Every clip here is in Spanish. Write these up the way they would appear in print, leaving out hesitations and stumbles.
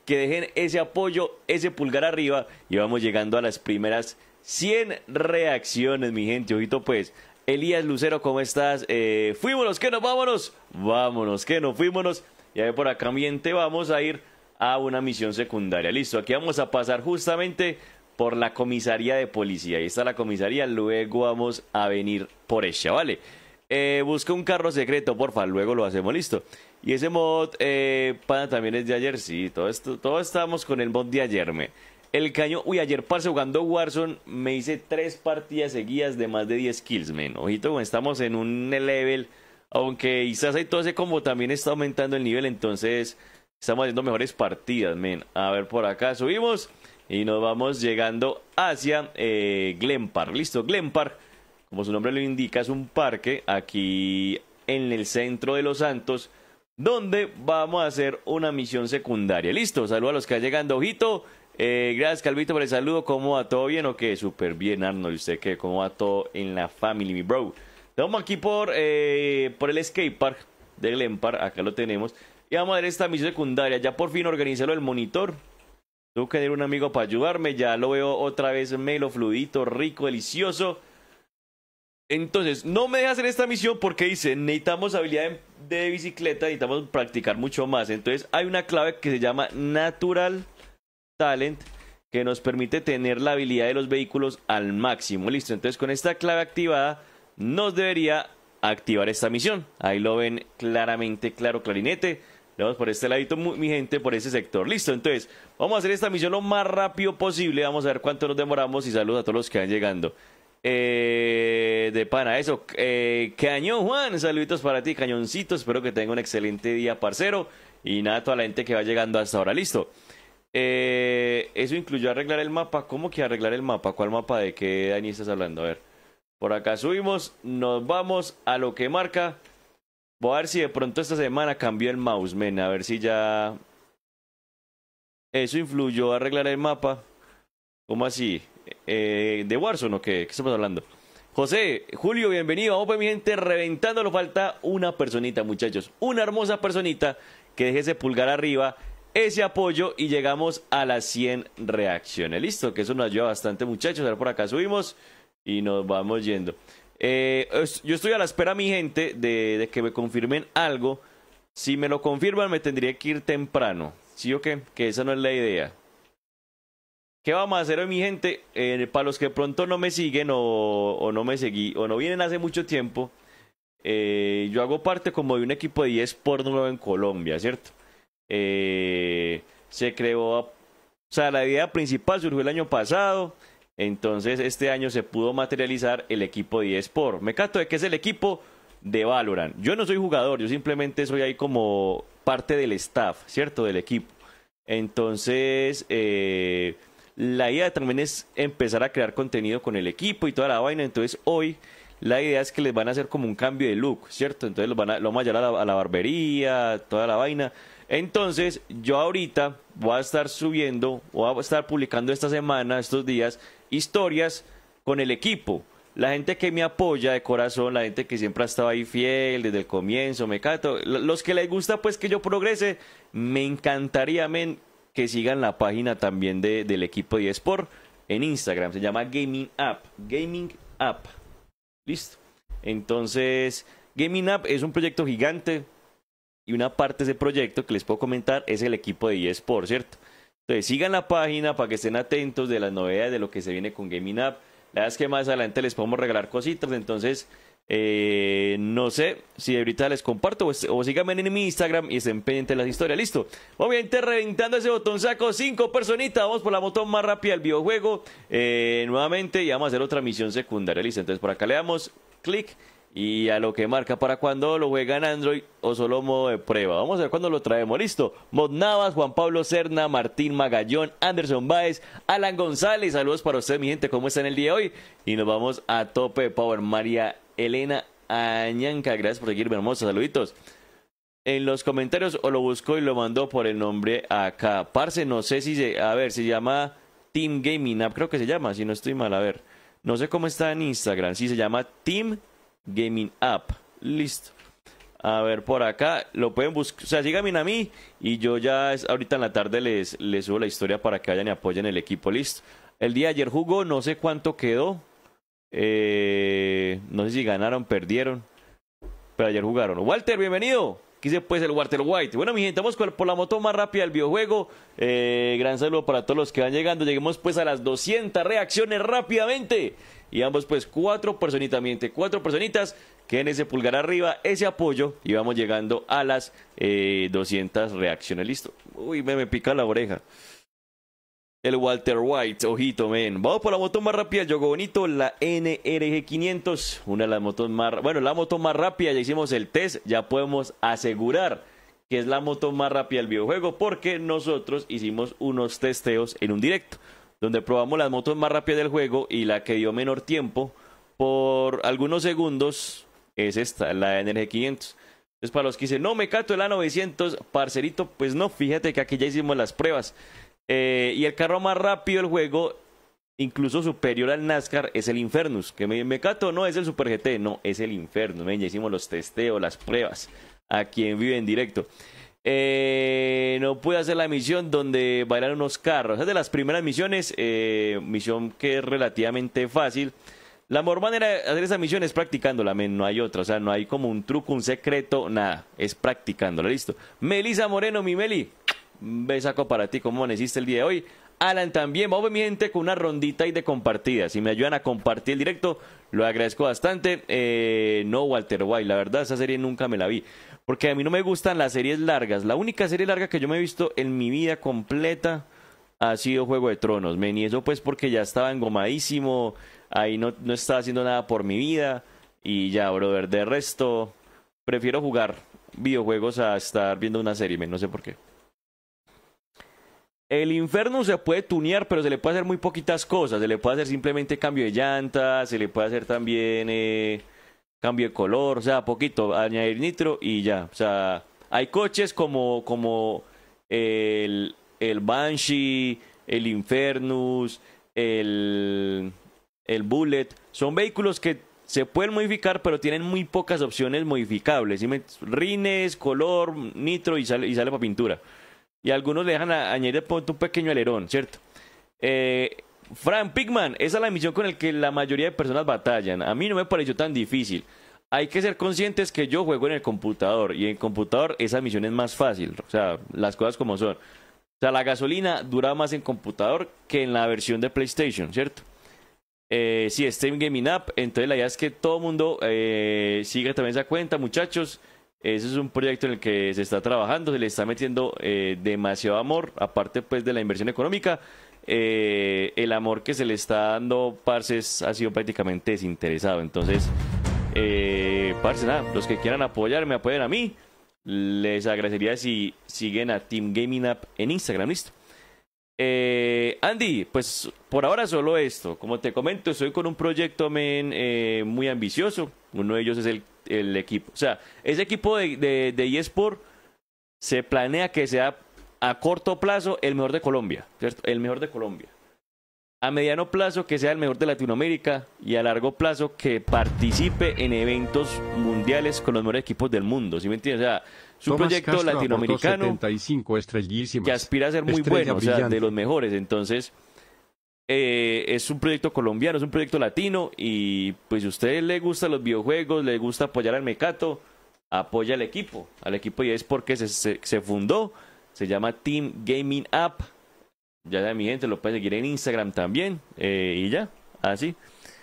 que dejen ese apoyo, ese pulgar arriba y vamos llegando a las primeras 100 reacciones, mi gente. Ojito pues. Elías Lucero, ¿cómo estás? Fuímonos, que nos vámonos. Vámonos, que nos fuímonos. Y a ver por acá, mi gente, vamos a ir a una misión secundaria. Listo, aquí vamos a pasar justamente por la comisaría de policía. Ahí está la comisaría, luego vamos a venir por ella, ¿vale? Busca un carro secreto, porfa, luego lo hacemos, listo. Y ese mod, pana, también es de ayer, sí, todos estábamos con el mod de ayer, El cañón, uy, ayer, parce, jugando Warzone, me hice 3 partidas seguidas de más de 10 kills, men. Ojito, estamos en un level, aunque quizás hay todo ese combo, también está aumentando el nivel, entonces estamos haciendo mejores partidas, men. A ver, por acá subimos y nos vamos llegando hacia Glen Park. Listo, Glen Park, como su nombre lo indica, es un parque aquí en el centro de Los Santos, donde vamos a hacer una misión secundaria. Listo, saludos a los que van llegando, ojito. Gracias, Calvito, por el saludo. ¿Cómo va? ¿Todo bien o qué? Súper bien, Arnold. ¿Usted qué? ¿Cómo va todo en la family, mi bro? Estamos aquí por el skate park de Glen Park. Acá lo tenemos. Y vamos a ver esta misión secundaria. Ya por fin organizé lo del monitor. Tengo que tener un amigo para ayudarme. Ya lo veo otra vez melo, fluidito, rico, delicioso. Entonces, no me deja hacer esta misión porque dice, necesitamos habilidad de bicicleta, necesitamos practicar mucho más. Entonces, hay una clave que se llama Natural Talent, que nos permite tener la habilidad de los vehículos al máximo. Listo, entonces con esta clave activada nos debería activar esta misión. Ahí lo ven claramente, claro, clarinete. Vamos por este ladito, mi gente, por ese sector. Listo, entonces vamos a hacer esta misión lo más rápido posible. Vamos a ver cuánto nos demoramos y saludos a todos los que van llegando. De pana, eso. Cañón Juan, saluditos para ti, cañoncito. Espero que tenga un excelente día, parcero. Y nada, toda la gente que va llegando hasta ahora. Listo. Eso incluyó arreglar el mapa. ¿Cómo que arreglar el mapa? ¿Cuál mapa? ¿De qué, Dani, estás hablando? A ver. Por acá subimos. Nos vamos a lo que marca. Voy a ver si de pronto esta semana cambió el mouse, men. A ver si ya... Eso influyó a arreglar el mapa. ¿Cómo así? ¿De Warzone o qué? ¿Qué estamos hablando? José, Julio, bienvenido. Vamos pues, mi gente, reventándolo. Falta una personita, muchachos. Una hermosa personita que deje ese pulgar arriba, ese apoyo y llegamos a las 100 reacciones. Listo, que eso nos ayuda bastante, muchachos. Ahora por acá subimos y nos vamos yendo. Yo estoy a la espera, mi gente, de que me confirmen algo. Si me lo confirman, me tendría que ir temprano. ¿Sí o qué? Que esa no es la idea. ¿Qué vamos a hacer hoy, mi gente? Para los que pronto no me siguen o no me seguí o no vienen hace mucho tiempo, yo hago parte como de un equipo de eSport nuevo en Colombia, ¿cierto? Se creó, o sea, la idea principal surgió el año pasado, entonces este año se pudo materializar el equipo de eSport. Me cato de que es el equipo de Valorant. Yo no soy jugador, yo simplemente soy ahí como parte del staff, ¿cierto? Del equipo. Entonces, la idea también es empezar a crear contenido con el equipo y toda la vaina. Entonces hoy la idea es que les van a hacer como un cambio de look, ¿cierto? Entonces lo vamos a llevar a la barbería, toda la vaina. Entonces yo ahorita voy a estar subiendo, voy a estar publicando esta semana, estos días, historias con el equipo. La gente que me apoya de corazón, la gente que siempre ha estado ahí fiel desde el comienzo, me cato. Los que les gusta pues que yo progrese, me encantaría, men, que sigan la página también del equipo de eSport en Instagram. Se llama Gaming App. Gaming App. Listo. Entonces, Gaming App es un proyecto gigante. Y una parte de ese proyecto que les puedo comentar es el equipo de eSport, ¿cierto? Entonces, sigan la página para que estén atentos de las novedades de lo que se viene con Gaming App. La verdad es que más adelante les podemos regalar cositas. Entonces, no sé si ahorita les comparto o síganme en mi Instagram y estén pendientes de las historias. Listo. Obviamente reventando ese botón saco 5 personitas. Vamos por la botón más rápida del videojuego. Nuevamente y vamos a hacer otra misión secundaria. Listo. Entonces por acá le damos clic y a lo que marca para cuando lo juegan Android o solo modo de prueba. Vamos a ver cuándo lo traemos. Listo. Mod Navas, Juan Pablo Serna, Martín Magallón, Anderson Báez, Alan González. Saludos para ustedes, mi gente. ¿Cómo están el día de hoy? Y nos vamos a tope de power. María Elena Añanca, gracias por seguirme, hermosos, saluditos. En los comentarios o lo busco y lo mando por el nombre acá. Parce, no sé si se llama Team Gaming App, creo que se llama, si no estoy mal, a ver. No sé cómo está en Instagram, si se llama Team Gaming App. Listo. A ver, por acá, lo pueden buscar, o sea, síganme a mí y yo ya ahorita en la tarde les subo la historia para que vayan y apoyen el equipo, listo. El día de ayer jugó, no sé cuánto quedó, no sé si ganaron, perdieron, pero ayer jugaron. Walter, bienvenido. Quise pues el Walter White. Bueno, mi gente, vamos por la moto más rápida del videojuego. Gran saludo para todos los que van llegando. Lleguemos pues a las 200 reacciones rápidamente. Y vamos pues 4 personitas, mi gente, 4 personitas. Queden ese pulgar arriba, ese apoyo. Y vamos llegando a las 200 reacciones. Listo. Uy, me pica la oreja. El Walter White, ojito, men. Vamos por la moto más rápida, el juego bonito, la NRG 500. Una de las motos más... Bueno, la moto más rápida, ya hicimos el test. Ya podemos asegurar que es la moto más rápida del videojuego porque nosotros hicimos unos testeos en un directo donde probamos las motos más rápidas del juego y la que dio menor tiempo por algunos segundos es esta, la NRG 500. Entonces, para los que dicen, no, me cato el A900, parcerito, pues no, fíjate que aquí ya hicimos las pruebas. Y el carro más rápido del juego, incluso superior al NASCAR, es el Infernus. Que me cato, no es el Super GT, no, es el Infernus. Ya hicimos los testeos, las pruebas. A quien vive en directo. No pude hacer la misión donde bailan unos carros. Es de las primeras misiones, misión que es relativamente fácil. La mejor manera de hacer esa misión es practicándola, no hay otra. O sea, no hay como un truco, un secreto, nada. Es practicándola, listo. Melisa Moreno, mi Meli. Un besaco para ti, ¿cómo amaneciste el día de hoy? Alan también, vamos mi gente con una rondita ahí de compartida. Si me ayudan a compartir el directo, lo agradezco bastante. No, Walter White, la verdad esa serie nunca me la vi. Porque a mí no me gustan las series largas. La única serie larga que yo me he visto en mi vida completa ha sido Juego de Tronos, men. Y eso pues porque ya estaba engomadísimo. Ahí no estaba haciendo nada por mi vida. Y ya, brother, de resto, prefiero jugar videojuegos a estar viendo una serie, men. No sé por qué. El Inferno se puede tunear, pero se le puede hacer muy poquitas cosas. Se le puede hacer simplemente cambio de llantas, se le puede hacer también cambio de color, o sea, poquito, añadir nitro y ya. O sea, hay coches como el Banshee, el Infernus, el Bullet. Son vehículos que se pueden modificar, pero tienen muy pocas opciones modificables. ¿Sí? Rines, color, nitro y sale para pintura. Y algunos le dejan añadir un pequeño alerón, ¿cierto? Frank Pigman, esa es la misión con la que la mayoría de personas batallan. A mí no me pareció tan difícil. Hay que ser conscientes que yo juego en el computador. Y en el computador esa misión es más fácil. O sea, las cosas como son. O sea, la gasolina dura más en computador que en la versión de PlayStation, ¿cierto? Sí, Steam Gaming App. Entonces la idea es que todo el mundo siga también esa cuenta, muchachos. Ese es un proyecto en el que se está trabajando, se le está metiendo demasiado amor, aparte pues de la inversión económica. El amor que se le está dando, parce, ha sido prácticamente desinteresado. Entonces, parce, nada, los que quieran apoyar, me apoyen a mí. Les agradecería si siguen a Team Gaming App en Instagram, listo. Andy, pues por ahora solo esto. Como te comento, estoy con un proyecto muy ambicioso. Uno de ellos es el equipo. O sea, ese equipo de eSport se planea que sea a corto plazo el mejor de Colombia, ¿cierto? El mejor de Colombia. A mediano plazo que sea el mejor de Latinoamérica y a largo plazo que participe en eventos mundiales con los mejores equipos del mundo, ¿sí me entiendes? O sea, es un proyecto Castro latinoamericano 75 que aspira a ser muy bueno, o sea, de los mejores. Entonces, es un proyecto colombiano, es un proyecto latino y pues si a usted le gustan los videojuegos, le gusta apoyar al Mecato, apoya al equipo y es porque se fundó, se llama Team Gaming App. Ya saben, mi gente, lo pueden seguir en Instagram también. Y ya, así.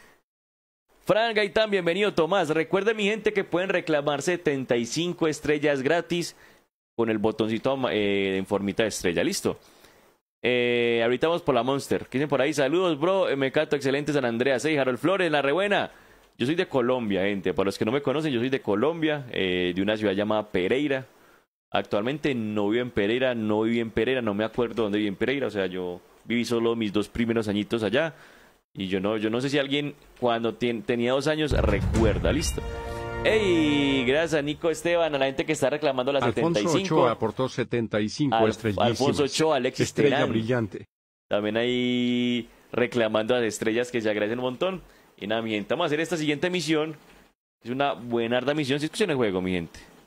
Fran Gaitán, bienvenido, Tomás. Recuerden, mi gente, que pueden reclamar 75 estrellas gratis con el botoncito en formita de estrella. ¿Listo? Ahorita vamos por la Monster. ¿Qué dicen por ahí? Saludos, bro. Mecato, excelente, San Andreas. Harold Flores, la rebuena. Yo soy de Colombia, gente. Para los que no me conocen, yo soy de Colombia, de una ciudad llamada Pereira. Actualmente no vivo en Pereira, no me acuerdo dónde viví en Pereira, o sea, yo viví solo mis 2 primeros añitos allá y yo no sé si alguien cuando tenía 2 años recuerda, listo. Ey, gracias a Nico Esteban, a la gente que está reclamando las Alfonso 75. Ochoa aportó 75 estrellísimas. Alfonso Ochoa, Alexis Estrella Terán, brillante. también ahí reclamando las estrellas que se agradecen un montón. Y nada, mi gente, vamos a hacer esta siguiente misión, es una buena misión, si escuchan el juego, mi gente.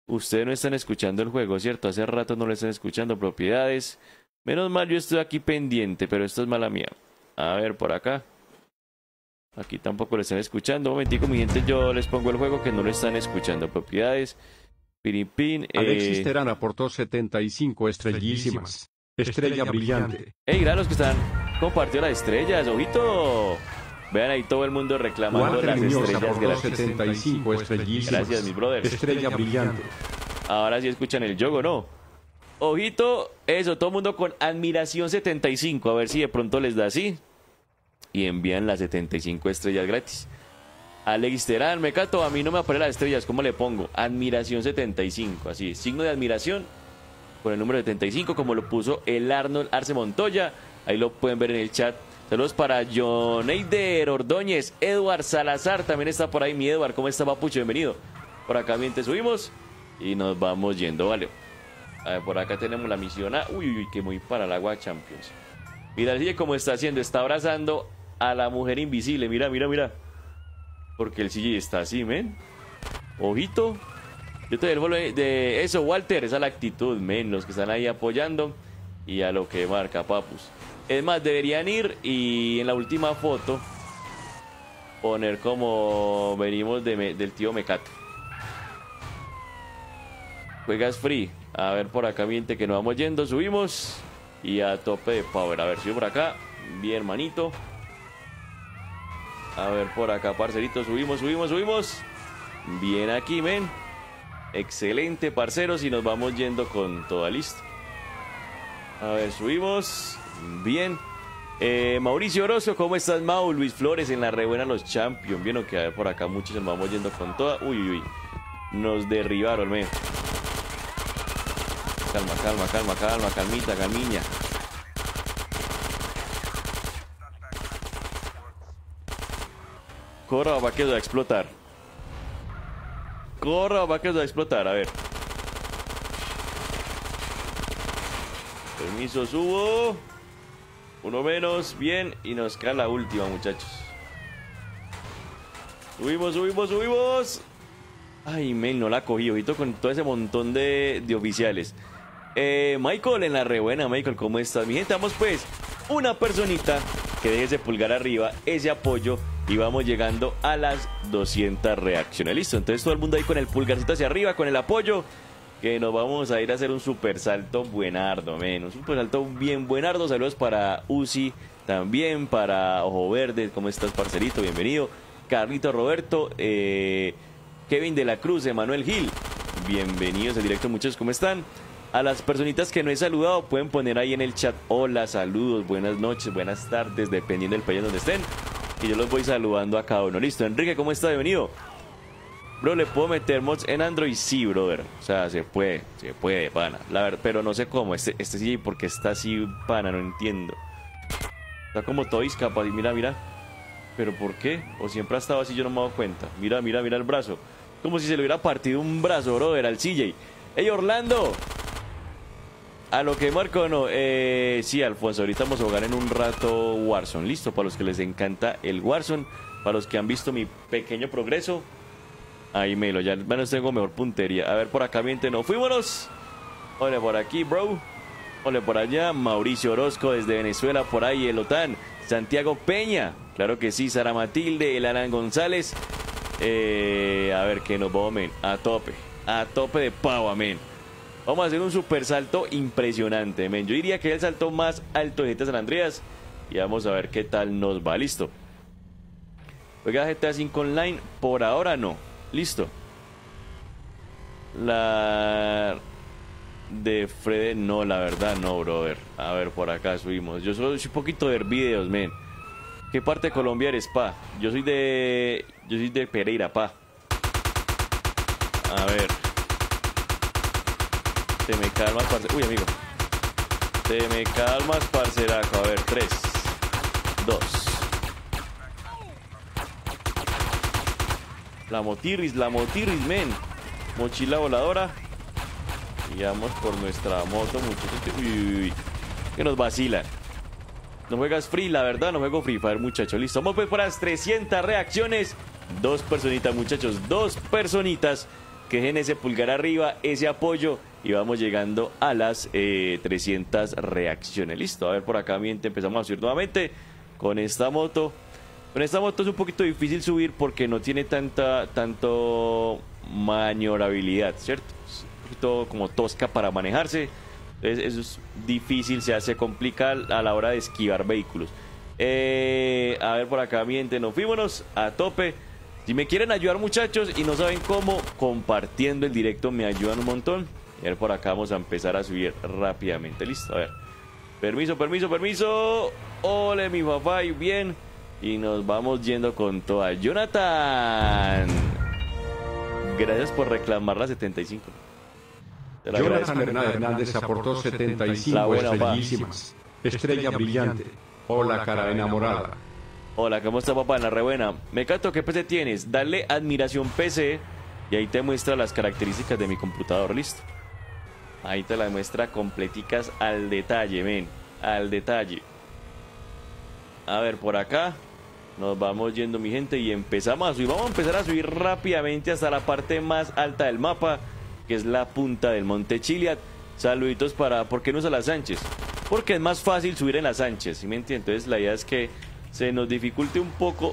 Ustedes no están escuchando el juego, ¿cierto? Hace rato no lo están escuchando. Propiedades. Menos mal yo estoy aquí pendiente, pero esto es mala mía. A ver, por acá. Aquí tampoco lo están escuchando. Un momentico, mi gente, yo les pongo el juego que no lo están escuchando. Propiedades. Piripín. Alexis Terán aportó 75 estrellísimas. Estrella brillante. Ey, gracias a los que están compartiendo las estrellas. Ojito. Vean ahí todo el mundo reclamando Walter las Muñoz estrellas. aportó Gracias. 75 estrellísimas. Gracias, mis brothers. Estrella brillante. Ahora sí escuchan el juego, ¿no? Ojito, eso, todo el mundo con admiración 75. A ver si de pronto les da así. Y envían las 75 estrellas gratis. Alex Terán, me cato, a mí no me aparecen las estrellas. ¿Cómo le pongo? Admiración 75. Así, signo de admiración con el número 75, como lo puso el Arnold Arce Montoya. Ahí lo pueden ver en el chat. Saludos para John Eider Ordóñez, Edward Salazar, también está por ahí mi Edward. ¿Cómo está, papucho? Bienvenido. Por acá bien te subimos y nos vamos yendo, vale. A ver, por acá tenemos la misión A. Uy, que muy para el agua Champions. Mira, sigue como está haciendo, está abrazando a la mujer invisible. Mira, mira, mira. Porque el CJ está así, men. Ojito. Yo te devuelvo de eso, Walter. Esa es la actitud, men. Los que están ahí apoyando. Y a lo que marca, papus. Es más, deberían ir y en la última foto poner como venimos del tío Mecato. Juegas free. A ver por acá, miente que nos vamos yendo. Subimos. Y a tope de power. A ver, sigo por acá. Bien, manito. A ver por acá, parcerito. Subimos, subimos, subimos. Bien aquí, men. Excelente, parceros. Y nos vamos yendo con toda lista. A ver, subimos. Bien. Mauricio Orozco, ¿cómo estás, Mau? Luis Flores en la rebuena los Champions. Vieron que a ver por acá muchos nos vamos yendo con toda. Uy, uy, uy. Nos derribaron, men. Calma, calma, calma, calma, calmita, calmiña. Corra, va que va a explotar. Corra, va que va a explotar, a ver. Permiso, subo. Uno menos, bien. Y nos cae la última, muchachos. Subimos, subimos, subimos. Ay, men, no la cogí, ojito con todo ese montón de oficiales. Michael en la rebuena, Michael, ¿cómo estás? Mi gente, vamos pues, una personita que deje ese pulgar arriba, ese apoyo, y vamos llegando a las 200 reacciones. Listo, entonces todo el mundo ahí con el pulgarcito hacia arriba, con el apoyo, que nos vamos a ir a hacer un super salto buenardo, men. Un super salto bien buenardo. Saludos para Uzi, también para Ojo Verde, ¿cómo estás, parcerito? Bienvenido. Carlito Roberto, Kevin de la Cruz, Emanuel Gil, bienvenidos al directo, muchachos, ¿cómo están? A las personitas que no he saludado pueden poner ahí en el chat hola, saludos, buenas noches, buenas tardes, dependiendo del país donde estén, y yo los voy saludando a cada uno. Listo, Enrique, ¿cómo está? Bienvenido. Bro, ¿le puedo meter mods en Android? Sí, brother, o sea, se puede, pana, la verdad, pero no sé cómo, este sí, porque está así, pana, no entiendo. Está como todo incapaz, y mira, mira. ¿Pero por qué? ¿O siempre ha estado así? Yo no me he dado cuenta. Mira, mira, mira el brazo. Como si se le hubiera partido un brazo, brother, al CJ. ¡Ey, Orlando! A lo que marco, no. Sí, Alfonso, ahorita vamos a jugar en un rato Warzone. Listo, para los que les encanta el Warzone. Para los que han visto mi pequeño progreso. Ahí me lo, ya menos tengo mejor puntería. A ver, por acá, miente, no. ¡Fuímonos! Ole, por aquí, bro. Ole, por allá. Mauricio Orozco desde Venezuela, por ahí, el OTAN. Santiago Peña. Claro que sí, Sara Matilde, el Alan González. A ver qué nos vamos, men. A tope de pavo, men. Vamos a hacer un super salto impresionante, men. Yo diría que es el salto más alto de GTA San Andreas. Y vamos a ver qué tal nos va, listo. Juega GTA 5 Online, por ahora no. Listo. La de Fred, no, la verdad no, brother. A ver, por acá subimos. Yo solo soy un poquito de ver videos, men. ¿Qué parte de Colombia eres, pa? Yo soy de Pereira, pa. A ver. Te me calmas, parce. Uy, amigo. Te me calmas, parceraco. A ver, 3, 2. La motirris, men. Mochila voladora. Y vamos por nuestra moto, muchachos. Uy, uy, uy. Que nos vacilan. No juegas free, la verdad, no juego Free Fire, muchachos. Listo, vamos pues para las 300 reacciones. 2 personitas, muchachos, 2 personitas. que dejen ese pulgar arriba, ese apoyo y vamos llegando a las 300 reacciones. Listo, a ver por acá, mi gente, empezamos a subir nuevamente con esta moto. Con esta moto es un poquito difícil subir porque no tiene tanto maniobrabilidad, ¿cierto? Es un poquito como tosca para manejarse. Entonces eso es difícil, se hace complicado a la hora de esquivar vehículos. A ver por acá, mi gente, nos fuimos a tope. Si me quieren ayudar, muchachos, y no saben cómo, compartiendo el directo me ayudan un montón. Y a ver por acá vamos a empezar a subir rápidamente. Listo, a ver. Permiso. Ole, mi papá, y bien. Y nos vamos yendo con toda. Jonathan, gracias por reclamar la 75. Jonathan Hernández aportó 75 estrellísimas. Estrella brillante. Hola, cara enamorada. Hola, ¿cómo está, papá? En la rebuena. Me canto, ¿qué PC tienes? Dale admiración PC y ahí te muestra las características de mi computador. Listo. Ahí te las muestra completicas al detalle, men. Al detalle. A ver, por acá nos vamos yendo, mi gente, y empezamos a subir. Vamos a empezar a subir rápidamente hasta la parte más alta del mapa, que es la punta del Monte Chiliad. Saluditos para... ¿Por qué no usa las Sánchez? Porque es más fácil subir en las Sánchez, ¿sí me entiendes? Entonces la idea es que se nos dificulte un poco.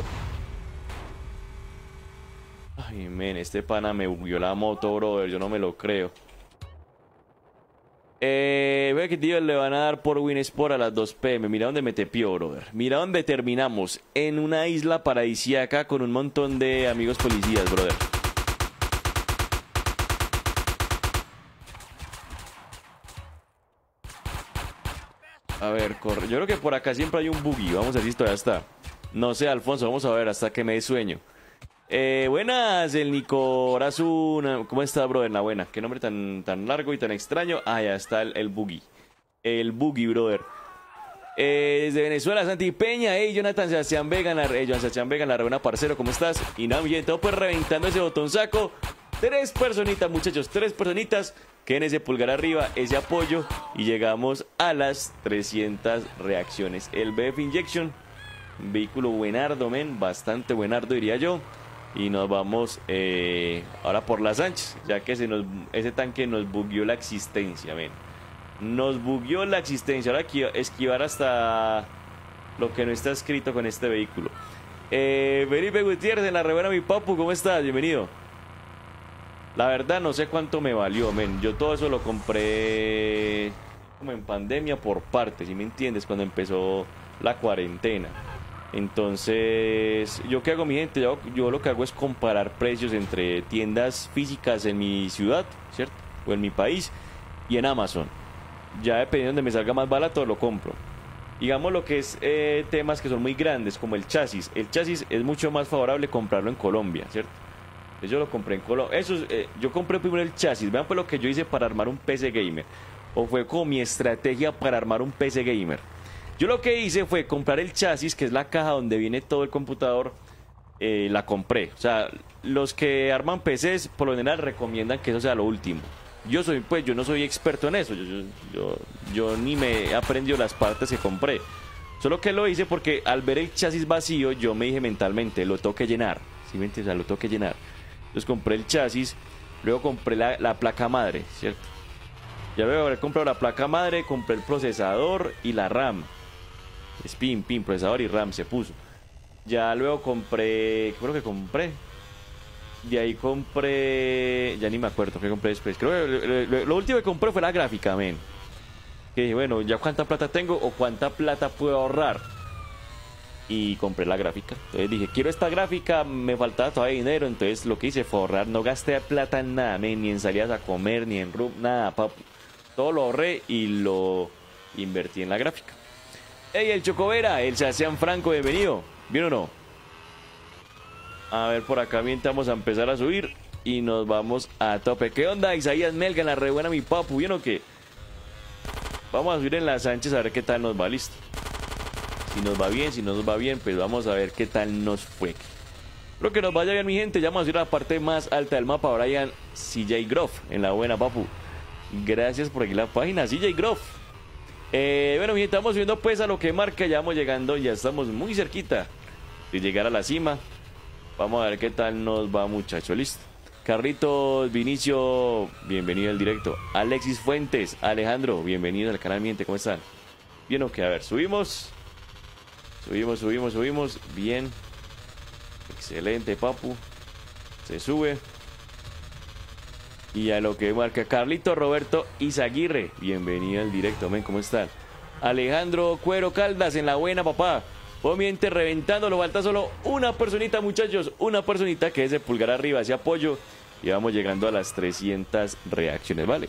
Ay, men, este pana me bugueó la moto, brother. Yo no me lo creo. Vea que tío le van a dar por Winsport a las 2 PM. Mira dónde me tepió, brother. Mira dónde terminamos. En una isla paradisíaca con un montón de amigos policías, brother. A ver, corre. Yo creo que por acá siempre hay un buggy. Vamos a ver si todavía está. No sé, Alfonso, vamos a ver hasta que me dé sueño. Buenas, el Nicorazuna. ¿Cómo está, brother? La buena. Qué nombre tan largo y tan extraño. Ah, ya está el buggy. El buggy, brother. Desde Venezuela, Santi Peña. Hey, Jonathan Sebastián Vega, la rebuena, parcero, ¿cómo estás? Y nada, bien, todo pues reventando ese botón saco. 3 personitas, muchachos, 3 personitas. Que en ese pulgar arriba, ese apoyo. Y llegamos a las 300 reacciones. El BF Injection. Vehículo buenardo, men. Bastante buenardo, diría yo. Y nos vamos ahora por las Sánchez. Ya que ese tanque nos bugueó la existencia, men. Nos bugueó la existencia. Ahora hay que esquivar hasta lo que no está escrito con este vehículo. Felipe Gutiérrez en la rebuena, mi papu. ¿Cómo estás? Bienvenido. La verdad no sé cuánto me valió, men. Yo todo eso lo compré como en pandemia por partes, ¿sí me entiendes? Cuando empezó la cuarentena. Entonces, ¿yo qué hago, mi gente? Yo lo que hago es comparar precios entre tiendas físicas en mi ciudad, ¿cierto? O en mi país, y en Amazon. Ya dependiendo de donde me salga más barato, lo compro. Digamos lo que es temas que son muy grandes, como el chasis. El chasis es mucho más favorable comprarlo en Colombia, ¿cierto? Entonces yo lo compré en Colombia. Yo compré primero el chasis. Vean pues lo que yo hice para armar un PC gamer. O fue como mi estrategia para armar un PC gamer. Yo lo que hice fue comprar el chasis, que es la caja donde viene todo el computador. La compré. O sea, los que arman PCs por lo general recomiendan que eso sea lo último. Yo no soy experto en eso. Yo ni me he aprendido las partes que compré. Solo que lo hice porque al ver el chasis vacío, yo me dije mentalmente, lo tengo que llenar. ¿Sí me entiendes? O sea, lo tengo que llenar. Entonces compré el chasis, luego compré la placa madre, ¿cierto? Ya veo, haber comprado la placa madre, compré el procesador y la RAM. Procesador y RAM se puso. Ya luego compré... ¿Qué fue lo que compré? De ahí compré... Ya ni me acuerdo qué compré después. Creo que lo último que compré fue la gráfica, men. Que dije, bueno, ya cuánta plata tengo o cuánta plata puedo ahorrar. Y compré la gráfica. Entonces dije, quiero esta gráfica, me faltaba todavía dinero. Entonces lo que hice fue ahorrar. No gasté plata en nada, men, ni en salidas a comer, ni en room, nada, papu. Todo lo ahorré y lo invertí en la gráfica. Hey, el Chocovera, el Sebastián Franco, bienvenido. ¿Bien o no? A ver, por acá bien, vamos a empezar a subir y nos vamos a tope. ¿Qué onda, Isaías Melga, en la rebuena, mi papu? ¿Bien o qué? Vamos a subir en las Sánchez a ver qué tal nos va, listo. Si nos va bien, si no nos va bien, pues vamos a ver qué tal nos fue. Espero que nos vaya bien, mi gente. Ya vamos a ir a la parte más alta del mapa. Brian CJ Groff, en la buena, papu. Gracias por aquí la página, CJ Groff. Bueno, mi gente, estamos subiendo pues a lo que marca. Ya vamos llegando, ya estamos muy cerquita de llegar a la cima. Vamos a ver qué tal nos va, muchachos. Listo. Carlitos Vinicio, bienvenido al directo. Alexis Fuentes, Alejandro, bienvenido al canal Miente, ¿cómo están? Bien, ok, a ver, subimos. Subimos. Bien. Excelente, papu. Se sube. Y a lo que marca Carlito Roberto Izaguirre, bienvenido al directo, men, ¿cómo están? Alejandro Cuero Caldas, en la buena, papá. Miente reventando, lo falta solo una personita, muchachos. Una personita que es el pulgar arriba, ese apoyo. Y vamos llegando a las 300 reacciones, ¿vale?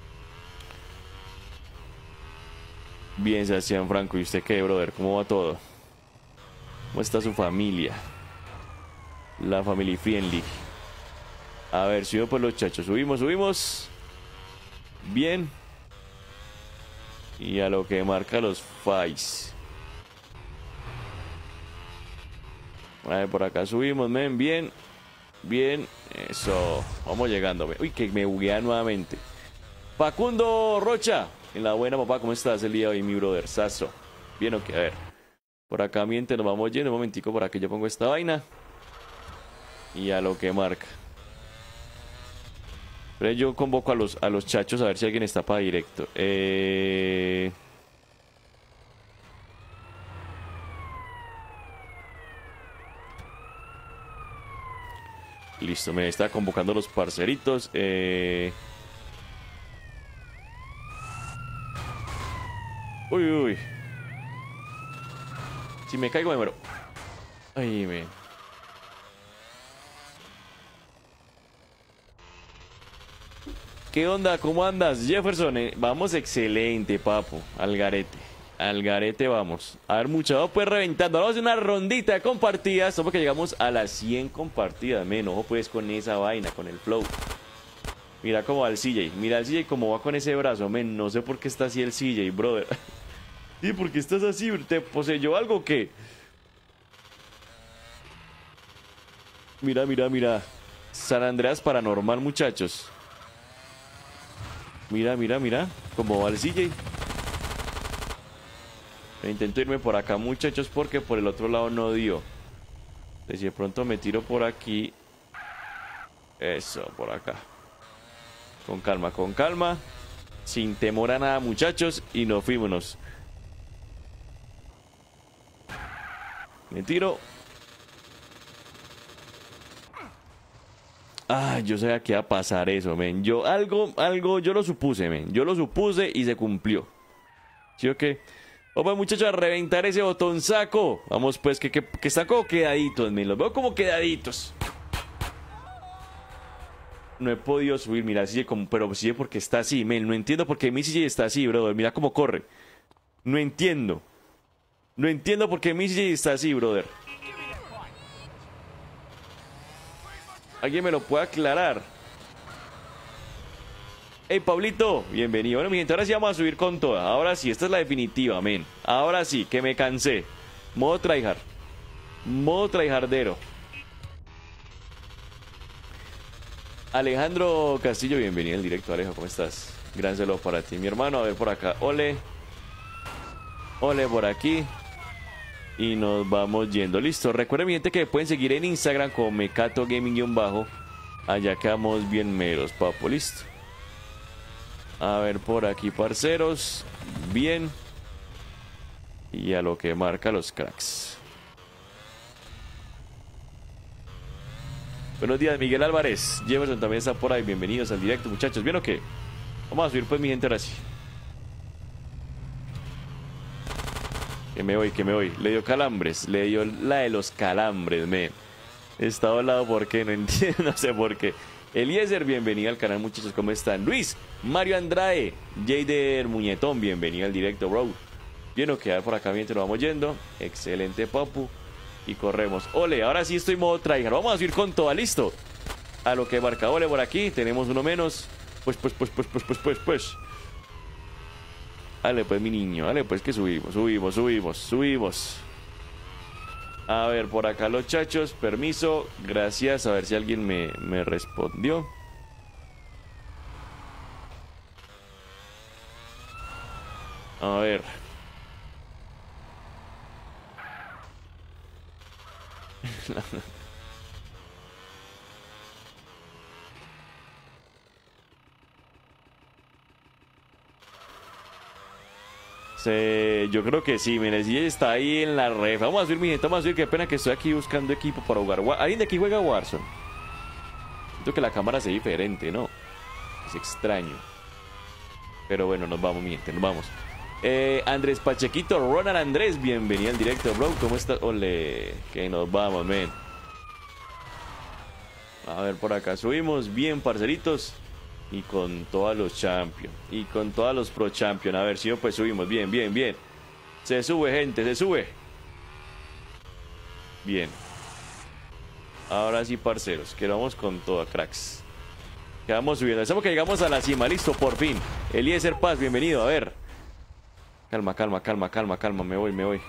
Bien, Sebastián Franco. ¿Y usted qué, brother? ¿Cómo va todo? ¿Cómo está su familia? La family friendly. A ver, subimos por los chachos. Subimos. Bien. Y a lo que marca los fights. A ver, por acá subimos, men. Bien. Eso. Vamos llegando, men. Uy, que me buguea nuevamente. Facundo Rocha. En la buena, papá. ¿Cómo estás el día de hoy, mi brother? Sasso. Bien, ok, a ver. Por acá, miente, nos vamos yendo. Un momentico, por aquí yo pongo esta vaina. Y a lo que marca. Pero yo convoco a los chachos a ver si alguien está para directo. Listo, me está convocando a los parceritos. Uy. Si me caigo me muero. Ay, me. ¿Qué onda? ¿Cómo andas, Jefferson? Vamos excelente, papo. Al garete vamos. A ver, muchachos, pues reventando. Vamos a hacer una rondita de compartidas. Solo que llegamos a las 100 compartidas, men. Ojo pues con esa vaina, con el flow. Mira cómo va el CJ. Mira el CJ cómo va con ese brazo, men. No sé por qué está así el CJ, brother. Sí, ¿por qué estás así? ¿Te poseyó algo o qué? Mira. San Andreas Paranormal, muchachos. Mira. Cómo va el CJ. Intento irme por acá, muchachos, porque por el otro lado no dio. Entonces, si de pronto me tiro por aquí. Eso, por acá. Con calma. Sin temor a nada, muchachos. Y nos fuimos. Me tiro. Yo sabía que iba a pasar eso, men. Yo lo supuse, men. Yo lo supuse y se cumplió. ¿Sí o qué? Vamos, muchachos, a reventar ese botón saco. Vamos, pues, que están como quedaditos, men. Los veo como quedaditos. No he podido subir, mira, sí, pero sí porque está así, men. No entiendo por qué mi CJ está así, brother. Mira cómo corre. No entiendo por qué mi CJ está así, brother. ¿Alguien me lo puede aclarar? Hey, Pablito, bienvenido. Bueno, mi gente, ahora sí vamos a subir con toda. Ahora sí, esta es la definitiva, men. Ahora sí, que me cansé. Modo tryhard. Modo tryhardero. Alejandro Castillo, bienvenido al directo, Alejo, ¿cómo estás? Gran saludo para ti, mi hermano. A ver por acá, ole por aquí. Y nos vamos yendo, listo. Recuerden, mi gente, que pueden seguir en Instagram como Mecato Gaming-bajo. Allá quedamos bien meros, papo, listo. A ver por aquí, parceros. Bien. Y a lo que marca los cracks. Buenos días, Miguel Álvarez. Jefferson también está por ahí. Bienvenidos al directo, muchachos. ¿Bien o qué? Vamos a subir, pues, mi gente, ahora sí. Que me voy. Le dio calambres. Le dio la de los calambres, me. Está volado, ¿por qué? No entiendo, no sé por qué. Eliezer, bienvenido al canal, muchachos. ¿Cómo están? Luis, Mario Andrade, Jader Muñetón, bienvenido al directo, bro. Bien, o quedar por acá mientras nos vamos yendo. Excelente, papu. Y corremos. Ole, ahora sí estoy modo tryhard. Vamos a subir con toda, listo. A lo que marca ole por aquí. Tenemos uno menos. Pues. Dale, pues, mi niño. Dale, pues, que subimos. A ver, por acá los chachos. Permiso. Gracias. A ver si alguien me respondió. A ver. Yo creo que sí, mire, sí está ahí en la ref. Vamos a subir, mi gente, vamos a subir. Qué pena que estoy aquí buscando equipo para jugar. ¿Alguien de aquí juega Warzone? Siento que la cámara se ve diferente, ¿no? Es extraño. Pero bueno, nos vamos, mi gente, nos vamos. Andrés Pachequito, Ronald Andrés, bienvenido al directo, bro. ¿Cómo estás? Ole, que nos vamos, men. A ver, por acá subimos bien, parceritos. Y con todos los champions. Y con todos los pro champions. A ver si pues subimos. Bien, bien, bien. Se sube, gente, se sube. Bien. Ahora sí, parceros. Que vamos con todo, cracks. Que vamos subiendo. Estamos que llegamos a la cima. Listo, por fin. Eliezer Paz, bienvenido. A ver. Calma, calma, calma, calma, calma. Me voy, me voy.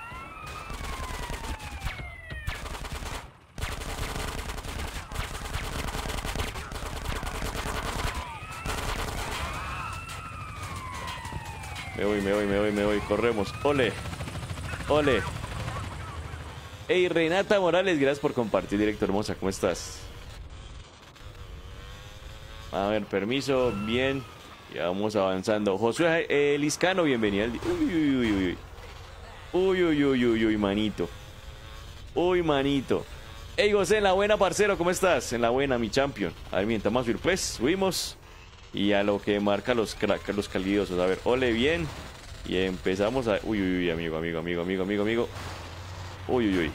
Me voy, corremos. Ole, ole. Hey, Renata Morales, gracias por compartir directo, hermosa, ¿cómo estás? A ver, permiso, bien. Ya vamos avanzando. Josué Liscano, bienvenido. Uy, manito. Uy, manito. Hey, José, en la buena, parcero, ¿cómo estás? En la buena, mi champion. A ver, mientras más pues, subimos. Y a lo que marca los calidiosos. A ver, ole, bien. Y empezamos a... Uy, amigo. Uy.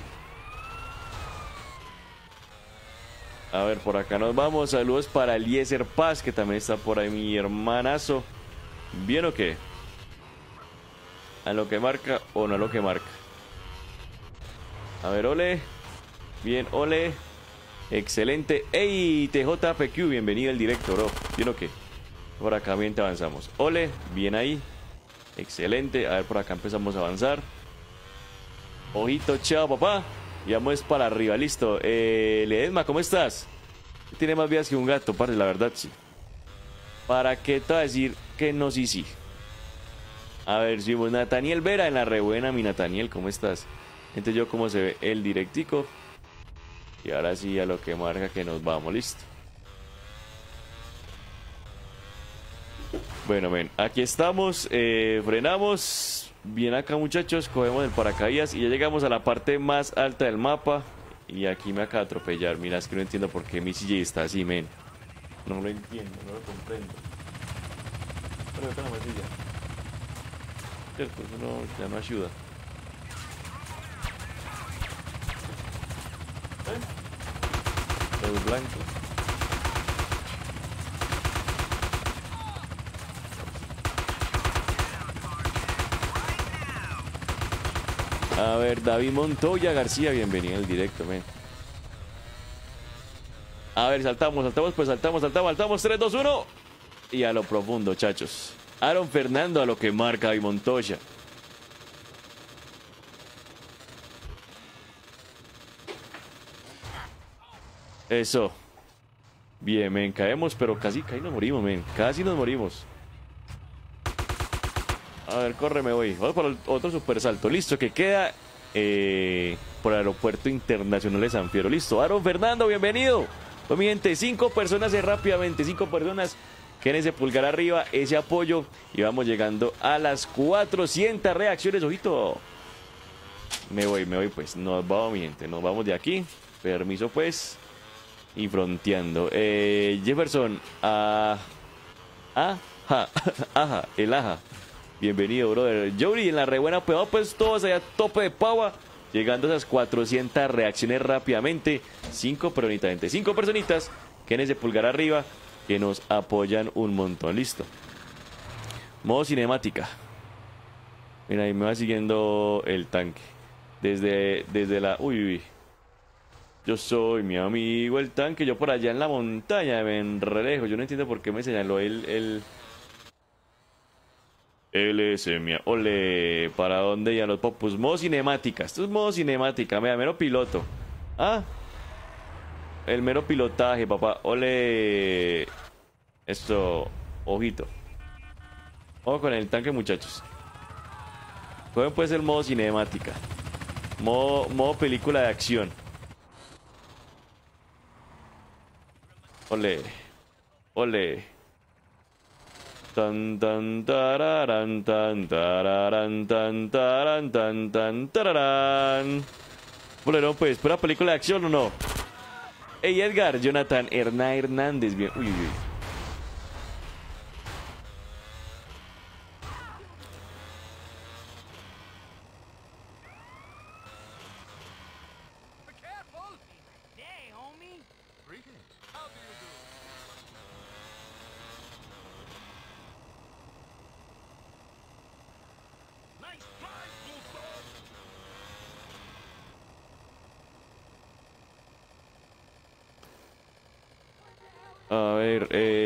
A ver, por acá nos vamos. Saludos para Eliezer Paz, que también está por ahí mi hermanazo. ¿Bien o qué? ¿A lo que marca o no a lo que marca? A ver, ole. Bien, ole. Excelente. ¡Ey! TJPQ, bienvenido al directo, bro. ¿Bien o qué? Por acá bien te avanzamos. Ole, bien ahí. Excelente. A ver, por acá empezamos a avanzar. Ojito, chao, papá. Y vamos para arriba, listo. Ledesma, ¿cómo estás? Tiene más vidas que un gato, parce, la verdad, sí. ¿Para qué te voy a decir que no, sí? A ver, subimos. Nathaniel Vera en la rebuena, mi Nathaniel, ¿cómo estás? Entonces yo cómo se ve el directico. Y ahora sí a lo que marca que nos vamos, listo. Bueno, men, aquí estamos, frenamos. Bien acá, muchachos, cogemos el paracaídas y ya llegamos a la parte más alta del mapa. Y aquí me acaba de atropellar. Mira, es que no entiendo por qué mi CJ está así, men. No lo entiendo, no lo comprendo. Pero acá la masilla. Cierto, eso no, ya no ayuda. El blanco. A ver, David Montoya García, bienvenido al directo, men. A ver, saltamos, 3, 2, 1. Y a lo profundo, chachos. Aaron Fernando a lo que marca David Montoya. Eso. Bien, men, caemos, pero casi nos morimos, men. Casi nos morimos. A ver, corre, me voy. Vamos para otro super salto. Listo, que queda por el Aeropuerto Internacional de San Fierro. Listo, Aaron Fernando, bienvenido. Pues, mi gente, 5 personas rápidamente. 5 personas. Que en ese pulgar arriba, ese apoyo. Y vamos llegando a las 400 reacciones. Ojito. Me voy, pues. Nos vamos, mi gente. Nos vamos de aquí. Permiso, pues. Y fronteando. Jefferson. El aja. Bienvenido, brother. Jory en la rebuena, pues todos allá tope de pava. Llegando a esas 400 reacciones rápidamente. 5 personitas, 5 personitas que en ese pulgar arriba que nos apoyan un montón. Listo. Modo cinemática. Mira, ahí me va siguiendo el tanque. Desde la... Uy. Yo soy mi amigo el tanque. Yo por allá en la montaña me enrelejo. Yo no entiendo por qué me señaló el LS, mía. Ole, ¿para dónde ya los popus? Modo cinemática. Esto es modo cinemática. Mira, mero piloto. Ah. El mero pilotaje, papá. Ole. Esto. Ojito. Ojo con el tanque, muchachos. Pueden pues el modo cinemática. Modo película de acción. Ole. Ole. Tan tan tararán, tan tararán, tan tarán, tan tan tararán. Bueno, pues, ¿espera película de acción o no? Hey Edgar, Jonathan Hernández, bien. Uy, uy, uy. A ver,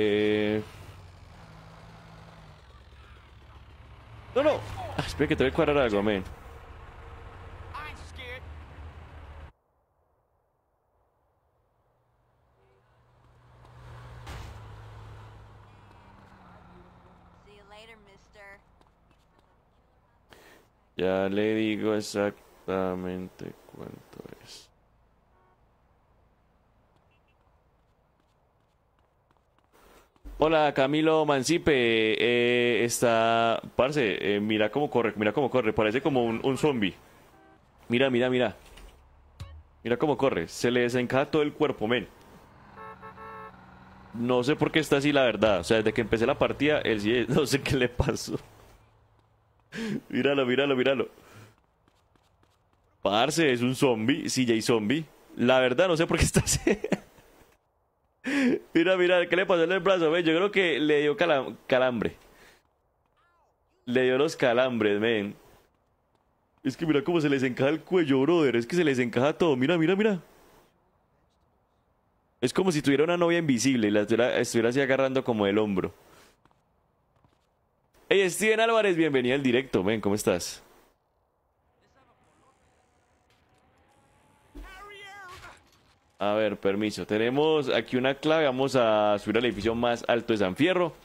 No, no. Ah, espera que te voy a cuadrar algo, men. Ya le digo exactamente cuánto es. Hola, Camilo Mancipe. Está. Parce, mira cómo corre, mira cómo corre. Parece como un zombie. Mira, mira, mira. Mira cómo corre. Se le desencaja todo el cuerpo, men. No sé por qué está así, la verdad. O sea, desde que empecé la partida, él sí, no sé qué le pasó. Míralo, míralo, míralo. Parce, es un zombie. CJ zombie. La verdad, no sé por qué está así. Mira, mira, ¿qué le pasó en el brazo? Ve, yo creo que le dio calambre. Le dio los calambres, men. Es que mira cómo se les encaja el cuello, brother. Es que se les encaja todo. Mira, mira, mira. Es como si tuviera una novia invisible y la estuviera así agarrando como el hombro. Hey, Steven Álvarez, bienvenido al directo, men. ¿Cómo estás? A ver, permiso. Tenemos aquí una clave. Vamos a subir al edificio más alto de San Fierro.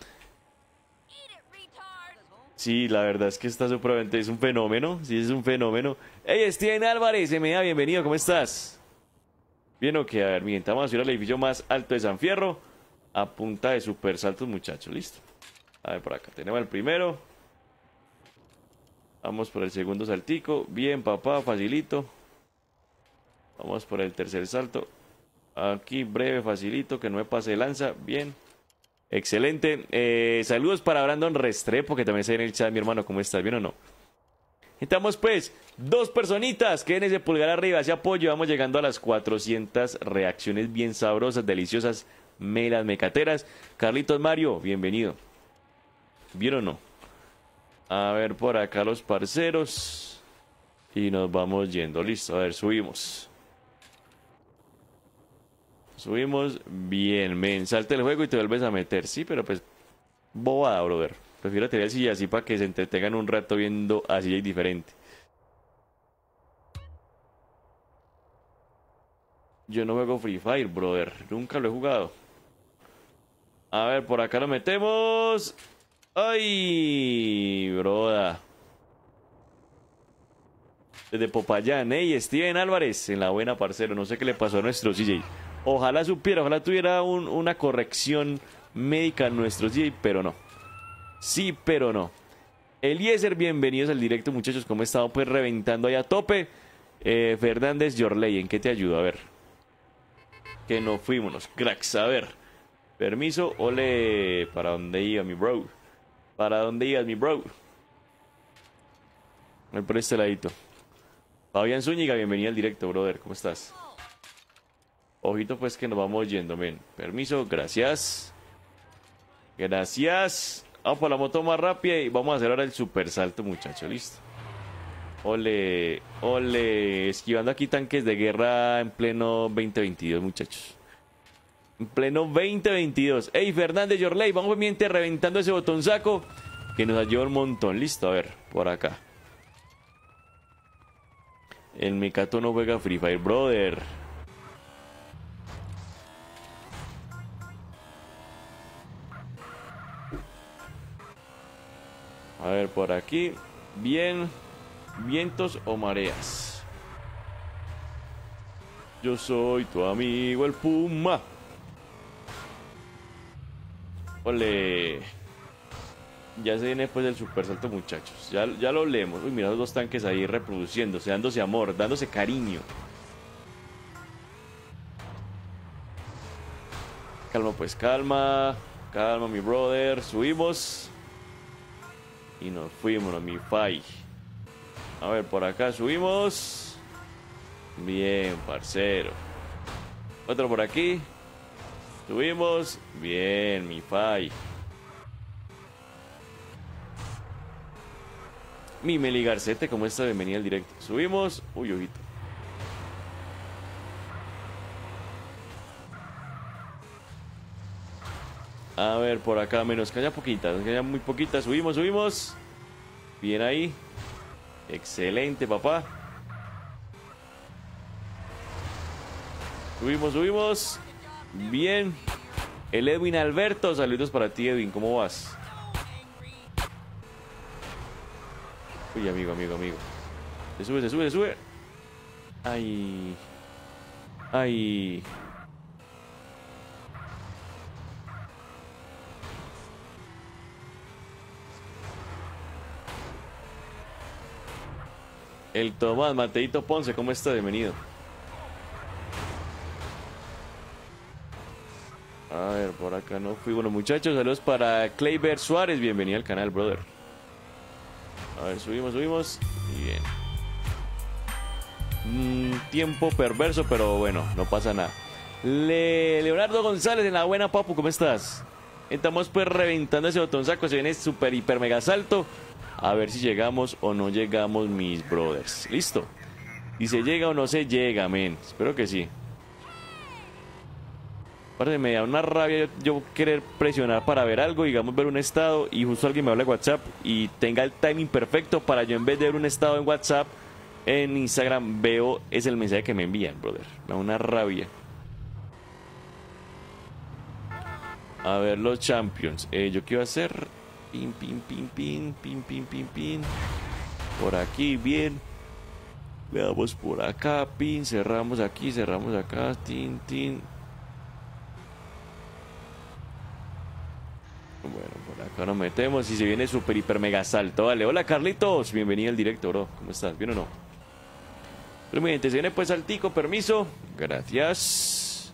Sí, la verdad es que está supremamente... Es un fenómeno. Sí, es un fenómeno. Hey, Steven Álvarez, MA, bienvenido. ¿Cómo estás? Bien, ok. A ver, miren. Vamos a subir al edificio más alto de San Fierro. A punta de super saltos, muchachos. Listo. A ver, por acá. Tenemos el primero. Vamos por el segundo saltico. Bien, papá. Facilito. Vamos por el tercer salto. Aquí, breve, facilito, que no me pase de lanza. Bien. Excelente. Saludos para Brandon Restrepo, que también está en el chat, mi hermano. ¿Cómo estás? ¿Bien o no? Estamos, pues, dos personitas. Queden ese pulgar arriba, ese apoyo. Vamos llegando a las 400 reacciones bien sabrosas, deliciosas, melas mecateras. Carlitos Mario, bienvenido. ¿Bien o no? A ver, por acá los parceros. Y nos vamos yendo. Listo, a ver, subimos. Subimos, bien, men, salta el juego y te vuelves a meter. Sí, pero pues, bobada, brother. Prefiero tener así así para que se entretengan un rato viendo así y diferente. Yo no juego Free Fire, brother. Nunca lo he jugado. A ver, por acá lo metemos. ¡Ay, broda! Desde Popayán, y Steven Álvarez, en la buena, parcero. No sé qué le pasó a nuestro CJ. Ojalá supiera, ojalá tuviera una corrección médica en nuestro CJ, pero no. Sí, pero no. Eliezer, bienvenidos al directo, muchachos. ¿Cómo he estado? Pues reventando ahí a tope. Fernández Yorley, ¿en qué te ayudo? A ver. Que no fuimos, cracks. A ver. Permiso, ole. ¿Para dónde iba mi bro? ¿Para dónde ibas, mi bro? Voy por este ladito. Fabián Zúñiga, bienvenido al directo, brother. ¿Cómo estás? Ojito, pues, que nos vamos yendo, men. Permiso, gracias. Gracias. Vamos por la moto más rápida y vamos a hacer ahora el super salto, muchachos. Listo. Ole, ole. Esquivando aquí tanques de guerra en pleno 2022, muchachos. En pleno 2022. Ey, Fernández Yorley, vamos pendiente reventando ese botón saco que nos ayuda un montón. Listo, a ver, por acá. El Mecato no juega Free Fire, brother. A ver, por aquí. Bien. Vientos o mareas. Yo soy tu amigo el Puma. Ole. Ya se viene pues el super salto, muchachos. Ya lo leemos. Uy, mira los dos tanques ahí reproduciéndose, dándose amor, dándose cariño. Calma pues, calma. Calma, mi brother. Subimos. Y nos fuimos, mi fai. A ver, por acá subimos. Bien, parcero. Otro por aquí. Subimos. Bien, mi fai. Mi Meli Garcete, ¿cómo está? Bienvenida al directo. Subimos. Uy, ojito. A ver, por acá menos calla poquita, nos calla muy poquita. Subimos, subimos. Bien ahí. Excelente, papá. Subimos, subimos. Bien. El Edwin Alberto, saludos para ti, Edwin. ¿Cómo vas? Uy, amigo. Se sube, se sube, se sube. Ay. Ay. El Tomás, Mateito Ponce, ¿cómo está? Bienvenido. A ver, por acá no fui. Bueno, muchachos, saludos para Kleiber Suárez. Bienvenido al canal, brother. A ver, subimos. Bien. Tiempo perverso, pero bueno, no pasa nada. Leonardo González, en la buena, papu, ¿cómo estás? Estamos pues reventando ese botón saco. Se viene super, hiper, mega salto. A ver si llegamos o no llegamos, mis brothers. Listo. Si se llega o no se llega, men. Espero que sí. Aparte me da una rabia yo querer presionar para ver algo, digamos ver un estado y justo alguien me habla de WhatsApp y tenga el timing perfecto para yo en vez de ver un estado en WhatsApp, en Instagram veo es el mensaje que me envían, brother. Me da una rabia. A ver los champions. ¿Yo qué iba a hacer? Pin. Por aquí, bien. Veamos por acá, pin. Cerramos aquí, cerramos acá. Tin. Bueno, por acá nos metemos y se viene super, hiper, mega salto. Vale, hola Carlitos, bienvenido al directo, bro. ¿Cómo estás? ¿Bien o no? Pero mi gente, se viene pues saltico, permiso. Gracias.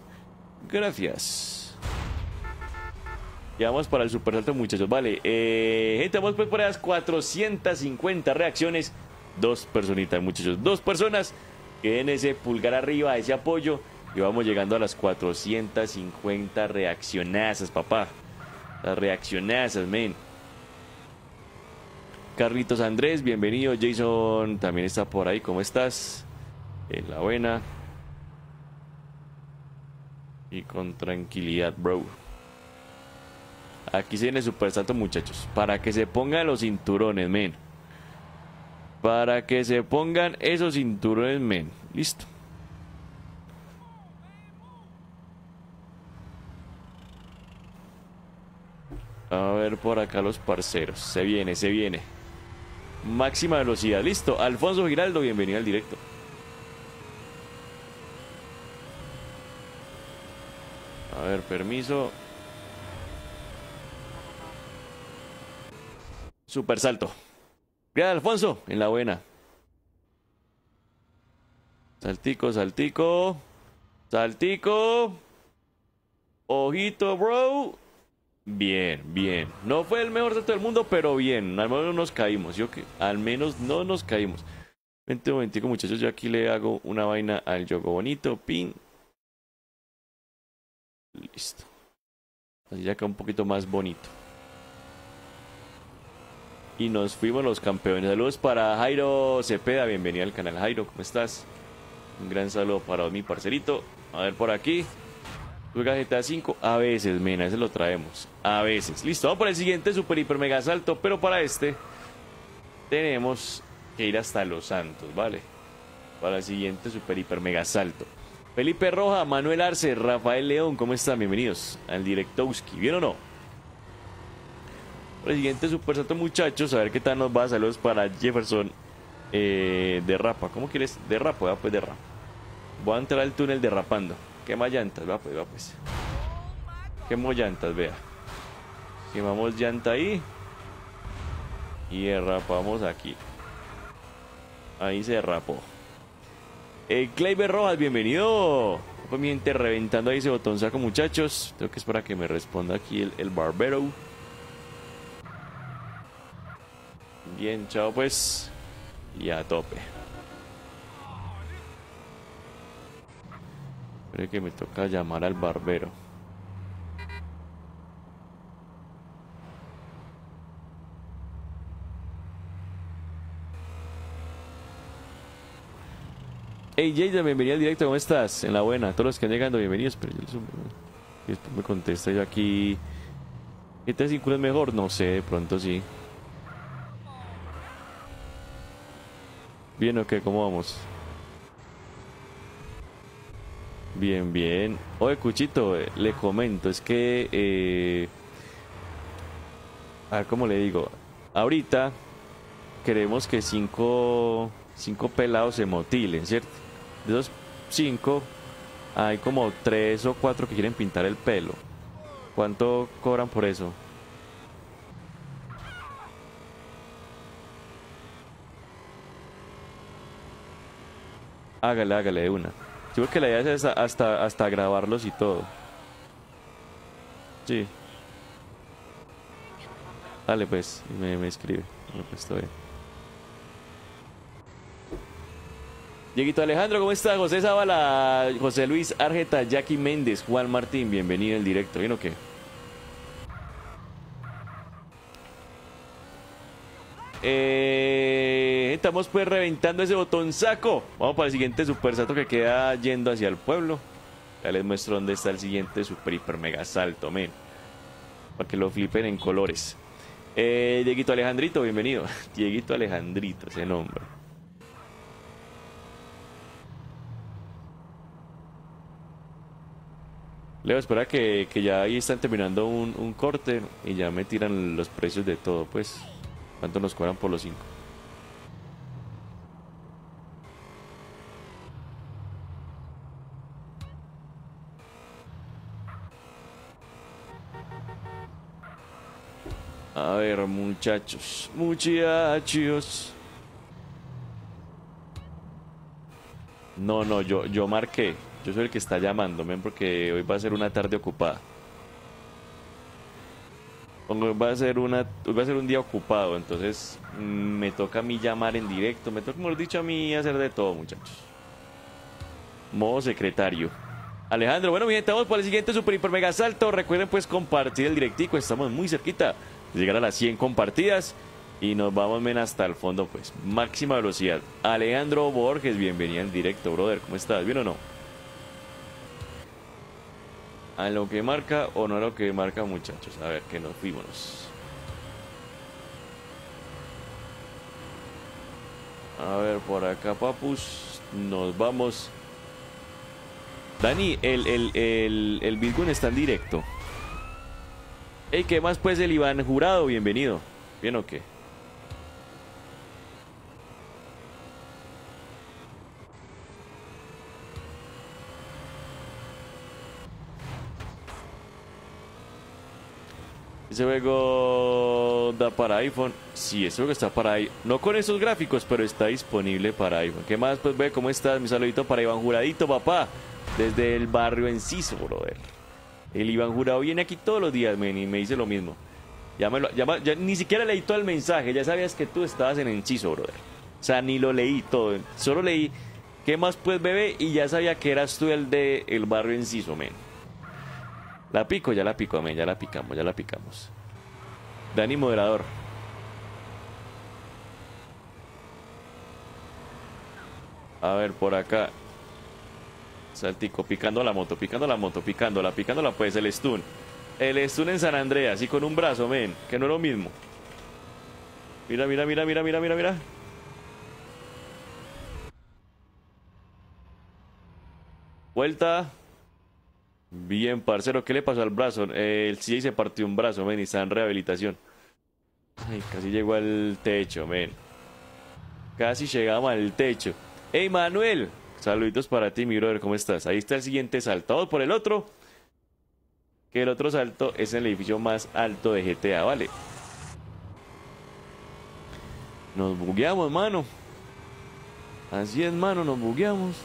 Ya vamos para el super salto, muchachos. Vale, gente, vamos pues por las 450 reacciones. 2 personitas, muchachos. 2 personas que den ese pulgar arriba, ese apoyo. Y vamos llegando a las 450 reaccionazas, papá. Las reaccionazas, men. Carlitos Andrés, bienvenido. Jason también está por ahí. ¿Cómo estás? En la buena. Y con tranquilidad, bro. Aquí se viene el super salto, muchachos. Para que se pongan los cinturones, men. Para que se pongan esos cinturones, men. Listo. A ver por acá los parceros. Se viene. Máxima velocidad. Listo. Alfonso Giraldo, bienvenido al directo. A ver, permiso. Super salto. Mira, Alfonso, en la buena. Saltico. Ojito, bro. Bien. No fue el mejor salto del mundo, pero bien. Al menos no nos caímos. Al menos no nos caímos. Vente un momentico, muchachos. Yo aquí le hago una vaina al yogo bonito. Pin. Listo. Así ya queda un poquito más bonito. Y nos fuimos los campeones. Saludos para Jairo Cepeda. Bienvenido al canal, Jairo. ¿Cómo estás? Un gran saludo para mi parcerito. A ver por aquí. Juega GTA 5. A veces, men, a veces lo traemos. A veces. Listo, vamos por el siguiente super, hiper, mega salto. Pero para este tenemos que ir hasta Los Santos, ¿vale? Para el siguiente super, hiper, mega salto. Felipe Roja, Manuel Arce, Rafael León. ¿Cómo están? Bienvenidos al Directowski. ¿Bien o no? Para el siguiente super salto, muchachos. A ver qué tal nos va. Saludos para Jefferson de Rapa. ¿Cómo quieres? De Rapa, va pues de Rapa. Voy a entrar al túnel derrapando. Quema llantas, va pues. Quemo llantas, vea. Quemamos llanta ahí. Y derrapamos aquí. Ahí se derrapó. Kleiber Rojas, bienvenido. Mi gente reventando ahí ese botonzaco, muchachos. Tengo que esperar a que me responda aquí el barbero. Bien, chao pues. Y a tope. Creo que me toca llamar al barbero. Hey Jason, bienvenido al directo, ¿cómo estás? En la buena, todos los que han llegado, bienvenidos. Pero yo después me contesta yo aquí. ¿GTA 5 es mejor? No sé, de pronto sí. Bien, ok, ¿cómo vamos? Bien, bien. Oye, Cuchito, le comento, es que... a ver, ¿cómo le digo? Ahorita queremos que cinco pelados se motilen, ¿cierto? De esos 5, hay como 3 o 4 que quieren pintar el pelo. ¿Cuánto cobran por eso? Hágale, hágale de una. Digo que la idea es hasta grabarlos y todo. Sí. Dale pues, me escribe. Bueno, pues estoy bien. Dieguito Alejandro, ¿cómo está? José Zavala, José Luis Argeta, Jackie Méndez, Juan Martín, bienvenido al directo. ¿Bien o qué? Estamos pues reventando ese botonzaco. Vamos para el siguiente super salto que queda yendo hacia el pueblo. Ya les muestro dónde está el siguiente super hiper mega salto, men. Para que lo flipen en colores. Dieguito Alejandrito, bienvenido. Dieguito Alejandrito, ese nombre. Leo, espera que ya ahí están terminando un corte y ya me tiran los precios de todo, pues. ¿Cuánto nos cobran por los 5? A ver, muchachos. Muchachos. No, yo marqué. Yo soy el que está llamándome porque hoy va a ser una tarde ocupada. Hoy va a ser un día ocupado, entonces me toca a mí llamar en directo. Me toca, como dicho, a mí hacer de todo, muchachos. Modo secretario. Alejandro, bueno, mi gente, vamos para el siguiente super hiper mega salto. Recuerden pues compartir el directico, estamos muy cerquita de llegar a las 100 compartidas. Y nos vamos, men, hasta el fondo, pues. Máxima velocidad. Alejandro Borges, bienvenido al directo, brother. ¿Cómo estás? ¿Bien o no? ¿A lo que marca o no a lo que marca, muchachos? A ver, que nos fuimos. A ver, por acá, papus. Nos vamos. Dani, el Bitcoin está en directo. Ey, ¿qué más pues el Iván Jurado? Bienvenido. ¿Bien o qué? Ese juego da para iPhone. Sí, ese juego está para iPhone. No con esos gráficos, pero está disponible para iPhone. ¿Qué más? Pues ve, ¿cómo estás? Mi saludito para Iván Juradito, papá. Desde el barrio Enciso, brother. El Iván Jurado viene aquí todos los días, men, y me dice lo mismo. Ya ni siquiera leí todo el mensaje. Ya sabías que tú estabas en Enciso, brother. O sea, ni lo leí todo. Solo leí, ¿qué más pues, bebé? Y ya sabía que eras tú el de el barrio Enciso, men. La pico, ya la pico, men. Ya la picamos, ya la picamos. Dani, moderador. A ver, por acá. Saltico, picando la moto, picándola, pues, el stun. El stun en San Andreas, y con un brazo, men, que no es lo mismo. Mira, mira, mira, mira, mira, mira, mira. Vuelta. Bien, parcero, ¿qué le pasó al brazo? El CJ se partió un brazo, men, y está en rehabilitación. Ay, casi llegó al techo, men. Casi llegamos al techo. Hey, Manuel. Saluditos para ti, mi brother, ¿cómo estás? Ahí está el siguiente salto. Vamos por el otro. Que el otro salto es en el edificio más alto de GTA, ¿vale? Nos bugueamos, mano. Así es, mano, nos bugueamos.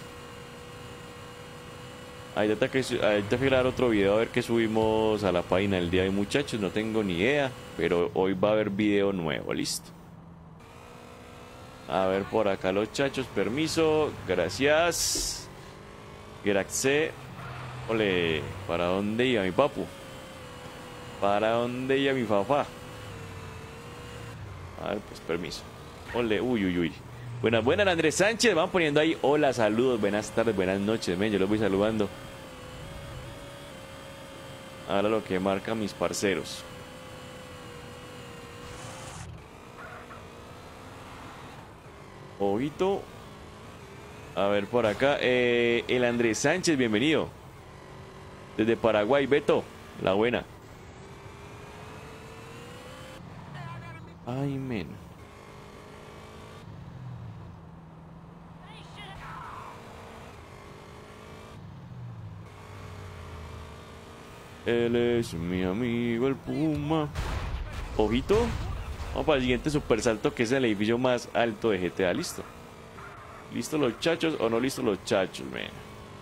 Ahí te que grabar otro video a ver qué subimos a la página el día de hoy, muchachos. No tengo ni idea, pero hoy va a haber video nuevo, listo. A ver por acá los chachos, permiso, gracias. Gracias. Ole, ¿para dónde iba mi papu? ¿Para dónde iba mi papá? A ver, pues permiso. Ole, uy, uy, uy. Buenas, buenas, Andrés Sánchez. Van poniendo ahí, hola, saludos, buenas tardes, buenas noches. Men, yo los voy saludando. Ahora lo que marcan mis parceros. Ojito. A ver por acá. El Andrés Sánchez, bienvenido. Desde Paraguay, Beto. La buena. Ay, men. Él es mi amigo el Puma. Ojito. Vamos para el siguiente super salto, que es el edificio más alto de GTA. Listo. ¿Listos los chachos o no listos los chachos, man?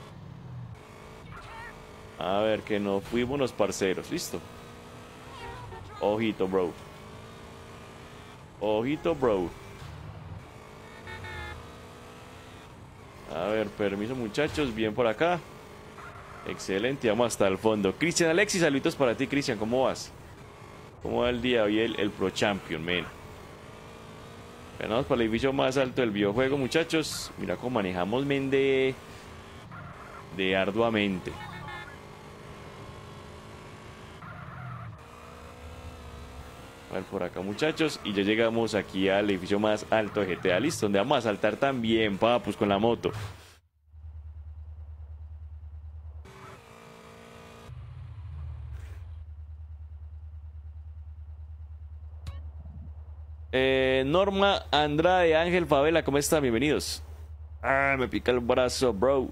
A ver, que nos fuimos los parceros. Listo. Ojito, bro. Ojito, bro. A ver, permiso, muchachos. Bien por acá. Excelente, vamos hasta el fondo. Cristian Alexis, saluditos para ti, Cristian. ¿Cómo vas? ¿Cómo va el día hoy el Pro Champion, men? Ganamos para el edificio más alto del videojuego, muchachos. Mira cómo manejamos, men, de arduamente. A ver por acá, muchachos. Y ya llegamos aquí al edificio más alto de GTA. Listo, donde vamos a saltar también, papus, con la moto. Norma Andrade, Ángel Favela, ¿cómo están? Bienvenidos. Ah, me pica el brazo, bro.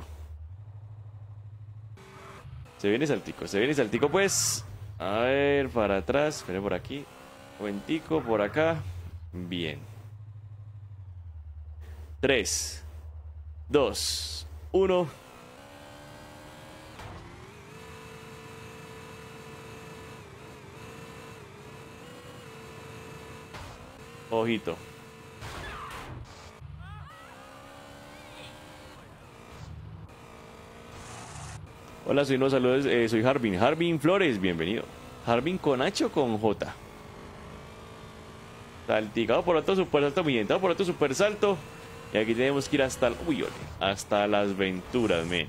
Se viene saltico, pues. A ver, para atrás, esperen por aquí. Momentico, por acá. Bien. 3, 2, 1. Ojito. Hola, soy unos saludos, soy Harbin. Harbin Flores, bienvenido. Harbin con H o con J. Salticado por otro super salto, ambientado por otro super salto. Y aquí tenemos que ir hasta hasta las Venturas, men.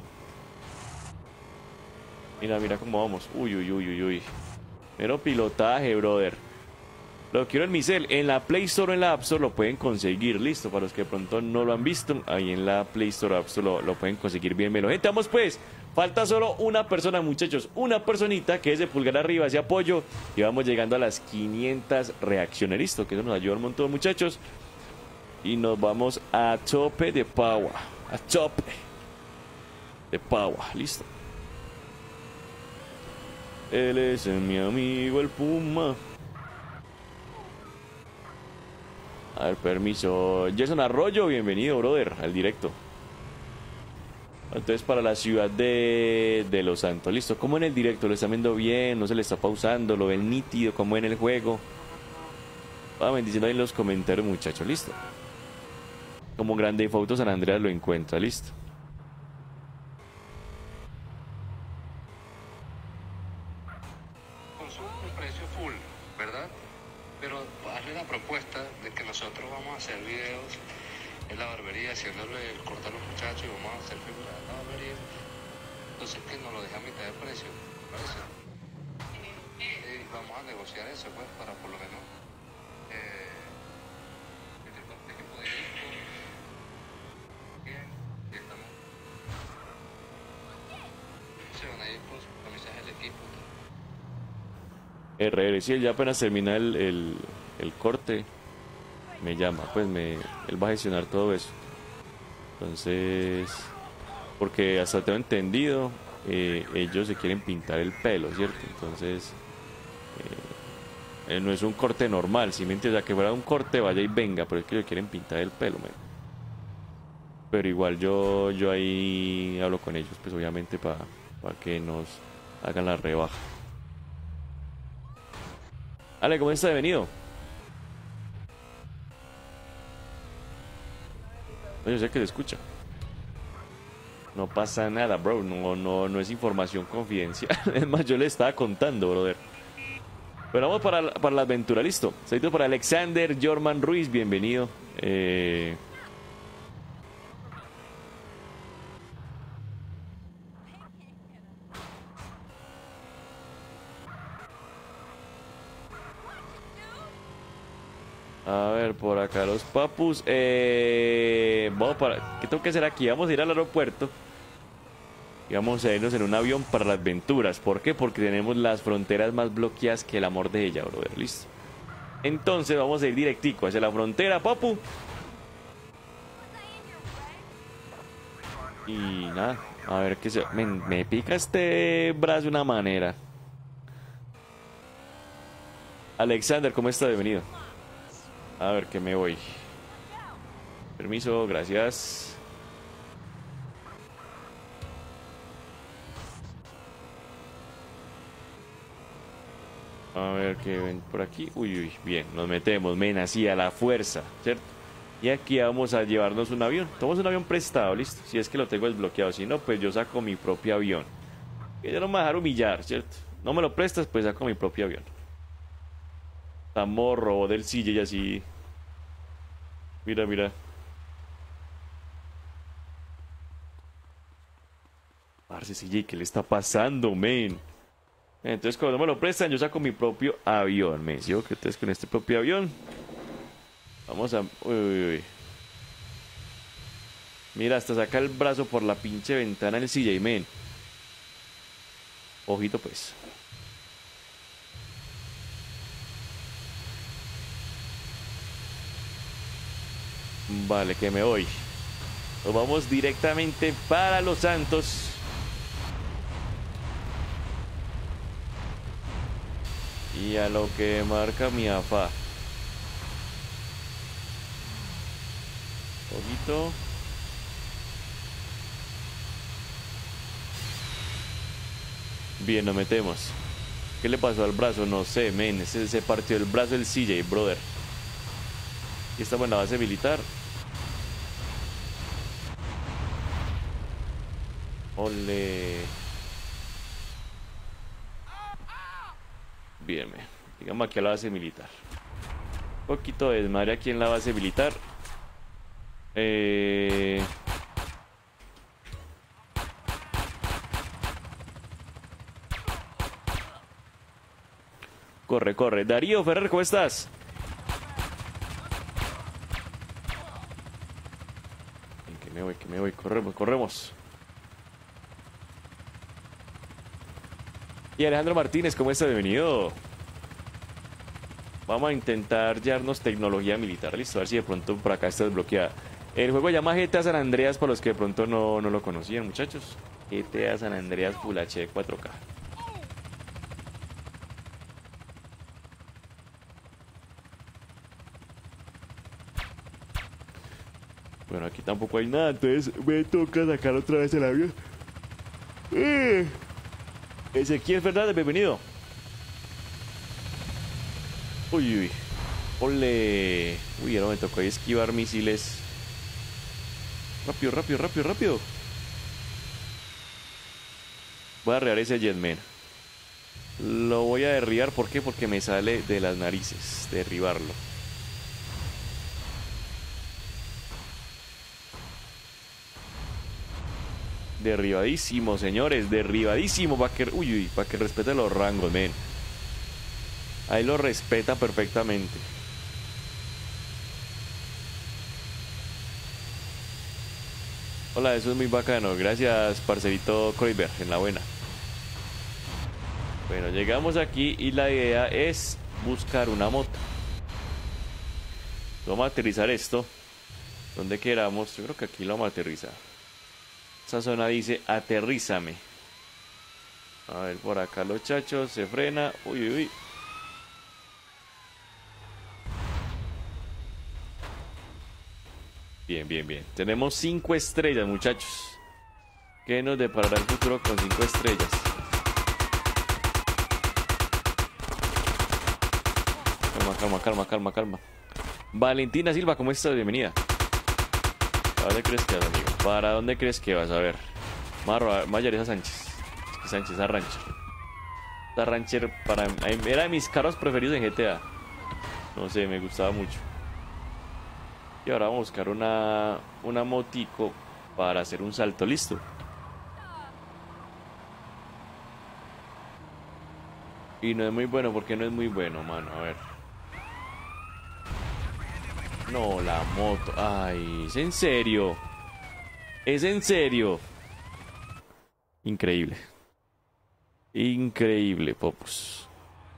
Mira, mira cómo vamos. Uy, uy, uy, uy, uy. Mero pilotaje, brother. Lo quiero en mi cel. En la Play Store o en la App Store lo pueden conseguir. Listo, para los que de pronto no lo han visto, ahí en la Play Store o App Store lo pueden conseguir bien. Melo. Gente, vamos pues. Falta solo una persona, muchachos. Una personita que es de pulgar arriba, ese apoyo. Y vamos llegando a las 500 reacciones. Listo, que eso nos ayuda un montón, muchachos. Y nos vamos a tope de power. A tope de power. Listo. Él es mi amigo el Puma. A ver, permiso. Jason Arroyo, bienvenido, brother, al directo. Entonces, para la ciudad de Los Santos. Listo, como en el directo, lo están viendo bien, no se le está pausando, lo ven nítido, como en el juego. Vayan diciendo ahí en los comentarios, muchachos, listo. Como Grande y Auto San Andreas lo encuentra, listo. Consumo un precio full, ¿verdad? Pero hazle la propuesta de que nosotros vamos a hacer videos en la barbería, haciéndole el corte a los muchachos y vamos a hacer figuras en la barbería. Entonces que nos lo deja a mitad de precio, ¿parece? Y vamos a negociar eso, pues, para por lo menos meter con este equipo de equipo. Bien, y estamos. Se van a ir con sus camisas del equipo. RR, sí, ya apenas termina el corte, me llama, pues él va a gestionar todo eso. Entonces, porque hasta tengo entendido, ellos se quieren pintar el pelo, ¿cierto? Entonces, No es un corte normal, si me entiendes, que fuera un corte vaya y venga, pero es que ellos quieren pintar el pelo, man. Pero igual yo ahí hablo con ellos, pues obviamente para que nos hagan la rebaja. Ale, ¿cómo está? Bienvenido. Yo sé que se escucha. No pasa nada, bro. No es información confidencial. Es más, yo le estaba contando, brother. Pero vamos para la aventura, listo. Saludos para Alexander Jorman Ruiz, bienvenido. A ver, por acá los papus. Vamos para. ¿Qué tengo que hacer aquí? Vamos a ir al aeropuerto. Y vamos a irnos en un avión para las aventuras. ¿Por qué? Porque tenemos las fronteras más bloqueadas que el amor de ella, brother. Listo. Entonces vamos a ir directico hacia la frontera, papu. Y nada. A ver qué se. Me pica este brazo de una manera. Alexander, ¿cómo está? Bienvenido. A ver, que me voy. Permiso, gracias. A ver, que ven por aquí. Uy, bien, nos metemos, men, así a la fuerza, ¿cierto? Y aquí vamos a llevarnos un avión. Tomamos un avión prestado, listo. Si es que lo tengo desbloqueado, si no, pues yo saco mi propio avión. Que ya no me va a dejar humillar, ¿cierto? No me lo prestas, pues saco mi propio avión. Tamorro del silla y así. Mira, mira. Parce, CJ, ¿qué le está pasando, men? Entonces, cuando me lo prestan, yo saco mi propio avión, men. Yo que entonces con este propio avión. Vamos a. Uy. Mira, hasta saca el brazo por la pinche ventana el CJ, men. Ojito, pues. Vale, que me voy. Nos vamos directamente para Los Santos. Y a lo que marca mi AFA. Ojito. Bien, nos metemos. ¿Qué le pasó al brazo? No sé, men. Se partió el brazo del CJ, brother. Y estamos en la base militar. Ole. Bien, digamos aquí a la base militar. Un poquito de desmadre aquí en la base militar. Corre, corre. Darío Ferrer, ¿cómo estás? Que me voy. Corremos, corremos. Y Alejandro Martínez, ¿cómo está? Bienvenido. Vamos a intentar llevarnos tecnología militar. Listo, a ver si de pronto por acá está desbloqueada. El juego se llama GTA San Andreas, para los que de pronto no lo conocían, muchachos. GTA San Andreas Full HD 4K. Bueno, aquí tampoco hay nada, entonces me toca sacar otra vez el avión. Ezequiel Fernández, bienvenido. Uy. Ole. Uy, ahora me tocó ahí esquivar misiles. Rápido. Voy a arrear ese Jetman. Lo voy a derribar, ¿por qué? Porque me sale de las narices derribarlo. Derribadísimo, señores, derribadísimo para que, para que respete los rangos, men. Ahí lo respeta perfectamente. Hola, eso es muy bacano. Gracias, parcerito Kroiber, en la buena. Bueno, llegamos aquí y la idea es buscar una moto. Vamos a aterrizar esto donde queramos. Yo creo que aquí lo vamos a aterrizar. Esa zona dice aterrízame. A ver, por acá los chachos, se frena. Uy. Bien, bien, bien. Tenemos 5 estrellas, muchachos. ¿Qué nos deparará el futuro con 5 estrellas? Calma. Valentina Silva, ¿cómo estás? Bienvenida. ¿Para dónde crees que vas, amigo? ¿Para dónde crees que vas? A ver. Mayaresa Sánchez. Es que Sánchez Arrancher. Arrancher era de mis carros preferidos en GTA. No sé, me gustaba mucho. Y ahora vamos a buscar una motico para hacer un salto. Listo. Y no es muy bueno. ¿Por qué no es muy bueno, mano? A ver. No, la moto. Ay, ¿es en serio? ¿Es en serio? Increíble. Increíble, popos.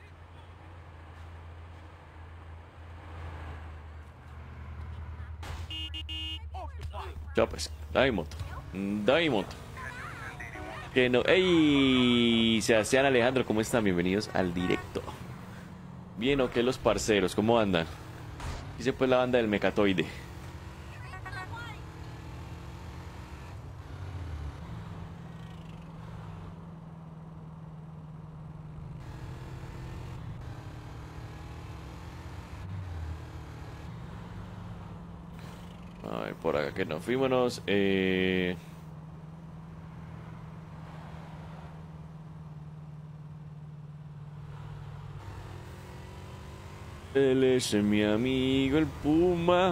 Ya pues, dame moto. Dame moto. Que no. ¡Ey! Sebastián, Alejandro, ¿cómo están? Bienvenidos al directo. Bien, ¿o qué los parceros? ¿Cómo andan? Dice pues la banda del Mecatoide. A ver, por acá que nos fuimos. Él es mi amigo el Puma.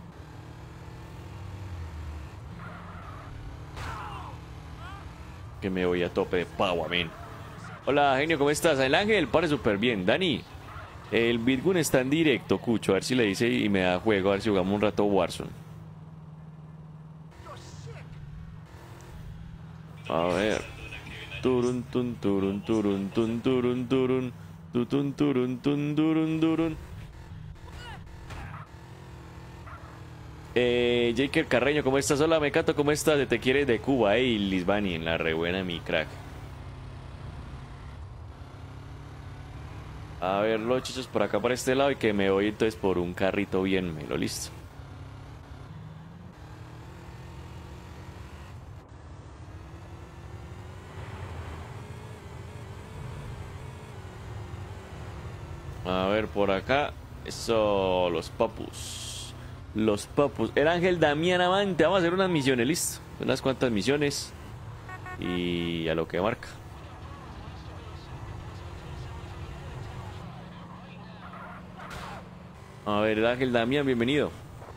Que me voy a tope de pavo, amén. Hola, genio, ¿cómo estás? El Ángel, pare súper bien. Dani, el Bitgun está en directo, Cucho. A ver si le dice y me da juego. A ver si jugamos un rato Warzone. A ver. Turun, tun, turun, turun, tun, turun, turun. Tutun, turun, tun, turun, turun. Jaker Carreño, ¿cómo estás? Hola, Mecato, ¿cómo estás? Te quieres de Cuba, Lisbani, en la rebuena, mi crack. A ver, los chichos por acá, por este lado, y que me voy entonces por un carrito bien melo, listo. A ver, por acá, eso, los papus. Los papus. El Ángel Damián Amante. Vamos a hacer unas misiones, listo. Unas cuantas misiones. Y a lo que marca. A ver, el Ángel Damián, bienvenido.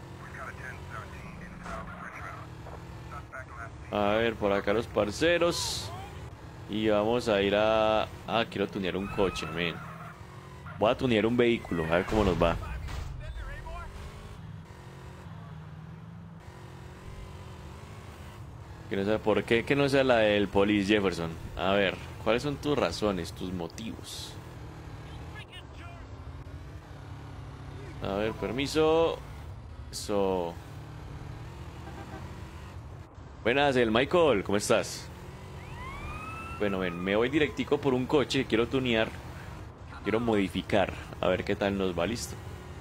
A ver, por acá los parceros. Y vamos a ir a... Ah, quiero tunear un coche, men. Voy a tunear un vehículo, a ver cómo nos va. Que no sea, ¿por qué que no sea la del Police Jefferson? A ver, ¿cuáles son tus razones, tus motivos? A ver, permiso. Eso. Buenas, el Michael, ¿cómo estás? Bueno, ven, me voy directico por un coche. Quiero tunear. Quiero modificar. A ver qué tal nos va, listo.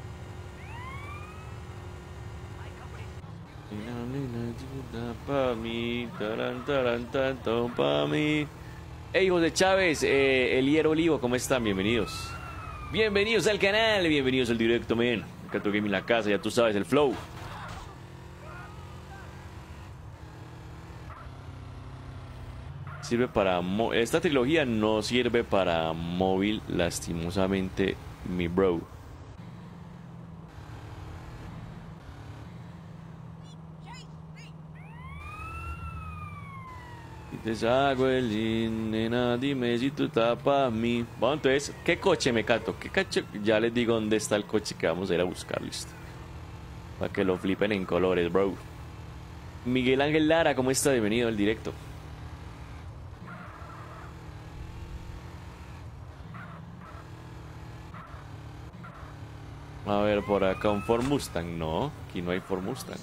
Pa' mí, pa' mí. Hey, José Chávez, Elier Olivo, ¿cómo están? Bienvenidos. Bienvenidos al canal, bienvenidos al directo, men. Cato Game en la casa, ya tú sabes, el flow. Sirve para... Esta trilogía no sirve para móvil, lastimosamente, mi bro. Deshago el jean, nena, dime si tú tapas mí. Bueno, entonces, ¿qué coche me cato? ¿Qué coche? Ya les digo dónde está el coche que vamos a ir a buscar, listo. Para que lo flipen en colores, bro. Miguel Ángel Lara, ¿cómo está? Bienvenido al directo. A ver, por acá un Ford Mustang. No, aquí no hay Ford Mustang.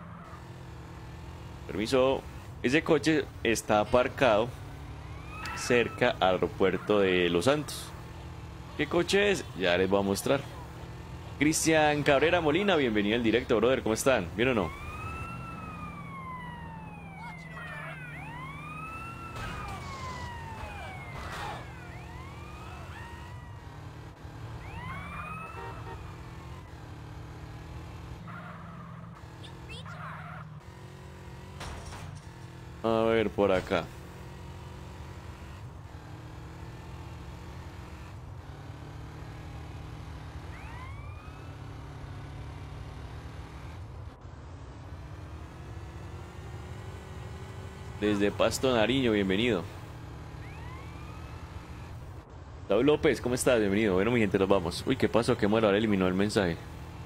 Permiso. Ese coche está aparcado cerca al aeropuerto de Los Santos. ¿Qué coche es? Ya les voy a mostrar. Cristian Cabrera Molina, bienvenido al directo, brother. ¿Cómo están? ¿Bien o no? A ver, por acá. Desde Pasto Nariño, bienvenido. David López, ¿cómo estás? Bienvenido. Bueno, mi gente, nos vamos. Uy, ¿qué pasó? ¿Qué muero? Ahora eliminó el mensaje.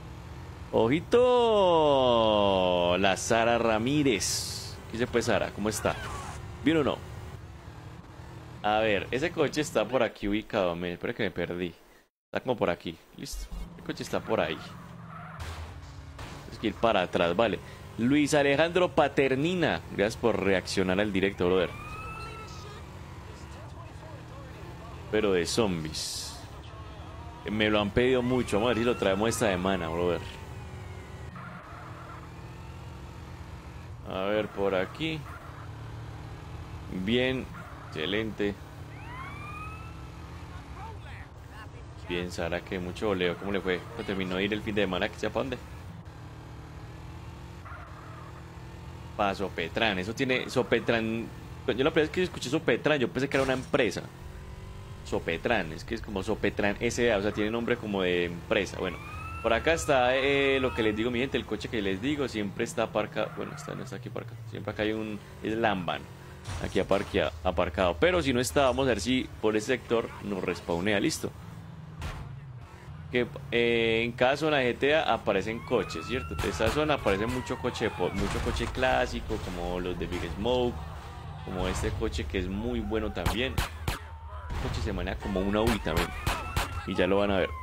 ¡Ojito! La Sara Ramírez. ¿Qué se puede, Sara? ¿Cómo está? ¿Bien o no? A ver, ese coche está por aquí ubicado. Espera que me perdí. Está como por aquí. Listo. El coche está por ahí. Tienes que ir para atrás, vale. Luis Alejandro Paternina. Gracias por reaccionar al directo, brother. Pero de zombies. Me lo han pedido mucho. Vamos a ver si lo traemos esta semana, brother. A ver, por aquí. Bien. Excelente. Bien, Sara, que mucho voleo. ¿Cómo le fue? ¿No terminó de ir el fin de semana? ¿Que sea para dónde? Para Sopetran. Eso tiene... Sopetran... Yo la primera vez que escuché Sopetran, yo pensé que era una empresa. Sopetran. Es que es como Sopetran S.A. O sea, tiene nombre como de empresa. Bueno, por acá está lo que les digo, mi gente. El coche que les digo siempre está aparcado. Bueno, no está aquí aparcado. Siempre acá hay un... Es Lamban. Aquí aparcado. Pero si no está, vamos a ver si por ese sector nos respawnea. Listo. Que en cada zona de GTA aparecen coches, ¿cierto? En esta zona aparece mucho coche clásico, como los de Big Smoke, como este coche que es muy bueno también. El coche se maneja como una UI también. Y ya lo van a ver.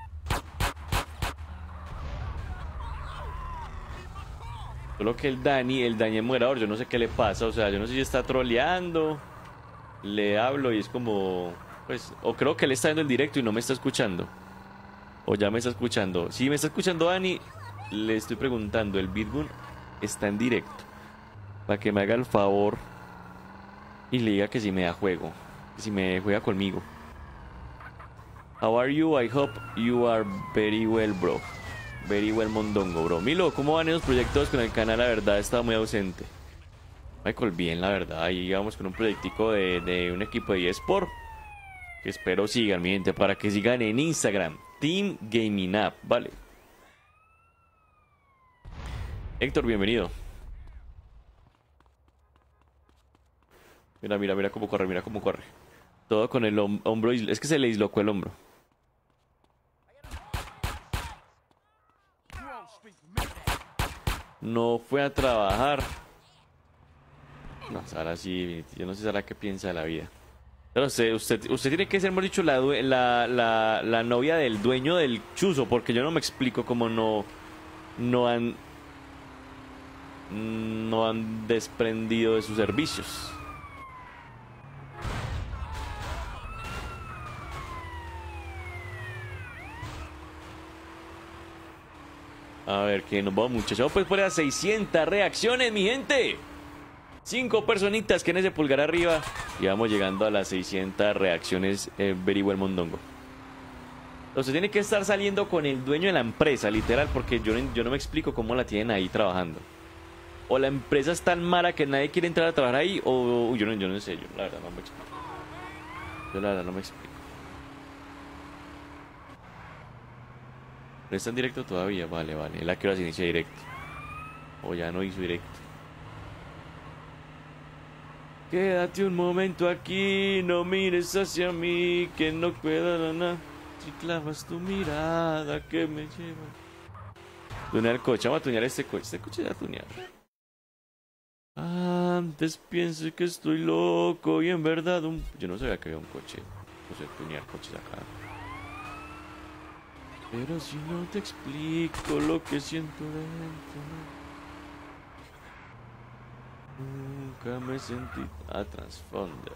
Solo que el Dani es moderador, yo no sé qué le pasa, o sea, yo no sé si está troleando. Le hablo y es como... Pues, o creo que él está viendo el directo y no me está escuchando. O ya me está escuchando. Si me está escuchando Dani, le estoy preguntando, ¿el Bitgun está en directo? Para que me haga el favor y le diga que si me da juego. Que si me juega conmigo. How are you? I hope you are very well, bro. Very well, mondongo, bro. Milo, ¿cómo van esos proyectos con el canal? La verdad, estaba muy ausente. Michael, bien, la verdad. Ahí vamos con un proyectico de un equipo de eSport. Que espero sigan, mi gente, para que sigan en Instagram. Team Gaming App, vale. Héctor, bienvenido. Mira, mira, mira cómo corre, mira cómo corre. Todo con el hombro. Es que se le dislocó el hombro. No fue a trabajar. No, Sara sí. Yo no sé, Sara, qué piensa de la vida. Pero usted tiene que ser, hemos dicho, la novia del dueño del chuzo. Porque yo no me explico cómo no han desprendido de sus servicios. A ver, que nos vamos, muchachos. Vamos pues por las 600 reacciones, mi gente. 5 personitas que en ese pulgar arriba. Y vamos llegando a las 600 reacciones. Very well, mondongo. Usted tiene que estar saliendo con el dueño de la empresa, literal. Porque yo no me explico cómo la tienen ahí trabajando. O la empresa es tan mala que nadie quiere entrar a trabajar ahí. O yo no sé, yo la verdad no me explico. Yo la verdad no me explico. ¿No está en directo todavía? Vale, vale. ¿A qué hora se inicia directo? O ya no hizo directo. Quédate un momento aquí, no mires hacia mí, que no pueda nada. Si clavas tu mirada que me lleva. Tunear el coche, vamos a tunear este coche ya tunear. Antes pienso que estoy loco y en verdad yo no sabía que había un coche. No sé tunear coches acá. Pero si no te explico lo que siento dentro. Nunca me sentí a transponder.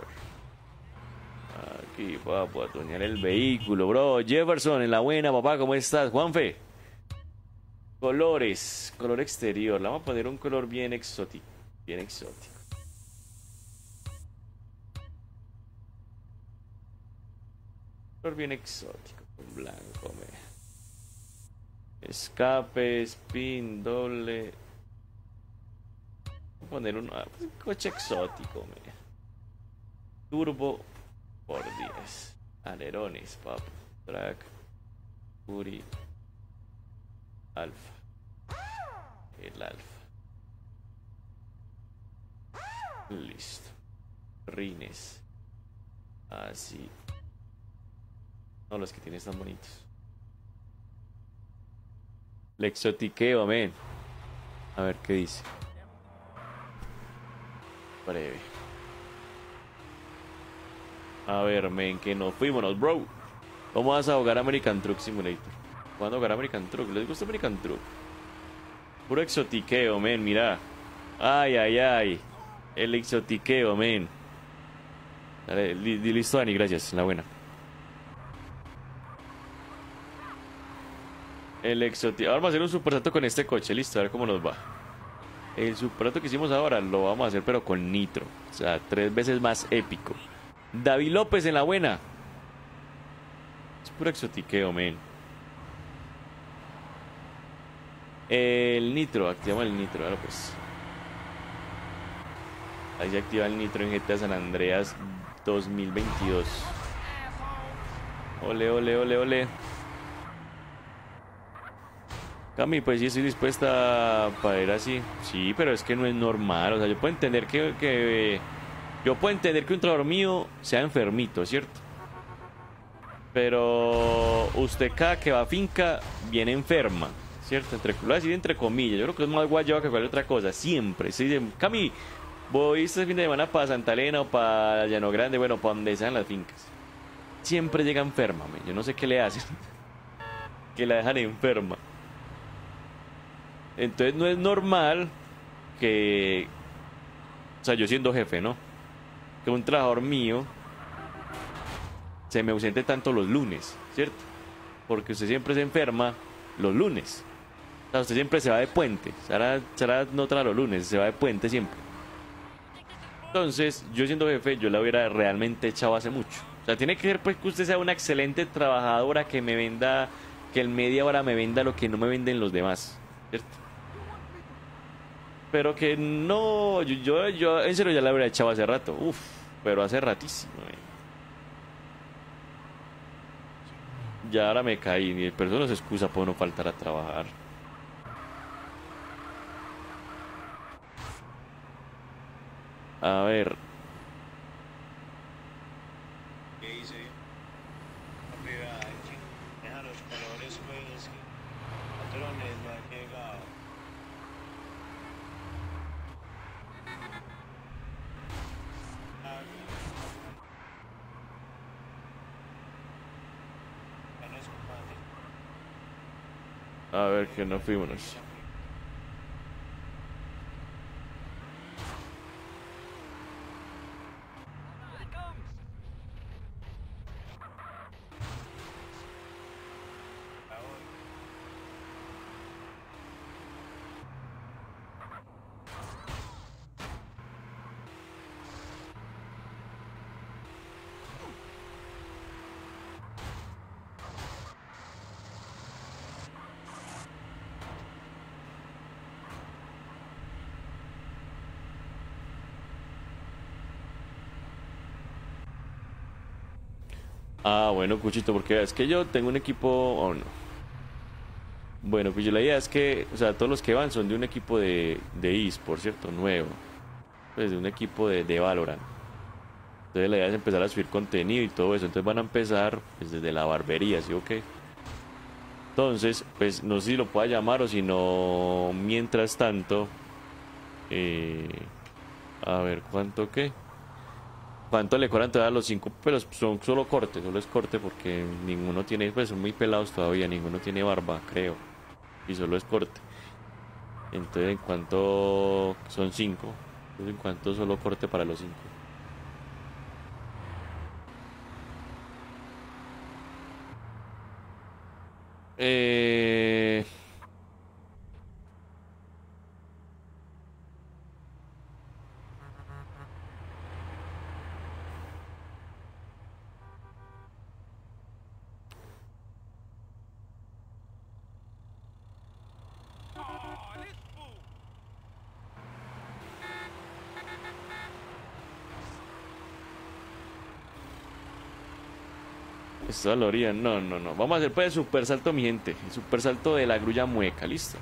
Aquí, papo, a tunear el vehículo, bro. Jefferson, en la buena, papá, ¿cómo estás? Juanfe. Colores. Color exterior. Le vamos a poner un color bien exótico. Bien exótico. Color bien exótico. Con blanco, Escape, spin, doble. Voy a poner un coche exótico, me. Turbo por 10. Alerones, papi. Track. Fury. Alfa. El alfa. Listo. Rines. Así. No, los que tienes tan bonitos. Le exotiqueo, men. A ver qué dice. Breve. A ver, men, que nos fuimos, bro. ¿Cómo vas a jugar American Truck Simulator? ¿Cuándo jugar American Truck? ¿Les gusta American Truck? Puro exotiqueo, men, mira. Ay, ay, ay. El exotiqueo, men. Dale, listo, Dani, gracias. La buena. El exotiqueo. Ahora vamos a hacer un supersalto con este coche. Listo, a ver cómo nos va. El supersalto que hicimos ahora lo vamos a hacer, pero con nitro. O sea, 3 veces más épico. David López en la buena. Es puro exotiqueo, men. El nitro, activamos el nitro, ahora pues. Ahí se activa el nitro en GTA San Andreas 2022. Ole, ole, ole, ole. Cami, pues sí estoy dispuesta para ir así. Sí, pero es que no es normal. O sea, yo puedo entender yo puedo entender que un trabajador mío sea enfermito, ¿cierto? Pero usted cada que va a finca viene enferma, ¿cierto? Lo voy a decir entre comillas. Yo creo que es más guayado que cualquier otra cosa. Siempre. Se dice, Cami, voy este fin de semana para Santa Elena o para Llano Grande, bueno, para donde sean las fincas. Siempre llega enferma, man. Yo no sé qué le hacen. Que la dejan enferma. Entonces no es normal que... O sea, yo siendo jefe, ¿no? Que un trabajador mío se me ausente tanto los lunes, ¿cierto? Porque usted siempre se enferma los lunes. O sea, usted siempre se va de puente. Será no tras los lunes, se va de puente siempre. Entonces, yo siendo jefe, yo la hubiera realmente echado hace mucho. O sea, tiene que ser pues que usted sea una excelente trabajadora que me venda, que en media hora me venda lo que no me venden los demás, ¿cierto? Pero que no, yo en serio ya la hubiera echado hace rato. Uf, pero hace ratísimo. Ya ahora me caí, pero eso no es excusa por no faltar a trabajar. A ver. ¿Qué hice? Arriba, aquí. Deja los colores, pues, patrones, no ha llegado. Ya no es compadre. A ver, que no fuimos. Ah, bueno, Cuchito, porque es que yo tengo un equipo o no. Bueno, pues la idea es que, o sea, todos los que van son de un equipo de eSport, ¿cierto? Nuevo. Pues de un equipo de Valorant. Entonces la idea es empezar a subir contenido y todo eso. Entonces van a empezar pues, desde la barbería, ¿sí o qué? Entonces, pues no sé si lo pueda llamar o si no, mientras tanto, a ver, ¿cuánto qué? ¿Cuánto le cobran todavía los 5? Pero son solo cortes, solo es corte porque ninguno tiene, pues son muy pelados todavía, ninguno tiene barba, creo. Y solo es corte. Entonces, ¿en cuánto son 5? Entonces, ¿en cuánto solo corte para los 5? Eh... Esto a la orilla. No, no, no. Vamos a hacer pues el super salto, mi gente. El super salto de la grulla mueca. Listo.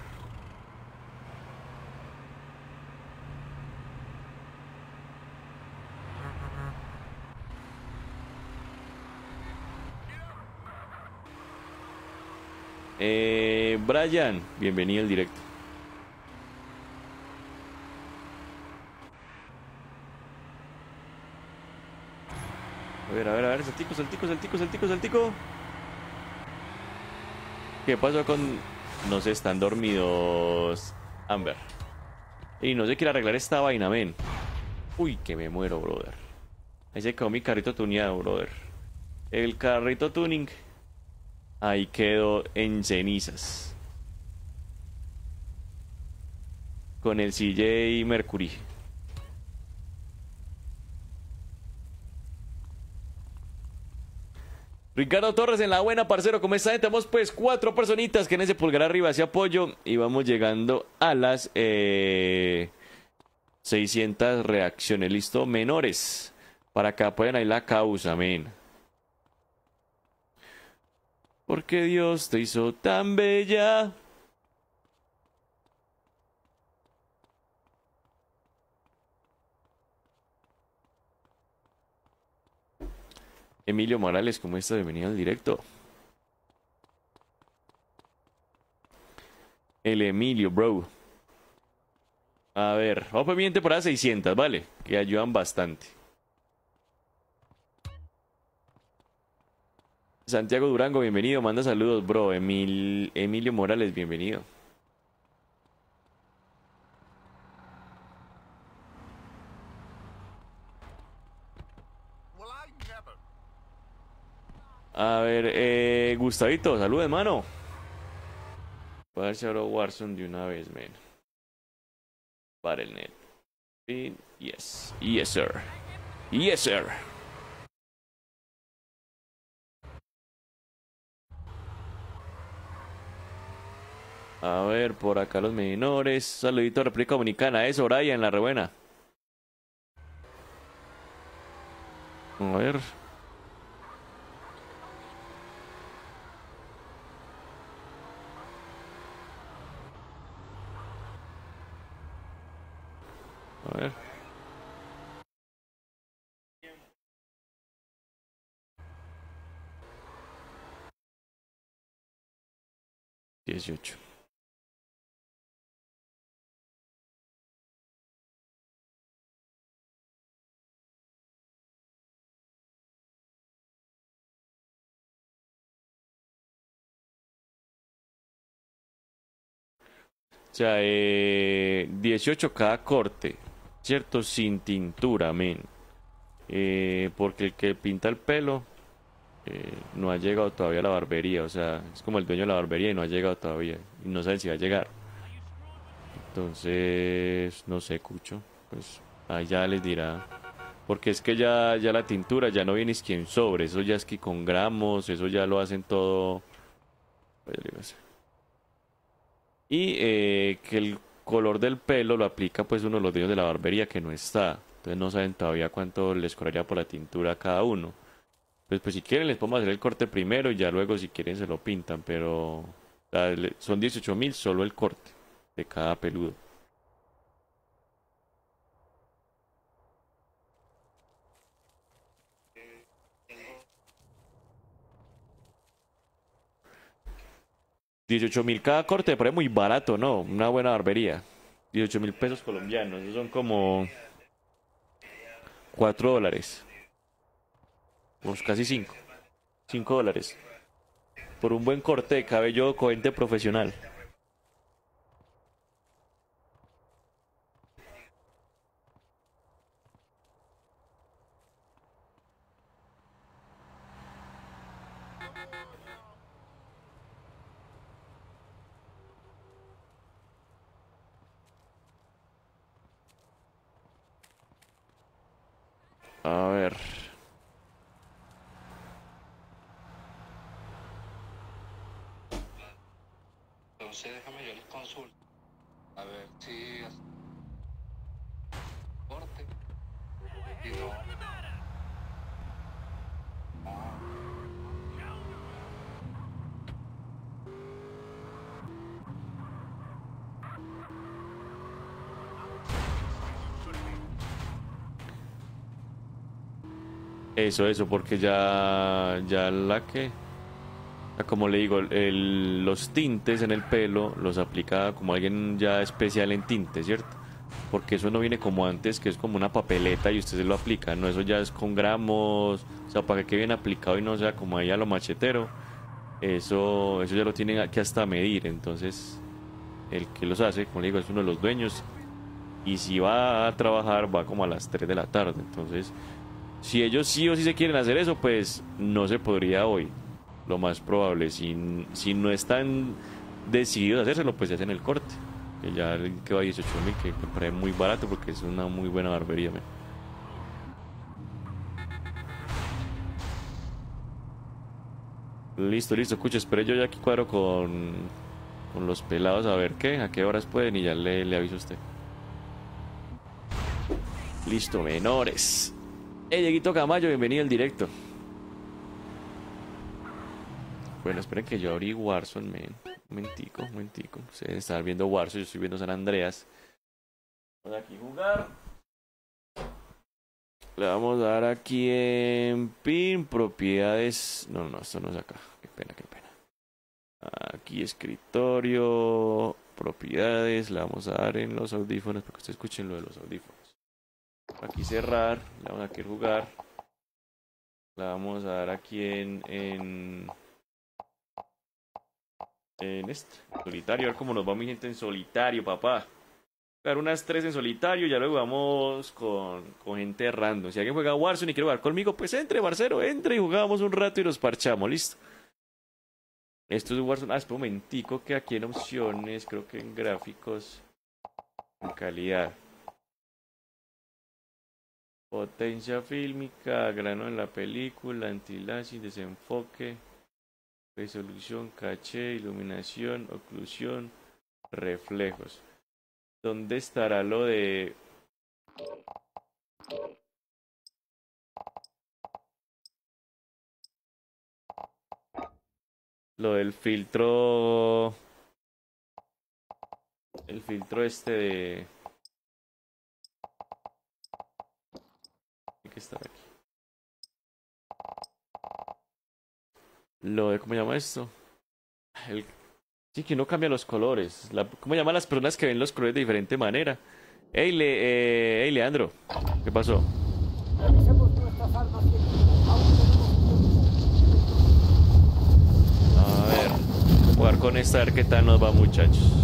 Brian, bienvenido al directo. A ver, saltico, saltico, saltico, saltico, saltico. ¿Qué pasó con...? No sé, están dormidos, Amber. Y no se quiere arreglar esta vaina, men. Uy, que me muero, brother. Ahí se quedó mi carrito tuneado, brother. El carrito tuning. Ahí quedó en cenizas. Con el CJ Mercury. Ricardo Torres en la buena, parcero. ¿Cómo están? Tenemos pues 4 personitas que en ese pulgar arriba ese apoyo. Y vamos llegando a las 600 reacciones. Listo, menores. Para que apoyen ahí la causa, men. Porque Dios te hizo tan bella. Emilio Morales, ¿cómo estás? Bienvenido al directo. El Emilio, bro. A ver, vamos pendiente para 600, ¿vale? Que ayudan bastante. Santiago Durango, bienvenido. Manda saludos, bro. Emilio Morales, bienvenido. A ver, Gustavito, salud, hermano. Voy a ver si abro Warzone de una vez, man. Para el net. Yes. Yes, sir. Yes, sir. A ver, por acá los menores. Saludito a República Dominicana. Eso, Brian, la rebuena. A ver. A ver. $18. O sea, 18 cada corte, ¿cierto? Sin tintura, men. Porque el que pinta el pelo no ha llegado todavía a la barbería. O sea, es como el dueño de la barbería y no ha llegado todavía. Y no saben si va a llegar. Entonces, no sé, Cucho. Pues ahí ya les dirá. Porque es que ya la tintura ya no viene quien sobre. Eso ya es que con gramos, eso ya lo hacen todo. Pues, le digo así. Y que el color del pelo lo aplica pues uno de los dueños de la barbería que no está. Entonces no saben todavía cuánto les cobraría por la tintura a cada uno. Pues si quieren les podemos hacer el corte primero y ya luego si quieren se lo pintan. Pero son 18.000 solo el corte de cada peludo. $18.000 cada corte, pero es muy barato, ¿no? Una buena barbería. 18.000 pesos colombianos. Esos son como $4. Pues casi 5. $5. Por un buen corte de cabello coherente profesional. A ver. Entonces déjame yo les consulto. A ver si corte. Y no. Eso, porque ya la que... Como le digo, los tintes en el pelo los aplica como alguien ya especial en tinte, ¿cierto? Porque eso no viene como antes, que es como una papeleta y usted se lo aplica, no, eso ya es con gramos, o sea, para que quede bien aplicado y no sea como ahí a lo machetero, eso ya lo tienen que hasta medir, entonces el que los hace, como le digo, es uno de los dueños, y si va a trabajar va como a las 3 de la tarde, entonces si ellos sí o sí se quieren hacer eso, pues no se podría hoy. Lo más probable, si no están decididos a hacérselo, pues se hacen el corte. Que ya quedó a 18.000, que me parece muy barato porque es una muy buena barbería. Man. Listo, escucha, espere yo ya aquí cuadro con los pelados a ver a qué horas pueden y ya le aviso a usted. Listo, menores. Dieguito Camayo, bienvenido al directo. Bueno, esperen que yo abrí Warzone, men. Un momentico. Ustedes están viendo Warzone, yo estoy viendo San Andreas. Vamos aquí a jugar. Le vamos a dar aquí en pin, propiedades. No, esto no es acá. Qué pena. Aquí escritorio, propiedades. Le vamos a dar en los audífonos, para que ustedes escuchen lo de los audífonos. Aquí cerrar, le vamos a aquí jugar. Le vamos a dar aquí en solitario, a ver cómo nos va mi gente en solitario, papá. Jugar unas 3 en solitario, ya luego vamos con gente random. Si alguien juega Warzone y quiere jugar conmigo, pues entre, Barcero, entre y jugamos un rato y nos parchamos, listo. Esto es Warzone. Espera un momentico, que aquí en opciones, creo que en gráficos, en calidad, potencia fílmica, grano en la película, anti-aliasing, desenfoque, resolución, caché, iluminación, oclusión, reflejos. ¿Dónde estará lo de...? Lo del filtro... El filtro este de... Tiene que estar aquí. Lo de... ¿Cómo se llama esto? Sí, que uno cambia los colores. ¿Cómo llaman las personas que ven los colores de diferente manera? Hey, Leandro. ¿Qué pasó? A ver. Jugar con esta, a ver qué tal nos va, muchachos.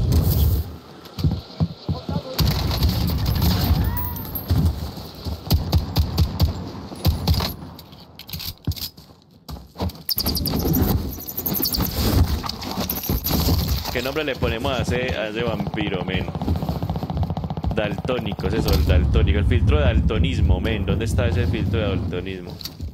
¿Qué nombre le ponemos a ese vampiro, men? Daltónico, es eso, el daltónico. El filtro de daltonismo, men. ¿Dónde está ese filtro de daltonismo?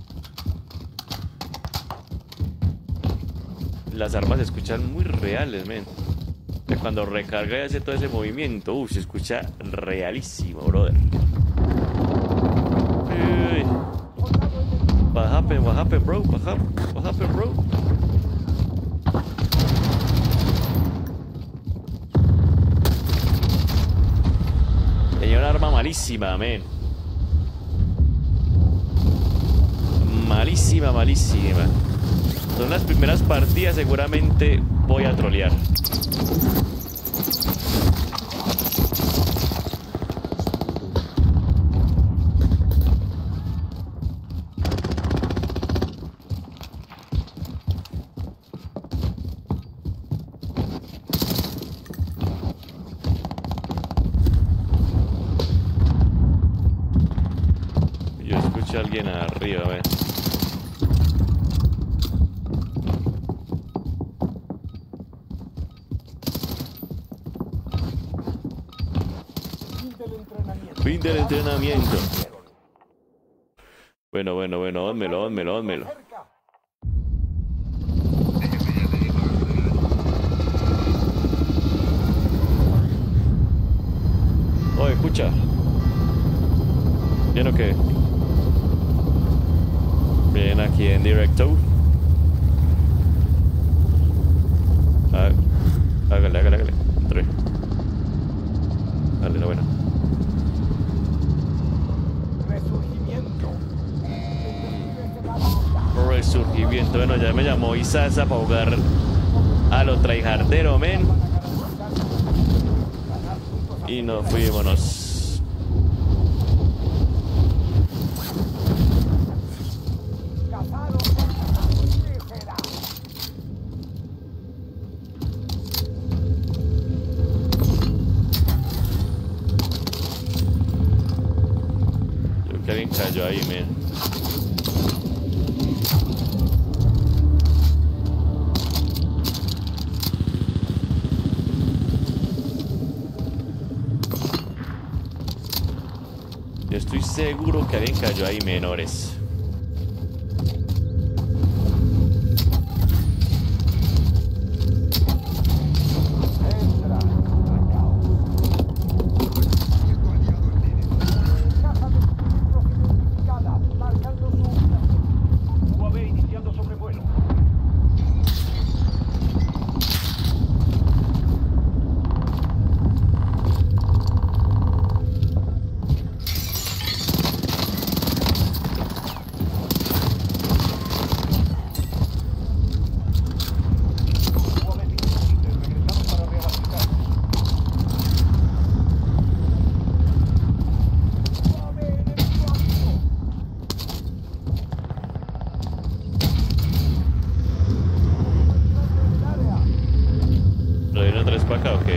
Las armas se escuchan muy reales, men. Que cuando recarga y hace todo ese movimiento, se escucha realísimo, brother. What happened, bro? What happened, bro? Tenía una arma malísima, men. Malísima. Son las primeras partidas, seguramente voy a trolear. Yo escucho a alguien arriba, a ver. Fin del entrenamiento. Bueno, ónmelo. Oye, escucha. ¿Bien o qué? Bien, aquí en directo. Hágale. Entré. Dale, la buena. Resurgimiento. Bueno, ya me llamó Isaza para jugar a lo tryhardero, men. Y nos fuímonos. Creo que alguien cayó ahí, men. Yo estoy seguro que alguien cayó ahí, menores. ¿Lo dieron otra vez para acá o qué?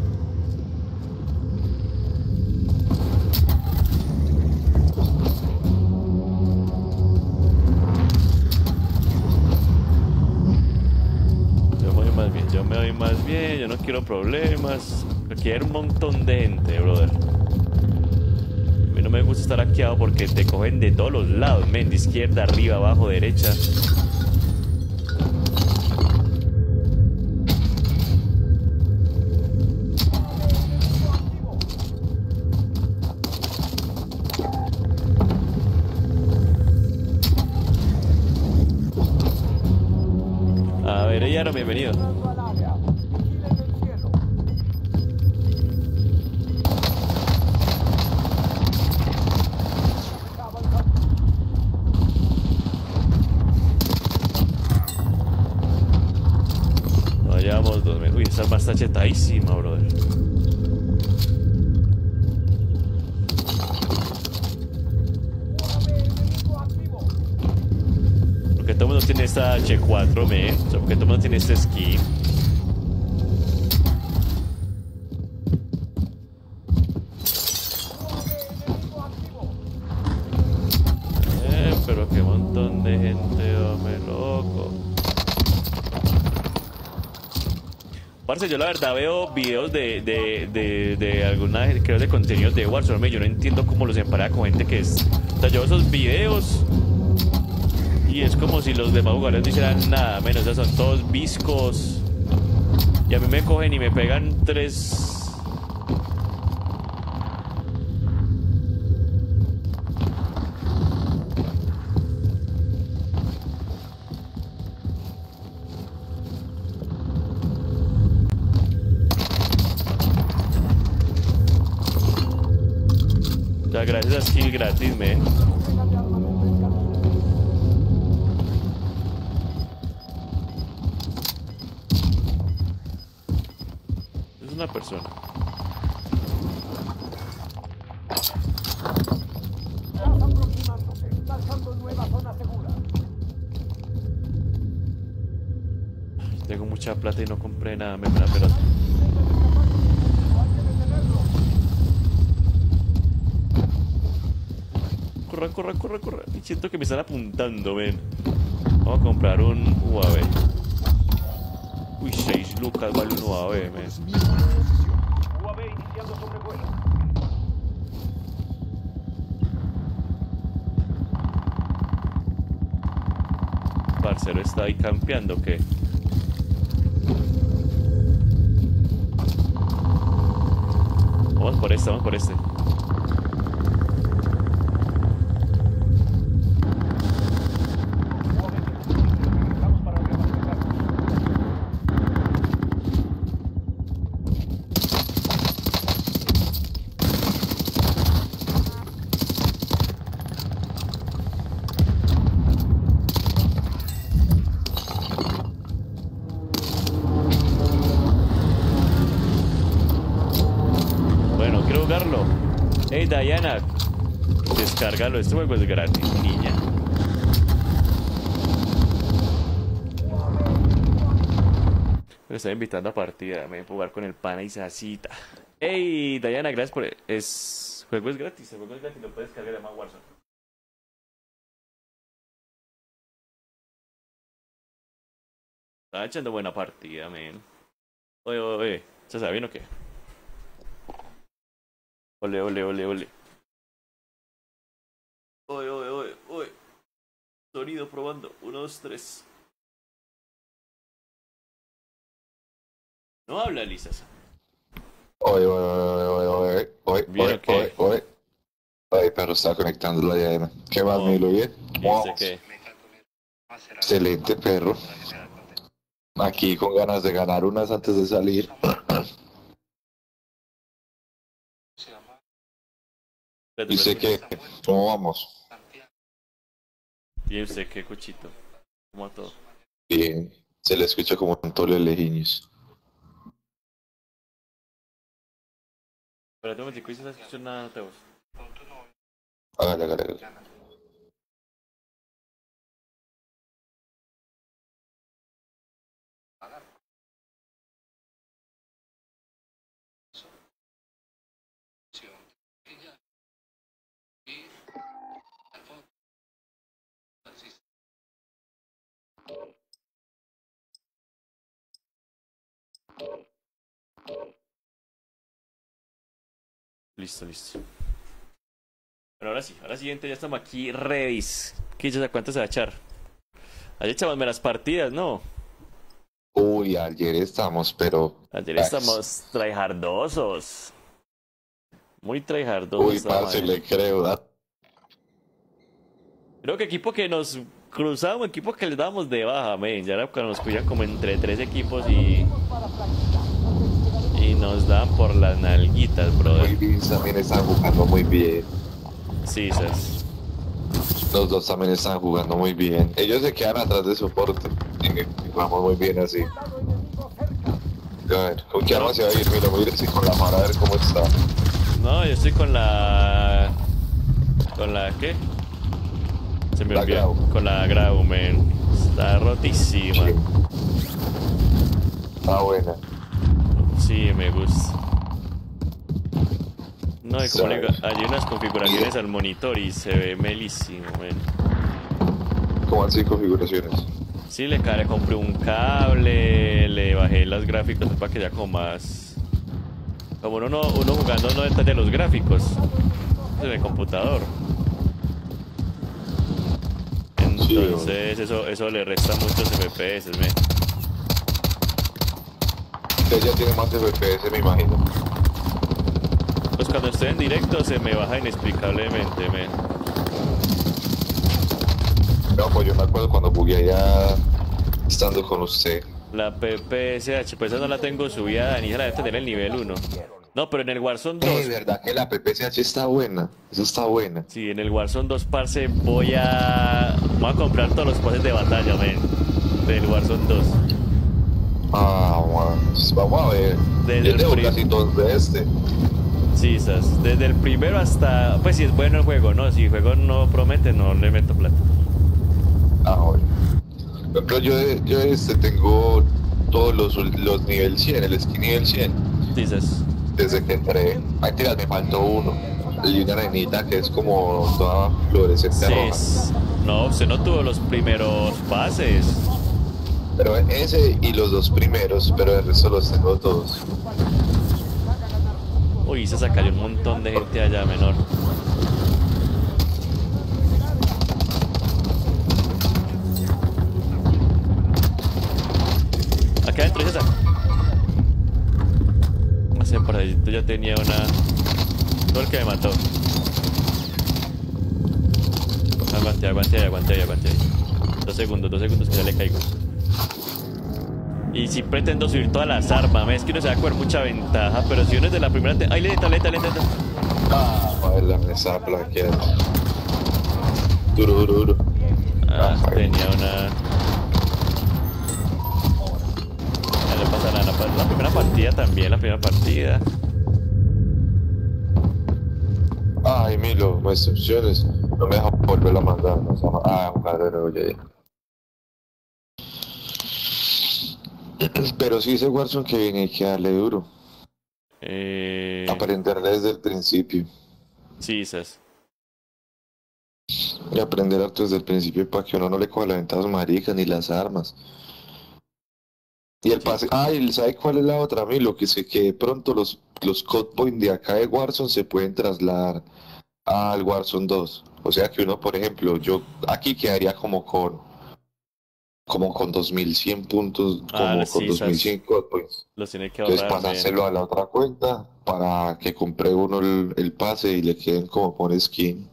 Yo me voy más bien, yo no quiero problemas. Aquí hay un montón de gente, brother. A mí no me gusta estar hackeado porque te cogen de todos los lados, men, de izquierda, arriba, abajo, derecha. A ver, Eyaro, bienvenido. No, llevamos 2 minutos. Uy, esa arma está chetadísima, brother. Porque todo el mundo tiene esta H4, men. O sea, porque todo el mundo tiene este skin. Pero qué montón de gente, hombre, loco. Parce, yo la verdad veo videos de alguna, creo, de contenidos de Warzone. Yo no entiendo cómo los empareja con gente que es... O sea, yo veo esos videos y es como si los demás jugadores no hicieran nada menos. O sea, son todos viscos. Y a mí me cogen y me pegan 3... Gracias a skill gratis, men. Es una persona. Tengo mucha plata y no compré nada, me da pelota. Corre. Siento que me están apuntando, ven. Vamos a comprar un UAV. Uy, 6 lucas vale un UAV, men. UAV iniciando sobrevuelo. Parcero está ahí campeando, ¿o qué? Vamos por este. Ey, Diana, descárgalo, este juego es gratis, niña. Me está invitando a partida, me voy a jugar con el pana y Sasita. Ey, Diana, gracias por... Juego es gratis, el juego es gratis, lo puedes descargar, se llama Warzone. Estaba echando buena partida, men. Oye, oye, ¿se sabe bien o qué? Ole, ole, ole, ole. Oye, oye, oye, oye. Sonido probando. 1, 2, 3. No habla, Lisas. Oye, oye, oye, ¿Bien o qué? oye. Ay, pero está conectando la llave. ¿Qué más, Oh, Milo? ¿Bien? Dice que... Excelente, perro. Aquí con ganas de ganar unas antes de salir. ¿Y usted qué? ¿Cómo vamos? ¿Y usted qué, Cuchito? ¿Cómo a todo? Bien. Se le escucha como un tole lejiños. Espérate un momentico, ¿y no escucho nada de voz? Hágale, hágale, hágale. Listo, listo. Bueno, ahora siguiente, ya estamos aquí, ready. ¿Qué dices? ¿A cuánto se va a echar? Ayer echamos las partidas, ¿no? Uy, ayer estamos, pero... Ayer estamos tryhardosos. Muy tryhardosos. Uy, parce, le creo, ¿verdad? Creo que equipo que nos cruzamos, equipo que les dábamos de baja, men. Ya era cuando nos cuidan como entre 3 equipos y nos dan por las nalguitas, Muy brother. bien, también están jugando muy bien. Sí, Sas. Los dos también están jugando muy bien. Ellos se quedan atrás de soporte. Y vamos muy bien así. A ver, ¿con qué arma se va a ir? Mira, voy a ir así con la mano a ver cómo está. No, yo estoy con la... ¿Con la qué? Se me La olvidó. Grau. Con la Grau, man. Está rotísima. Sí. Está buena. Sí, me gusta. No, y como Sabe. le digo, hay unas configuraciones al monitor y se ve melísimo, man. ¿Cómo así configuraciones? Sí, le compré un cable, le bajé los gráficos para que sea como más... Como uno jugando no detalle los gráficos en el computador. Entonces eso le resta muchos FPS, me. Usted ya tiene más de FPS, me imagino. Pues cuando estoy en directo se me baja inexplicablemente, me. No, pues yo me acuerdo cuando jugué allá estando con usted. La PPSH, pues esa no la tengo subida, ni la debe tener el nivel 1. No, pero en el Warzone 2. verdad que la PPSH está buena. Esa está buena. Sí, en el Warzone 2, parce, voy a comprar todos los pases de batalla, men. Del Warzone 2. Ah, bueno. Vamos a ver. Desde Yo el tengo prim- casi todos de este. Sí, Sas. Desde el primero hasta... Pues si es bueno el juego, ¿no? Si el juego no promete, no le meto plata. Ah, bueno. Por ejemplo, yo este tengo todos los nivel 100, el skin nivel 100. Sí, Sas. Desde que entré. Mentira, me faltó uno. Y una arenita que es como toda fluorescente Sí, roja. no, usted no tuvo los primeros pases. Pero ese y los dos primeros, pero el resto los tengo todos. Uy, se cayó un montón de gente allá, menor. Acá adentro, César. No sé, por ahí yo tenía una... Todo el que me mató. Aguante. 2 segundos que ya le caigo. Y si pretendo subir todas las armas, es que uno se va a coger mucha ventaja, pero si uno es de la primera... ¡Ay, lenta! Ah, a ver, la mesa plaqueada. Duro. Tenía una... No le pasa nada, la primera partida también, la primera partida. Ay, Milo, muestra opciones. No me deja volverlo a mandar. No, un carrero, ya. Pero sí ese Warzone que viene hay que darle duro. Aprender desde el principio. Sí, Sas. Y aprender harto desde el principio para que uno no le coja las ventajas maricas ni las armas. Y el pase. Ah, y ¿sabe cuál es la otra, Milo? Que de pronto los code points de acá de Warzone se pueden trasladar al Warzone 2. O sea que uno, por ejemplo, yo aquí quedaría como con 2100 puntos, como sí, con 2100 code points. Los tiene que Entonces ahorrar. pasárselo a la otra cuenta para que compre uno el pase y le queden como por skin.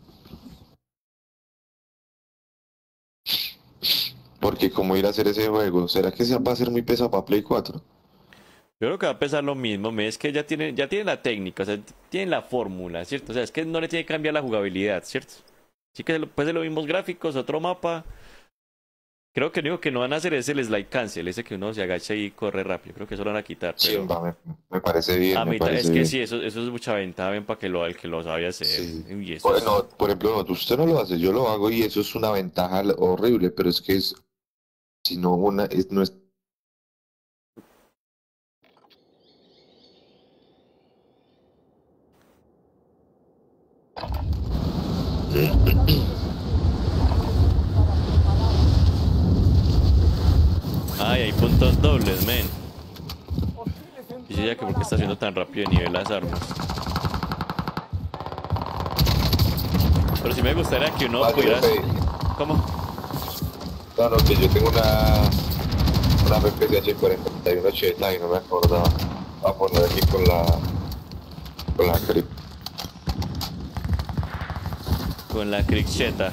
Porque como ir a hacer ese juego, ¿será que va a ser muy pesado para Play 4? Yo creo que va a pesar lo mismo, es que ya tiene la técnica, o sea, tienen la fórmula, ¿cierto? O sea, es que no le tiene que cambiar la jugabilidad, ¿cierto? Así que después de los mismos gráficos, otro mapa. Creo que lo único que no van a hacer es el slide cancel, ese que uno se agacha y corre rápido. Creo que eso lo van a quitar. Pero... Sí, me parece bien. A me mí parece es que bien. sí, eso es mucha ventaja, ven, para que el que lo sabe hacer. Sí. Y eso Bueno, por ejemplo, usted no lo hace, yo lo hago y eso es una ventaja horrible, pero es que es, si no, no es. Ay, hay puntos dobles, men. Y ya que porque está haciendo tan rápido de nivel las armas. Pero sí me gustaría que uno pudiera... ¿Cómo? No, que yo tengo una PPCH 4180 y no me acordaba. Voy a poner aquí con la grip. Con la cricheta.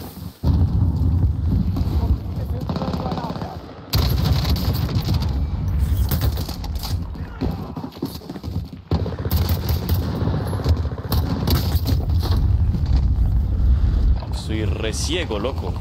Soy re ciego, loco.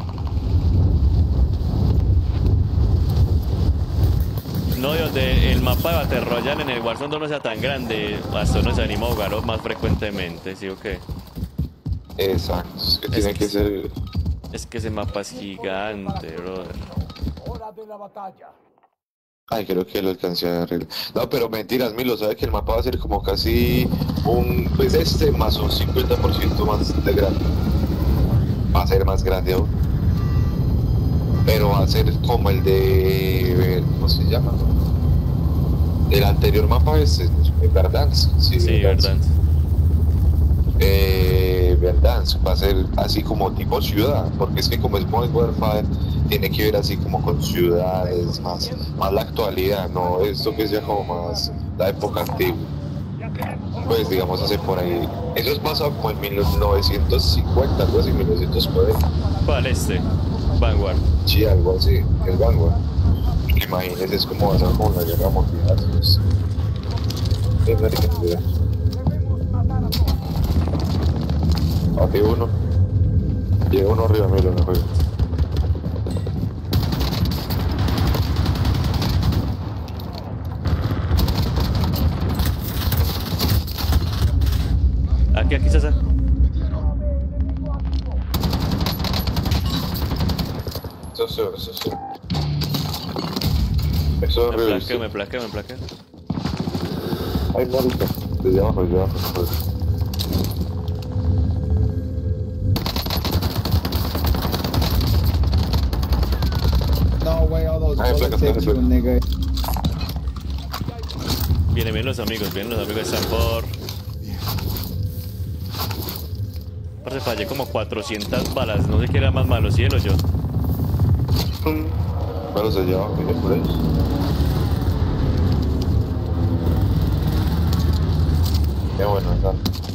No, donde el mapa de Battle Royale en el Warzone no sea tan grande, hasta uno se anima a jugarlo más frecuentemente, ¿sí o qué? Exacto, es que tiene que ser... Es que ese mapa es gigante, brother. Hora de la batalla. Ay, creo que lo alcancé a arreglar. No, pero mentiras, Milo, sabe que el mapa va a ser como casi pues más un 50% más de grande. Va a ser más grande aún. Pero va a ser como el de... ¿cómo se llama? El anterior mapa es Verdansk. Sí, Verdansk. Verdansk va a ser así como tipo ciudad, porque es que como es Modern Warfare, tiene que ver así como con ciudades, más la actualidad, no esto que sea como más la época antigua. Pues digamos hace por ahí. Eso es basado como en 1950, algo así, 1940. ¿Cuál Vanguard. Sí, algo así, el Vanguard. Imagínese, es como basado como la guerra mundial. Aquí uno. Llega uno arriba, mira, no juego. Aquí, César. Eso. Eso es horrible. Me plaqueo. Ay, marica. Desde abajo. No way, all those bullets hit you, nigga. Vienen los amigos están por... Parce, fallé como 400 balas, no sé qué era más malo, si él o yo. Bueno, se lleva, mire por ahí. Qué bueno, está.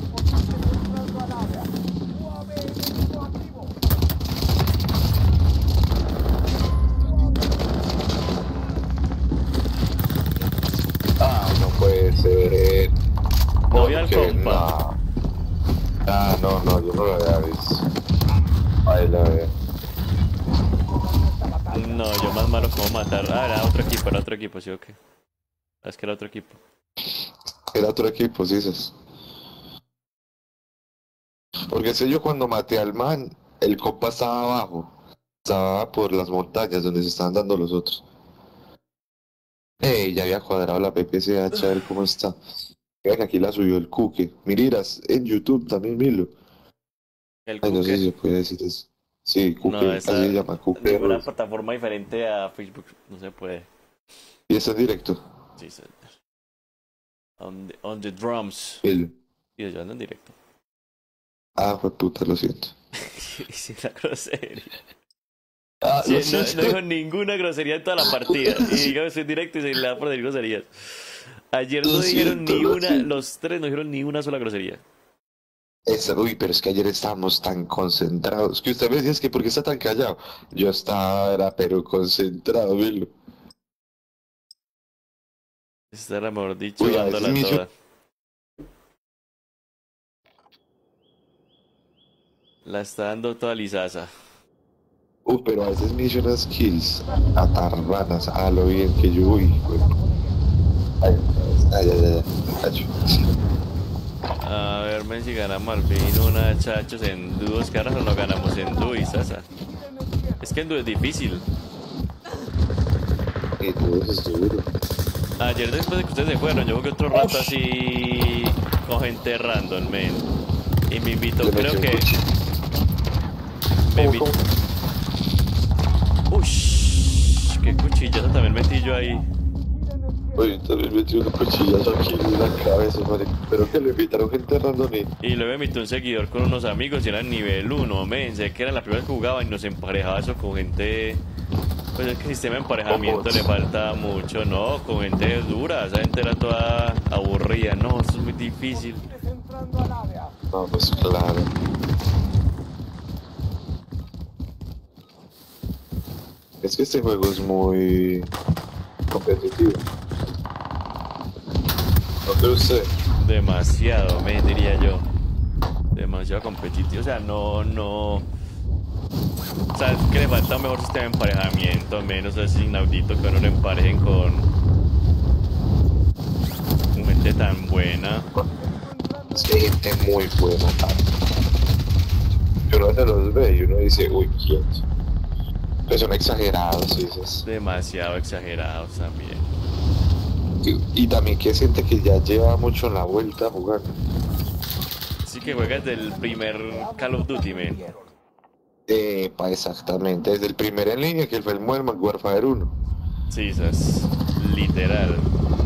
Ah, no puede ser. No vi al Porque compa. no, yo no lo había visto. Ahí la veo. No, yo más malo como matar. Ah, era otro equipo, sí o qué. Es que era otro equipo. Era otro equipo, sí, dices. Porque sé yo cuando maté al man, el compa estaba abajo. Estaba por las montañas donde se estaban dando los otros. Ya había cuadrado la PPCH, a ver cómo está. Mira que aquí la subió el Cuque. Miriras, en YouTube también, Milo. El Ay, no sé Cuque. si se puede decir eso. Sí, Cuque, No, así se llama Cuque. ninguna plataforma diferente a Facebook no se puede. Y está en directo. Sí, señor. On the drums. Milo. Y yo ando en directo. Ah, fue puta, lo siento. Sin la grosería. Ah, Sí, lo no siento. dijo ninguna grosería en toda la partida. Y digamos, estoy en directo y se le da por decir groserías. Ayer no Lo dijeron siento, ni lo una, siento. los tres no dijeron ni una sola grosería. Uy, pero es que ayer estábamos tan concentrados. Que usted me decía, es que ¿por qué está tan callado? Yo estaba, pero concentrado, Milo. Esta era, mejor dicho, Uy, a veces dándola me hizo- toda. La está dando toda lisaza. Pero a veces me hizo unas kills atarranas, a lo bien que yo, uy, güey. Ay, cacho. A ver, ven si ganamos al fin una chachos en dúos, que ahora no ganamos en dúo y sasa. Es que en dúo es difícil. Y todo eso es duro. Ayer después de que ustedes se fueron, yo jugué otro rato así con gente random, men. Y me invitó, Le creo metí un que... cuchillo. Me ¿Cómo, invitó... cómo? Ush, qué cuchillazo también metí yo ahí. Uy, también metí un cuchillazo aquí en la cabeza, marico. Pero que le invitaron gente random y... Y luego me invitó un seguidor con unos amigos y eran nivel 1, men. Sé que era la primera vez que jugaba y nos emparejaba eso con gente... Pues es que el sistema de emparejamiento le falta mucho, ¿no? Con gente dura, esa gente era toda aburrida, no, eso es muy difícil. Entrando al área. No, pues claro. Es que este juego es muy competitivo. ¿No cree usted? Demasiado, me diría yo. Demasiado competitivo, o sea, no... O sea, es que le falta un mejor sistema de emparejamiento, menos es inaudito que no lo emparejen con gente tan buena. Es que hay gente muy buena. Que uno se los ve y uno dice, uy, ¿quién? Pues son exagerados, dices. Demasiado exagerados también. Y también que es gente que ya lleva mucho en la vuelta jugando. Sí que juegas del primer Call of Duty, man. Exactamente. Desde el primer en línea, que fue el Modern Warfare 1. Sí, eso es literal.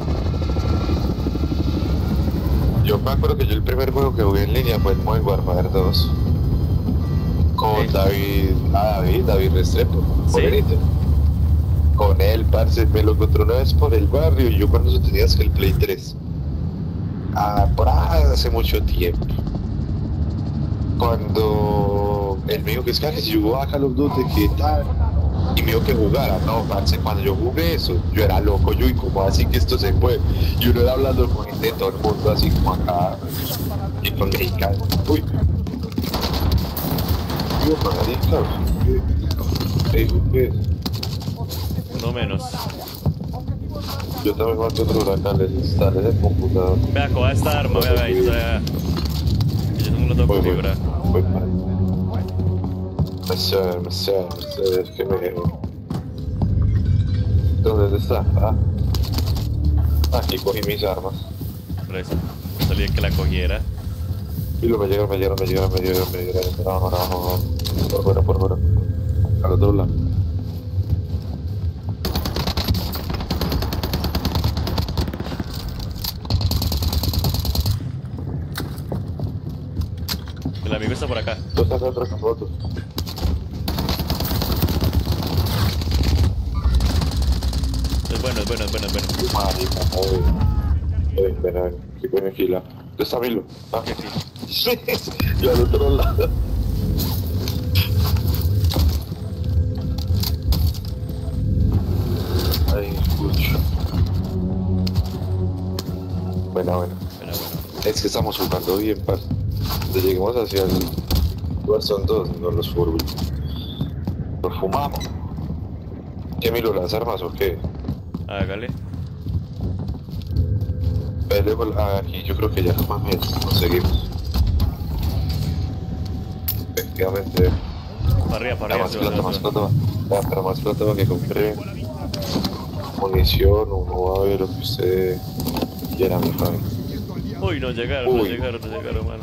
Yo me acuerdo que yo el primer juego que jugué en línea fue el Modern Warfare 2. Con David Restrepo, Sí. morenito. Con él, parce, me lo encontré una vez por el barrio y yo cuando tenías que el Play 3. Por ahí hace mucho tiempo. Cuando él me dijo que es que si yo jugaba Call of Duty, ¿qué tal? Y me dijo que jugara. No, parce, cuando yo jugué eso, yo era loco, yo y como así que esto se puede. Y uno era hablando con gente de todo el mundo, así como acá, y con mexicanos. Uy. Digo, marica, ¿qué? No menos. Yo también mato otro huracán, les instalé en el computador. Vea, coja esta arma, vea, ahí está. Yo no lo tengo configurado. Voy mal. Me sé, que me dejó. ¿Dónde está? Aquí cogí mis armas. Por eso, no salía que la cogiera. Y lo me llegaron. No. Por fuera. Al otro lado. El amigo está por acá. Tú estás atrás con otro. Es bueno. Marica, ven, que viene fila. ¿Dónde está Milo? Sí, yo al otro lado. Ay, escucho. Bueno. Es que estamos jugando bien, par. Cuando lleguemos hacia el Warzone 2, no los furby. Los fumamos. ¿Qué, Milo, las armas o qué? Hágale. Aquí yo creo que ya más bien conseguimos. efectivamente. Para La arriba, más se va, plata, se va, más se va. plata. La más plata para que compré munición, uno va a ver lo que usted quiera, mi padre. Uy, no llegaron, no Uy. llegaron, mano.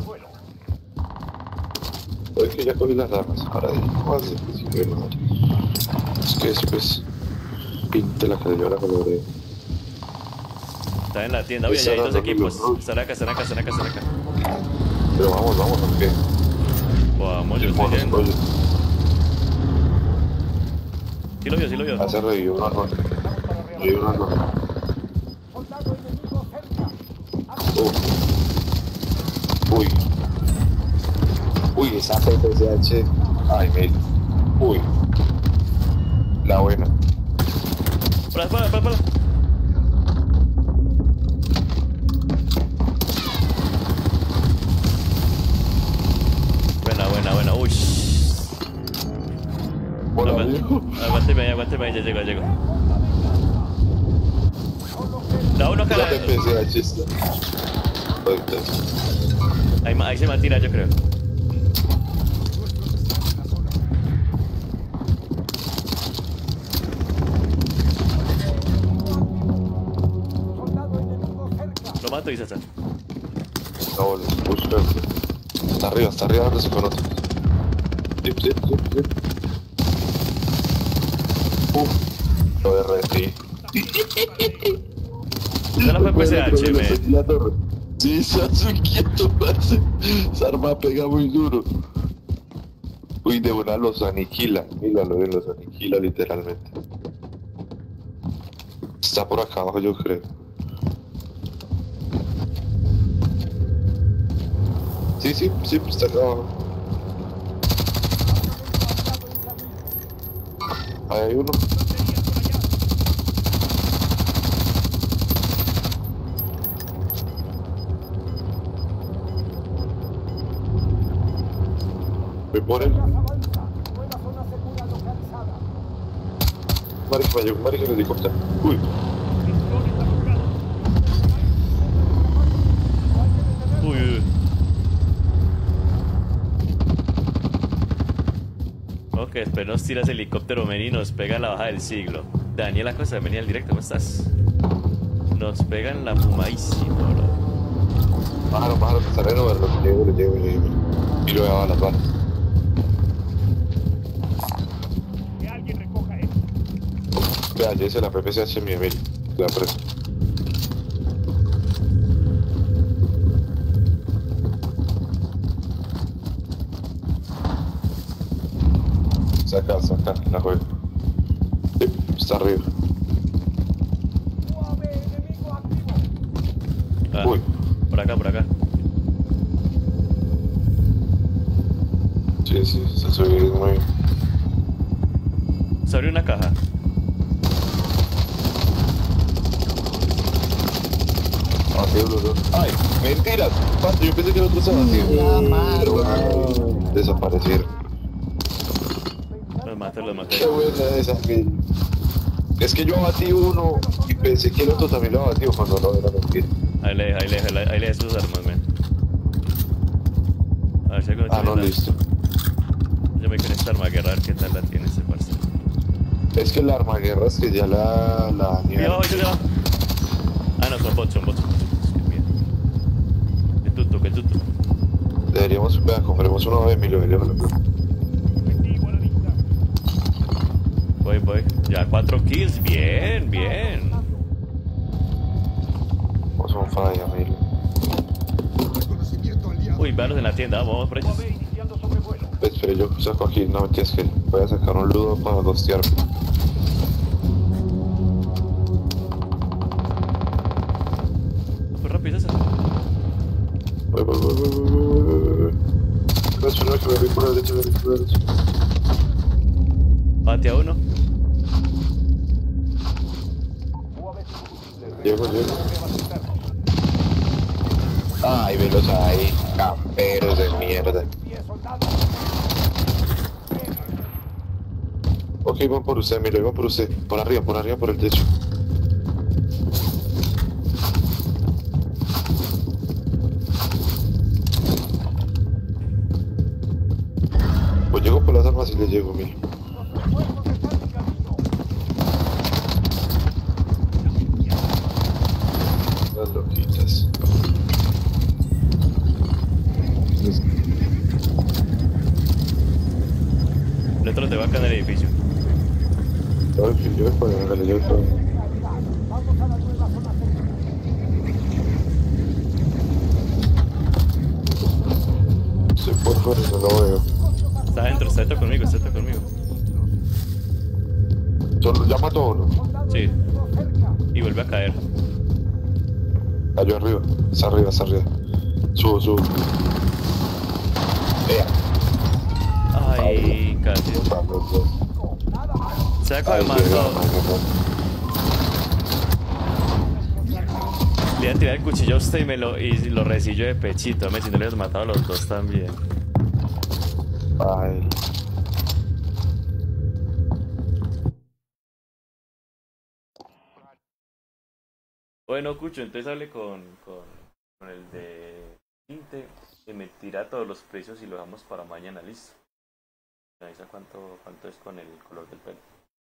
Es que ya cogí las armas, ahora más difícil que no. Es que sí, pues, pinte la que yo la coloré. Está en la tienda. Oye, Está ya hay dos dando equipos. mil, ¿no? Están acá. Pero vamos, aunque. Vamos, yo estoy yendo. Sí lo vio. Hace reír una nota. Reír una nota. Uy. Uy, esa PPCH. Ay, Mel. Uy. La buena. Para. Buena. Uy. Hola, viejo. Aguánteme ahí, ya llego. Da uno acá. La PPCH está. Ahí se me tira, yo creo. Lo mato y se está. No, lo busco. Está arriba donde se conoce. Zip. Lo derretí. Esa no fue PSH, men. La torre. Sí, se hace quieto, parce. Esa arma pega muy duro. Uy, de una los aniquila. Míralo bien, los aniquila literalmente. Está por acá abajo, yo creo. Sí, está acá abajo. Ahí hay uno. Voy por él. Marica, el helicóptero. Uy. Ok, después nos tiras helicóptero, men, y nos pega la baja del siglo. Daniel Acosta, venía al directo, ¿cómo estás? Nos pegan la fumadísima, bro. Pájaro, que está reno, lo llevo. Y lo llevaba a las balas. Que alguien recoja esto. Vea, ya hice la PPCH en mi Emil. La presa. Saca, la juego. Sí, está arriba. Ah, Uy. por acá. Sí, se subió muy bien. Se abrió una caja. Ay, mentiras. Pato, yo pensé que el otro se vacío. Desaparecieron. Los maté. Qué buena esa que... Es que yo abatí uno y pensé que el otro también lo abatió cuando no era mentira. Ahí le dejé sus armas, men. A ver si algo Ah, no, listo. Yo me quiero esta arma guerra, a ver qué tal la tiene ese parcero. Es que la arma guerra es que ya la... Mira, abajo, ya va. Ah, no, son bots. Qué miedo. Qué tuto. Deberíamos, vea, compremos uno de Emilio. Voy. Ya 4 kills, bien. Vamos a un falla, Emilio. Uy, veanlos en la tienda, vamos por ellos. Espera, yo saco aquí, no mentiras que voy a sacar un ludo para gostearme. Fue rápido esa. Voy. No, que me voy por la derecha. Bate a uno. Llego. Ay, velos ahí, camperos de mierda. Ok, van por usted, Emilio, van por usted. Por arriba, por el techo. Las loquitas. El otro te va acá en el edificio. Ay, yo voy a hágale, yo voy. Estoy por fuera, no lo veo. Está dentro conmigo, está dentro conmigo. Solo ya mató a uno. Sí. Y vuelve a caer. Cayó arriba. Está arriba, está arriba. Subo, subo. Ay, casi. Están los dos. Saco de Ay, mando. Le iba a tirar el cuchillo a usted y lo recillo de pechito. Si no le hubieras matado a los dos también. Ay. Bueno, Cucho, entonces hable con el de Tinte y me tira todos los precios y lo dejamos para mañana, listo. Me avisa cuánto es con el color del pelo.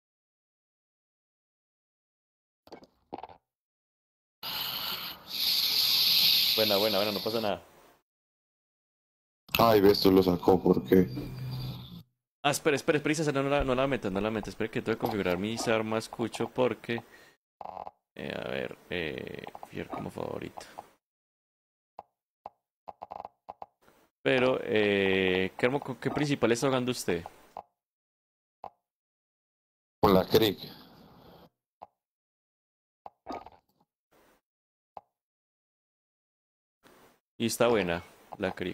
Buena, no pasa nada. Ay, ves, tú lo sacó, ¿por qué? Ah, espera, Isa, no la metas, espera que tengo que configurar mis armas, Cucho, porque... a ver, Fier como favorito. Pero, ¿qué principal está jugando usted? Con la Crick. Y está buena, la Crick.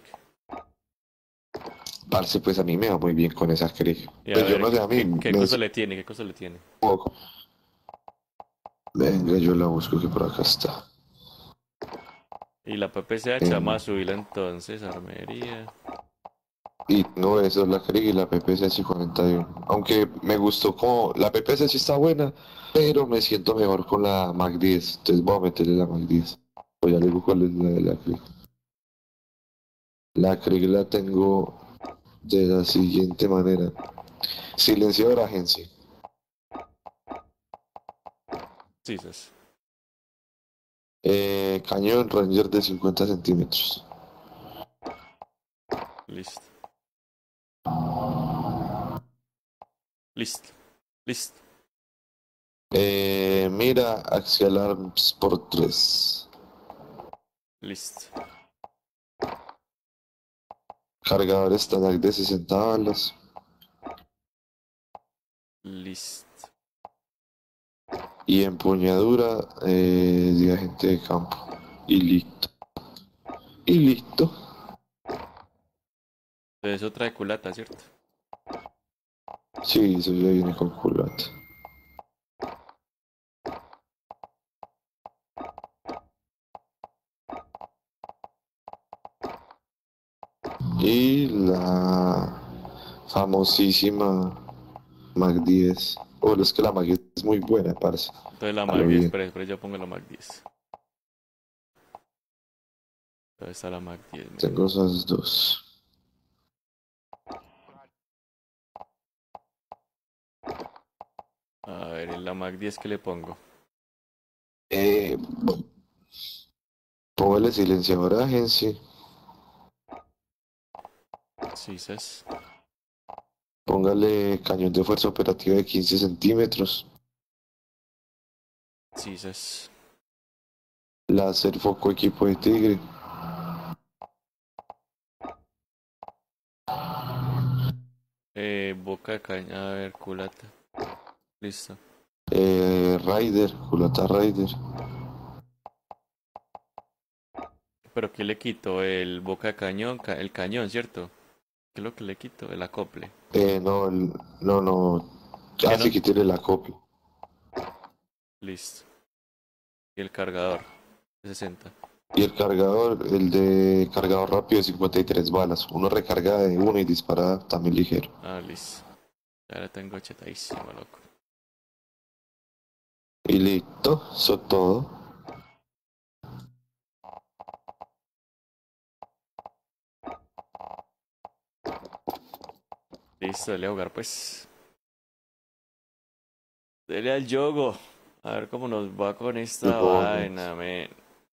Parce, pues a mí me va muy bien con esa Crick. Y a Pues yo ver, no sé, a mí ¿qué me cosa le tiene? ¿Qué cosa le tiene? poco. Venga, yo la busco que por acá está. Y la PPCH, vamos a subirla entonces, armería. Y no, eso es la Crick y la PPC 41. Aunque me gustó como... La PPC sí está buena, pero me siento mejor con la Mac 10. Entonces voy a meterle la Mac 10. Pues ya le digo cuál es la de la Crick. La Crick la tengo de la siguiente manera. Silenciador agencia. Sí, es. Cañón Ranger de 50 centímetros. Listo. Listo. Mira Axial Arms por 3. Listo. Cargador estándar de 60 balas. Listo. Y empuñadura de agente de campo. Y listo. Y listo. Entonces otra de culata, ¿cierto? Sí, eso ya viene con culata. Y la famosísima Mac 10. Bueno, es que la Mac 10 es muy buena, parce. Entonces la A Mac lo 10, bien. espera, yo pongo la Mac 10. ¿Dónde está la Mac 10? Mira. Tengo esas dos. A ver, en la Mac 10 ¿qué le pongo? Bueno, póngale silenciador a agencia. Sí, es. Póngale cañón de fuerza operativa de 15 centímetros. Sí, es. Láser foco equipo de tigre. Boca de caña, a ver, culata. Listo. Rider, culata Rider. Pero ¿qué le quito? El boca de cañón, el cañón, ¿cierto? ¿Qué es lo que le quito? El acople. No, no. ¿Qué Así no? que tiene la copia. Listo. Y el cargador. De 60. Y el cargador, el de cargador rápido de 53 balas. Uno recarga de uno y dispara también ligero. Ah, listo. Ya la tengo chetadísimo, loco. Y listo, eso es todo. Listo, dale a jugar pues. Dele al yogo. A ver cómo nos va con esta Yogo. vaina, men.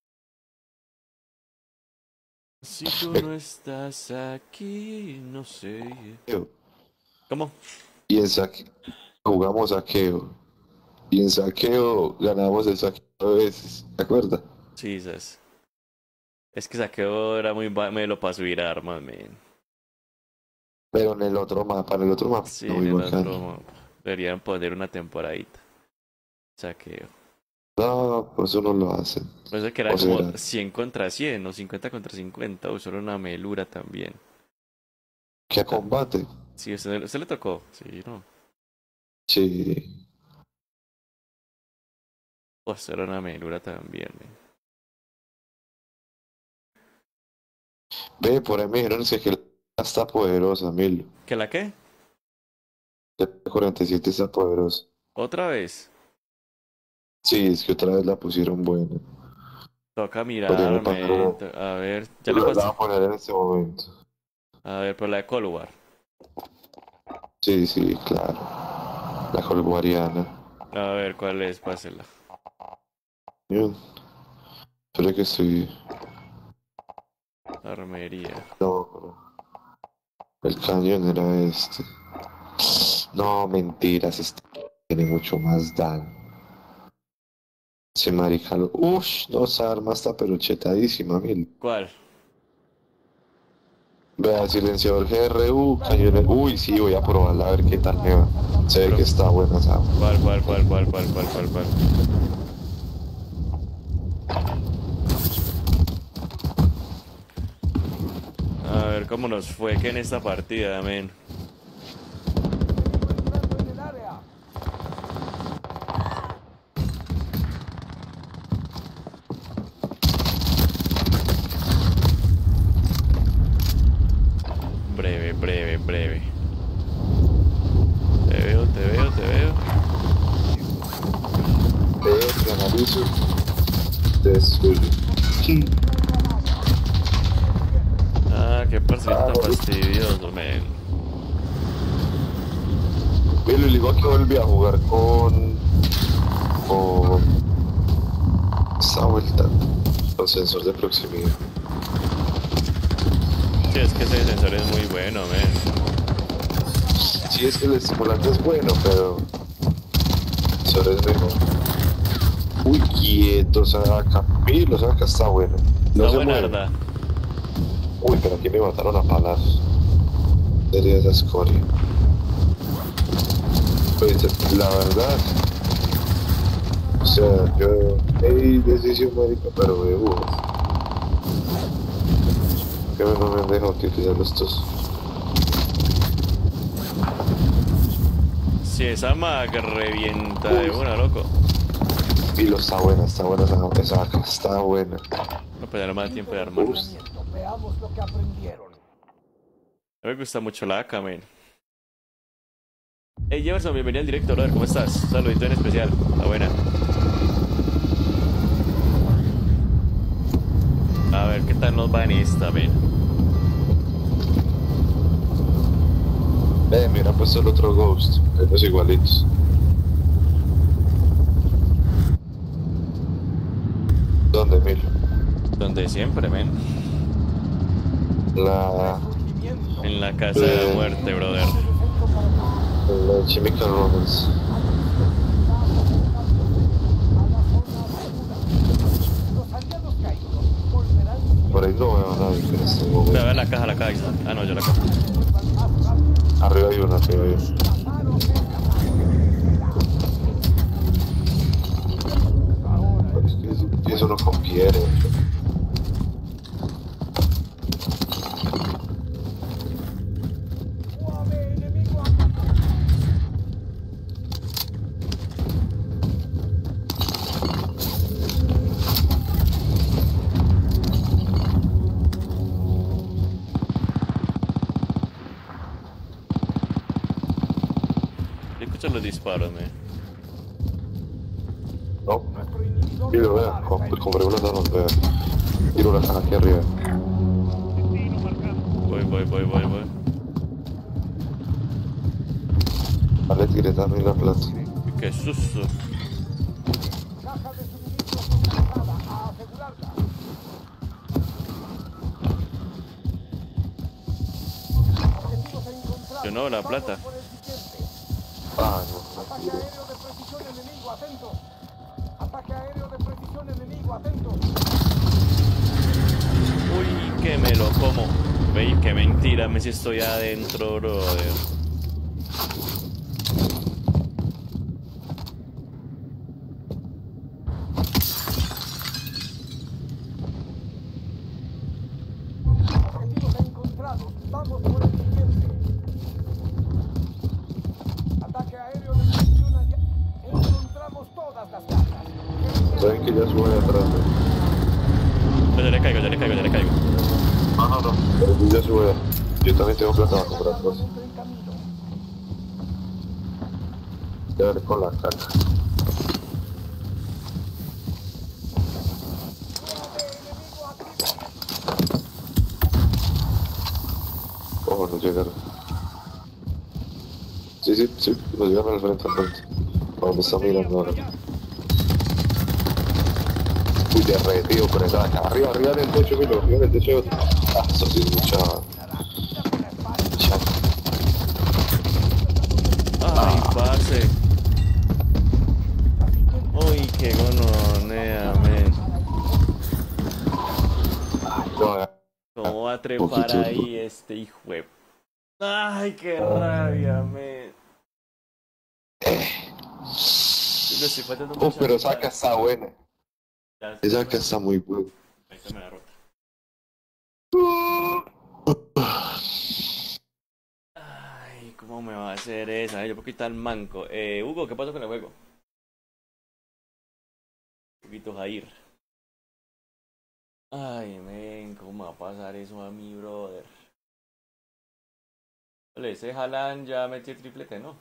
Si tú no estás aquí, no sé. ¿Cómo? Y en saqueo jugamos saqueo. Y en saqueo ganamos el saqueo a veces. ¿Te acuerdas? Sí, ¿sabes? Es que saqueo era muy melo para subir armas, men. Pero en el otro mapa, Sí, muy en el bacano. otro mapa. Deberían poner una temporadita. Saqueo. No, pues eso no lo hacen. Pues que era O como será. 100 contra 100 o 50 contra 50. O solo una melura también. ¿Qué a combate? Sí, usted le tocó. Sí, no. Sí. O solo una melura también, men. Ve, por ahí me dijeron que la está poderosa, Mil. ¿Que la qué? La 47 está poderosa. ¿Otra vez? Sí, es que otra vez la pusieron buena. Toca Podríamos mirarme. pasar A ver, ya Yo le la voy pasé. a poner en este momento. A ver, por la de Cold War. Sí, sí, claro. La colguariana. A ver, ¿cuál es? Pásela. Bien. Espero que estoy. Armería. No, el cañón era este. No, mentiras, este tiene mucho más daño. Ese marica lo... Ush, no, esa arma está pero chetadísima, Mil. ¿Cuál? Vea, silenciador GRU, cañón. Uy, sí, voy a probarla a ver qué tal me va. Se ve que está buena esa arma. ¿Cuál? A ver cómo nos fue que en esta partida, men. Breve. Te veo. Veo, te analizo, te destruyo. Ah, qué parcerito tan fastidioso, men. Mil, le digo que volví a jugar con esta vuelta, con sensor de proximidad. Sí, es que ese sensor es muy bueno, men. Sí, es que el estimulante es bueno, pero el sensor es mejor. Uy, quieto, saca. Mil, saca, está bueno. No Está se buena, mueve. ¿verdad? Uy, pero aquí me mataron a palazos. Sería esa escoria. Pues, la verdad. O sea, yo... Hey, decisión marica, pero de búhos. Que no me han dejado utilizar estos. Si esa mag revienta de una, loco. Y lo está buena esa vaca, está buena. No puede dar más tiempo de armar. Veamos lo que aprendieron. A mí me gusta mucho la AK, men. Hey Jefferson, bienvenido al directo, brother. ¿Cómo estás? Saludito en especial. La buena. A ver, ¿qué tal nos va en esta, men? Me hubieran puesto el otro Ghost, los igualitos. ¿Dónde, Mil? Donde siempre, men. En la casa de la muerte, brother. La Chemical Romance. Por ahí no veo a nadie en este momento. Voy a ver la caja. Ahí está. Ah, no, yo la caja. Arriba hay una. Es que eso no conviene. Escucha los disparos, men. No. Mira, vea, compré unas armas, vea. Tiro la caja aquí arriba. Voy. Vale, tiré también la plata. Ok. qué susto. Caja de suministros utilizada. A asegurarla. Objetivos encontrados. Yo no, la plata. Vamos por el siguiente. Ah, no. Ataque aéreo de precisión enemigo, atento. Ataque aéreo de precisión enemigo, atento. Uy, que me lo como. Veis, qué mentira, me si estoy adentro, brother. Objetivos encontrados. Vamos por el siguiente. Ataque aéreo de precisión allá. Encontramos todas las cargas. Saben que ya sube atrás. Ya le caigo, ya le caigo, ya le caigo. No. Pero ya sube. Yo también tengo plata para comprar cosas. En camino. Ya veré con la caca. Ojo, no llegaron. Sí, nos llegaron al frente, al frente. A donde está mirando ahora. Uy, derretido por esa vaca. Arriba del techo, mira, arriba del techo. Ah, eso sí es mucha. Ay, parce. Uy, qué gononea, men. No, ¿Cómo va a trepar Poquito. ahí este hijo de... Ay, qué rabia, men. Yo le estoy faltando mucha pero plata. saca está buena. Ya, Esa saca está muy buena. ahí se me la rota. Ay, ¿cómo me va a hacer esa? Ay, yo puedo quitar el manco. Hugo, ¿qué pasó con el juego? Un poquito Jair. Ay, men, ¿cómo me va a pasar eso a mi brother? Ole, ese Haaland ya metió el triplete, ¿no?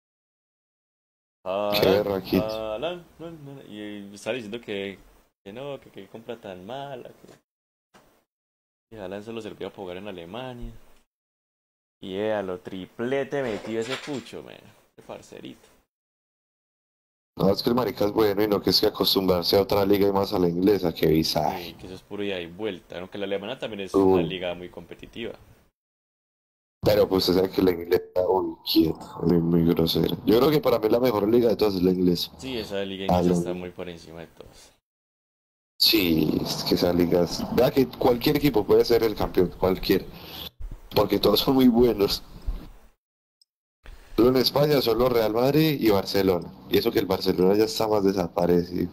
Qué raquito. Haaland, no. Y estaba diciendo que no, que compra tan mala. Que Haaland solo servía para jugar en Alemania. Y a lo triplete metió ese pucho, man. Ese parcerito. No, es que el marica es bueno y no que es que acostumbrarse a otra liga y más a la inglesa, que visaje. Sí, que eso es puro ida y vuelta. Aunque la alemana también es Uy. una liga muy competitiva. Pero pues usted sabe que la inglesa, uy, quieto, muy grosera. Yo creo que para mí la mejor liga de todas es la inglesa. Sí, esa liga inglesa está muy por encima de todos. Sí, es que esa liga es... Vea que cualquier equipo puede ser el campeón, cualquier. Porque todos son muy buenos. Solo en España solo Real Madrid y Barcelona. Y eso que el Barcelona ya está más desaparecido.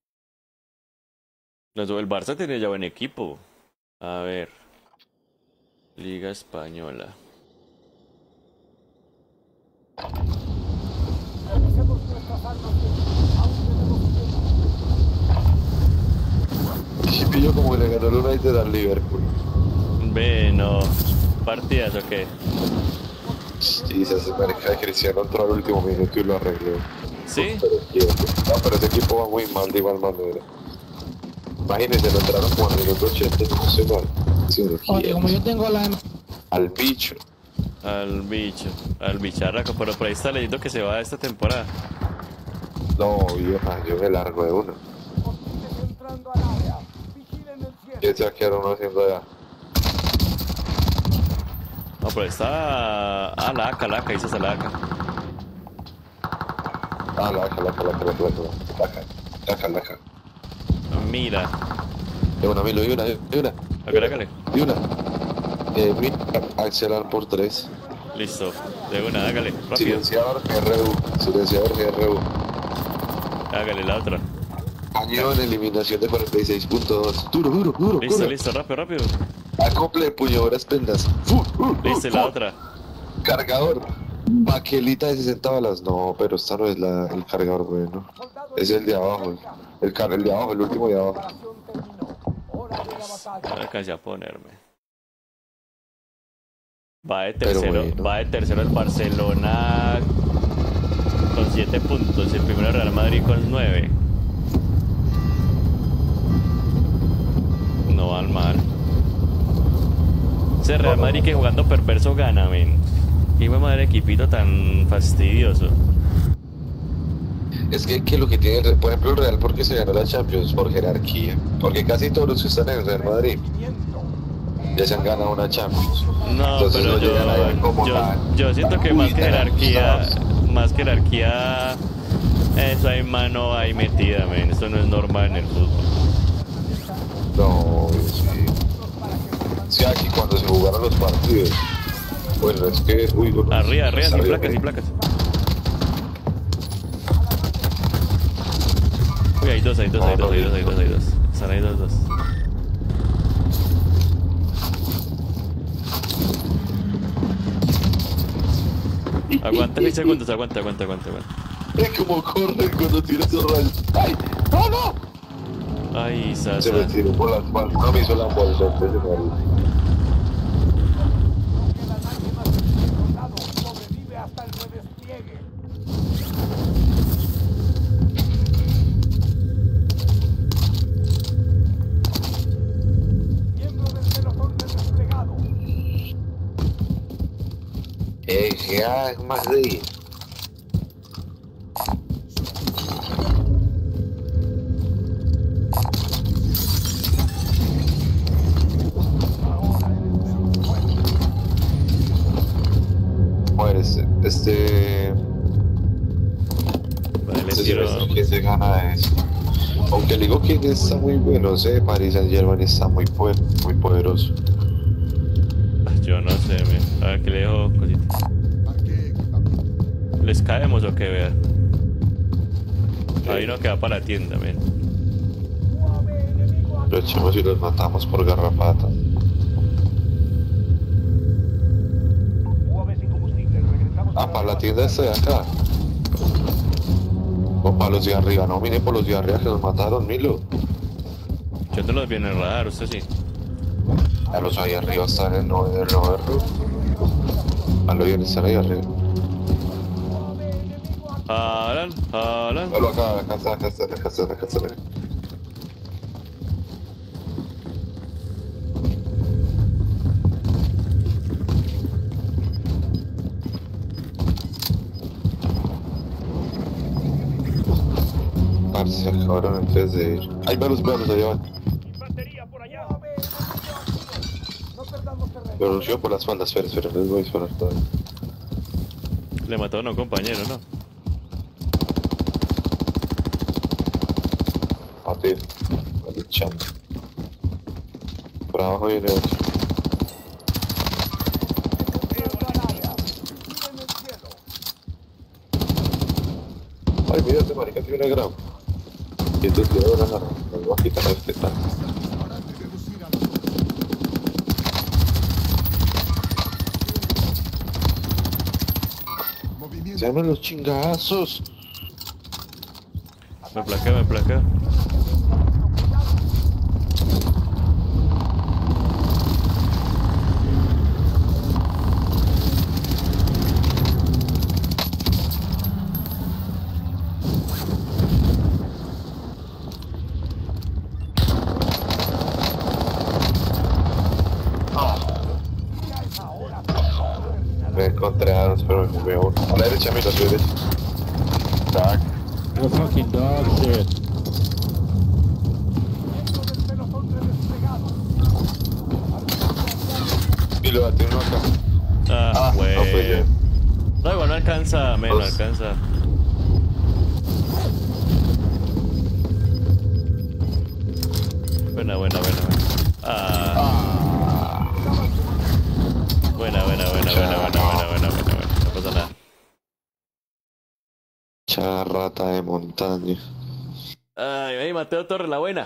El Barça tiene ya buen equipo. A ver. Liga Española. Revisemos nuestras armas. Aún tenemos Y pillo como le ganó el United al Liverpool. Ve, no. ¿Partidas o qué? Sí, se hace marica de Cristiano entró al último minuto y lo arregló. ¿Sí? Pero ese equipo va muy mal de igual manera. Imagínense, lo entraron como al minuto 80, no sé mal. Sí, Oye, como yo tengo la... al bicho. Al bicho. Al bicharraco. Pero por ahí está leyendo que se va esta temporada. No, vieja, yo me largo de uno. hostiles entrando al área. Vigilen el cielo. ¿Qué se quedaron haciendo allá? No, pero está... Ah, la AK, dices la AK. Ah, la caja. Mira. De una, Milo, y una. Hágale. Y una. Mira, acelerar por 3. Listo. De una, hágale. Rápido. Silenciador GRU. Hágale la otra. Año en eliminación de 46.2. Duro. Listo, corre. listo, rápido. Acople de puñadoras prendas. Listo, la otra. Cargador. Baquelita de 60 balas. No, pero esta no es el cargador, bueno. Es el de abajo. El de abajo, el último de abajo. Operación terminó. Hora de la batalla. No alcancé a ponerme. Va de Pero tercero, bueno. va de tercero el Barcelona con 7 puntos. El primero Real Madrid con 9. No van mal. Ese Real Madrid que jugando perverso gana, men. Qué madre equipito tan fastidioso. Es que lo que tiene, por ejemplo, el Real, porque se ganó la Champions por jerarquía. Porque casi todos los que están en el Real Madrid ya se han ganado una Champions. No, Entonces pero no llegan a ver como yo siento que más que jerarquía, eso hay mano ahí metida, men. Eso no es normal en el fútbol. No, sí. Sí, aquí cuando se jugaron los partidos. Bueno, es que... Uy, Arriba, sin placas, sin placas. Uy, hay dos. Están ahí dos. Aguanta 6 segundos, aguanta. Es como corre cuando tira esos rayos. ¡Ay! ¡No! Ay, Sasa. Se me tiró por las manos. No me hizo la bolsa antes de morir. Sobrevive hasta el redespliegue. Miembro del pelotón del desplegado. Ya es más de ir. Mueres, Vale, este tiro. que se gana de eso. Aunque le digo que está muy bueno, Paris Saint-Germain está muy poderoso. Yo no sé, men. A ver, que le dejo cositas. ¿Les caemos o qué, vea? Hay uno que va para la tienda, men. Lo echamos y los matamos por garrapata. Para la tienda esta de acá. O para los de arriba, no, miren por los de arriba que nos mataron, Milo. Yo te los viene a radar, usted sí. A los ahí arriba están en el Noverro. A los bien están ahí arriba. Alan. Solo acá está. Se acabaron antes de ir. Ahí van los planos, allá van. Infantería por allá. No perdamos terreno. Lo anunció por la espalda, espera, les voy a disparar todavía. Le mató a un compañero, ¿no? A ti, al chamo. Por abajo viene otro. Ay, mira, este marica tiene una grama. Y entonces le ahora nos va a quitar este tanque. Se llaman los chingazos. Me plaquea. Me encontré a dos, pero me veo. A la derecha, mira, a la derecha. Tac. You're fucking dog shit. Miembro del pelotón del desplegado. Y lo bate uno acá. Ah, güey. No fue yo. No, igual no alcanza, men, no Dos. alcanza. Buena. Ah. Buena. No pasa nada. Charrata de montaña. Ay, Mateo Torres, la buena.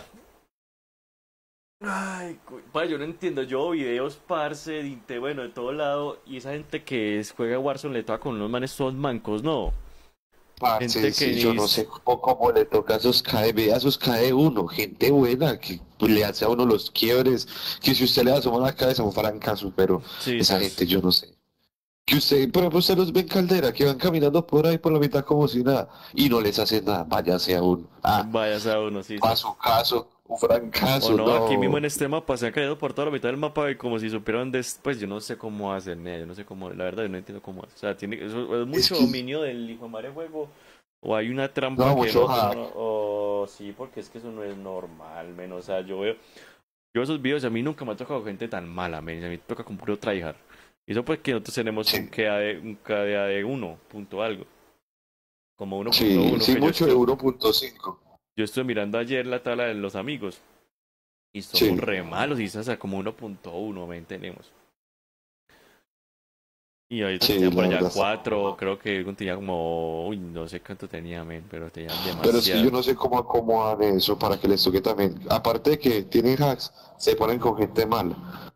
Ay, yo no entiendo. Yo veo videos, parce, de todo lado. Y esa gente que juega Warzone le toca con unos manes todos mancos, ¿no? Parce, Gente sí, que yo ni- no sé cómo le toca a esos KD, a esos KD1, gente buena, que pues, le hace a uno los quiebres, que si usted le asoma la cabeza un francazo, pero Sí, esa sí. gente yo no sé. Que usted, por ejemplo, usted los ve en Caldera, que van caminando por ahí por la mitad como si nada, y no les hace nada, váyase a uno. Vaya sea uno, sí. A su caso, un francazo, O no, no. aquí mismo en este mapa se han caído por toda la mitad del mapa y como si supieran pues yo no sé cómo hacen, yo no sé cómo, la verdad yo no entiendo cómo hacen. O sea, es mucho que- dominio del hijo de madre juego O hay una trampa No, que mucho nosotros hack. no... O sí, porque es que eso no es normal, men. O sea, yo esos videos, a mí nunca me ha tocado gente tan mala, men. A mí me toca con puro tryhard. Y eso pues que nosotros tenemos Sí. un KDA de 1 punto algo. Como 1.1 Sí, sí, que mucho de 1.5. yo estuve mirando ayer la tabla de los amigos. Y somos Sí. re malos, y o sea, como 1.1, men, tenemos. Y ahorita Sí, tenía por la allá verdad, 4, creo que tenía como, uy, no sé cuánto tenía, men, pero tenía demasiado. Pero es que yo no sé cómo acomodan eso para que les toque también. Aparte de que tienen hacks, se ponen con gente mala.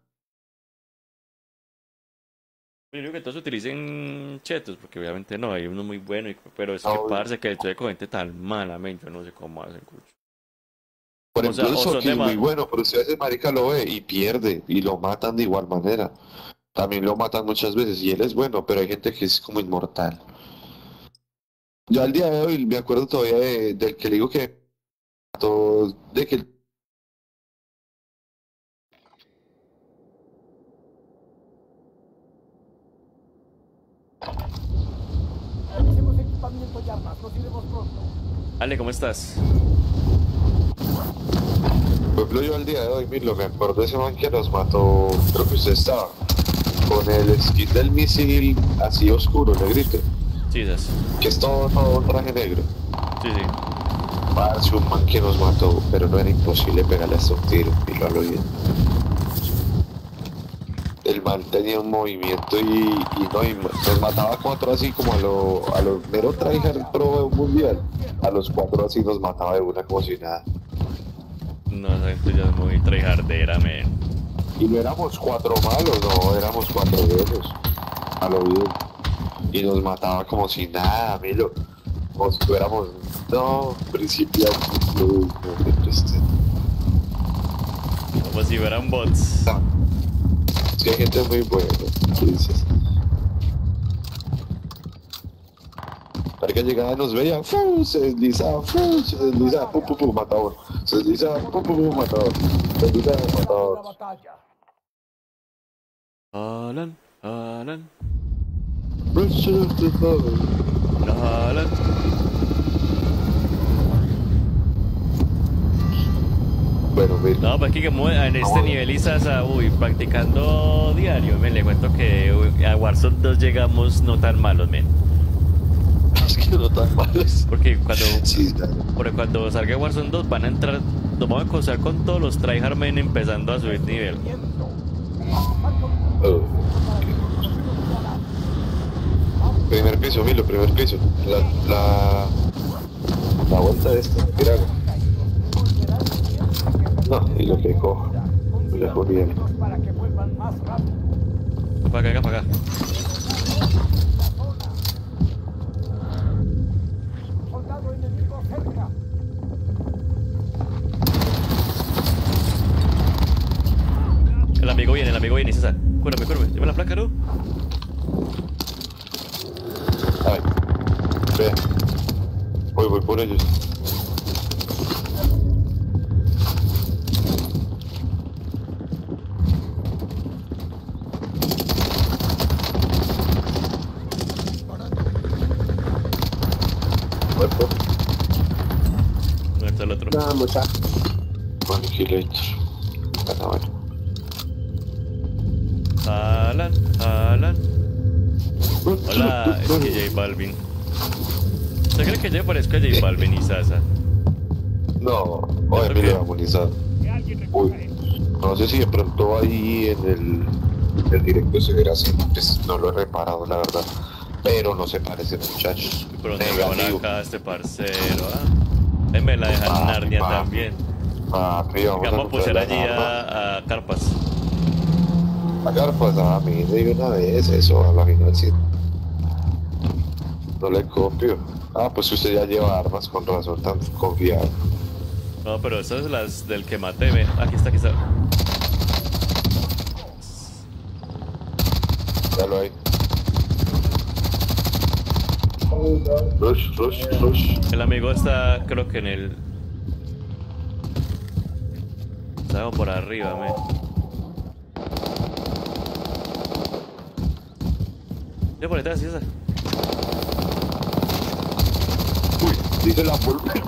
Yo digo que todos utilicen chetos, porque obviamente no, hay uno muy bueno, pero es que Obvio. parce que estoy con gente tan mala, men, yo no sé cómo hacen, cucho. Por O sea, ejemplo, el o son Soki de es muy ma- bueno, pero si a veces marica lo ve y pierde y lo matan de igual manera. También lo matan muchas veces y él es bueno, pero hay gente que es como inmortal. Yo al día de hoy me acuerdo todavía del que le digo que mató, de que Revisemos equipamiento y armas. Nos iremos pronto. Ale, ¿cómo estás? por ejemplo, yo al día de hoy, Milo, me acuerdo de ese man que nos mató, creo que usted estaba, con el skin del misil así oscuro, negrito, Sí, ¿sabes? que es todo traje negro. Sí, sí. Parce, un man que nos mató, pero no era imposible pegarle hasta un tiro, Milo, a lo bien. El man tenía un movimiento y nos mataba 4 así como a lo mero tryhard pro mundial. A los 4 así nos mataba de una como si nada. No, esa gente ya es muy tryhardera, men. Y no éramos 4 malos, no, éramos 4 buenos. A lo bien. Y nos mataba como si nada, Milo. Como si fuéramos, no, principiantes. No, qué triste. Como si fueran bots. Es que hay gente muy buena, dices. Para que llegaba nos veía, ¡fu! Se deslizaba, ¡fu! Se deslizaba, ¡pum, pum, pum! Matador. Se deslizaba, ¡pum, pum, pum! Matador. Se deslizaba, La matador. batalla. Alan, Alan, Bueno, Alan. mira. No, pues aquí como en este nivel Isaza, uy, practicando diario, me le cuento que uy, a Warzone 2 llegamos no tan malos, men. Es que no tan malos. Porque cuando, Sí, ya. porque cuando salga Warzone 2 van a entrar, nos vamos a cruzar con todos los tryhard men empezando a subir nivel. Oh. Primer piso, Milo, primer piso. La vuelta de esta, mira. No, y lo que cojo. Le dejo bien. Para que vuelvan más rápido. Para acá, para acá. Soldado enemigo cerca. El amigo viene, César. Cúrame, lleva la placa, ¿no? Ay, vea. Voy por ellos. Muerto. ¿Dónde está el otro? No, mucha. Aniquilator. Bueno. Alan, Alan. Hola, es que J Balvin. ¿Usted cree que yo parezco a J Balvin y Sasa? No, oye, mira, agonizado. Uy, no sé si de pronto ahí en el directo se verá así, pues no lo he reparado, la verdad. Pero no se parece, muchachos. Pero no me van Negativo. acá este parcero, ¿ah? Ahí me la dejan Papi, Narnia papi. también. Papi, vamos Vamos a pusar comprar allí las armas. a Carpas. A Carpas, a mí de una vez eso, a la final sí. No le copio. Ah, pues usted ya lleva armas, con razón tan confiado. No, pero esas son las del que maté, ve. Aquí está, aquí está. Ya lo hay. Rush. El amigo está, creo que en el... Está como por arriba, me. Ya por detrás, César. Dice la envolvente.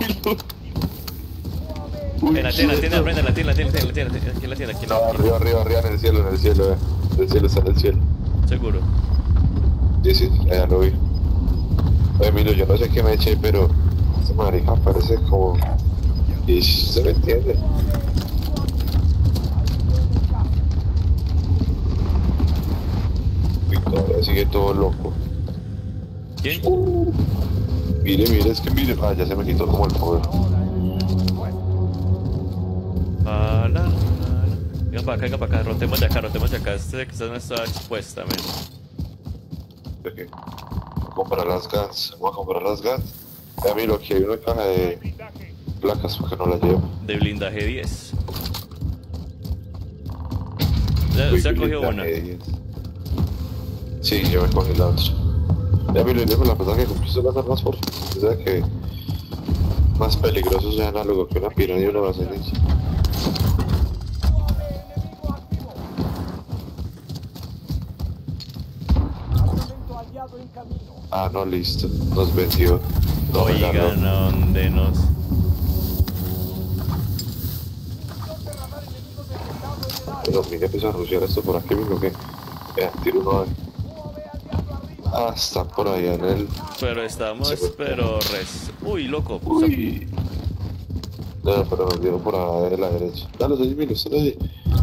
En la tienda, frente, en la tienda, aquí en la tienda. No, arriba, en el cielo, En el cielo está en el cielo. Seguro. Sí, ya lo vi. Oye, Milo, yo no sé qué me eché, pero esta marica parece como... Y se me entiende. Uy, todavía sigue todo loco. ¿Quién? Mire, es que mire. Ah, ya se me quitó como el poder. Venga para acá, rotemos de acá. Esta no está expuesta, men. Voy a comprar las gas. Ya miro, aquí hay una caja de placas porque no la llevo. De blindaje 10. Se ha cogido una. Sí, yo me cogí la otra. Ya miro, y la verdad que cumpliste las armas por o sea que más peligroso sea análogo que una pirámide y una basilica. Ah, no, listo. Nos vendió. No, oigan, ¿a dónde nos? Pero mira, empieza a rushear esto por aquí, mismo que... tiro uno ahí. Ah, está por allá en el... Pero estamos, Uy, loco. Uy. No, pero nos dieron por allá de la derecha. Dale, ahí, mira, están ahí.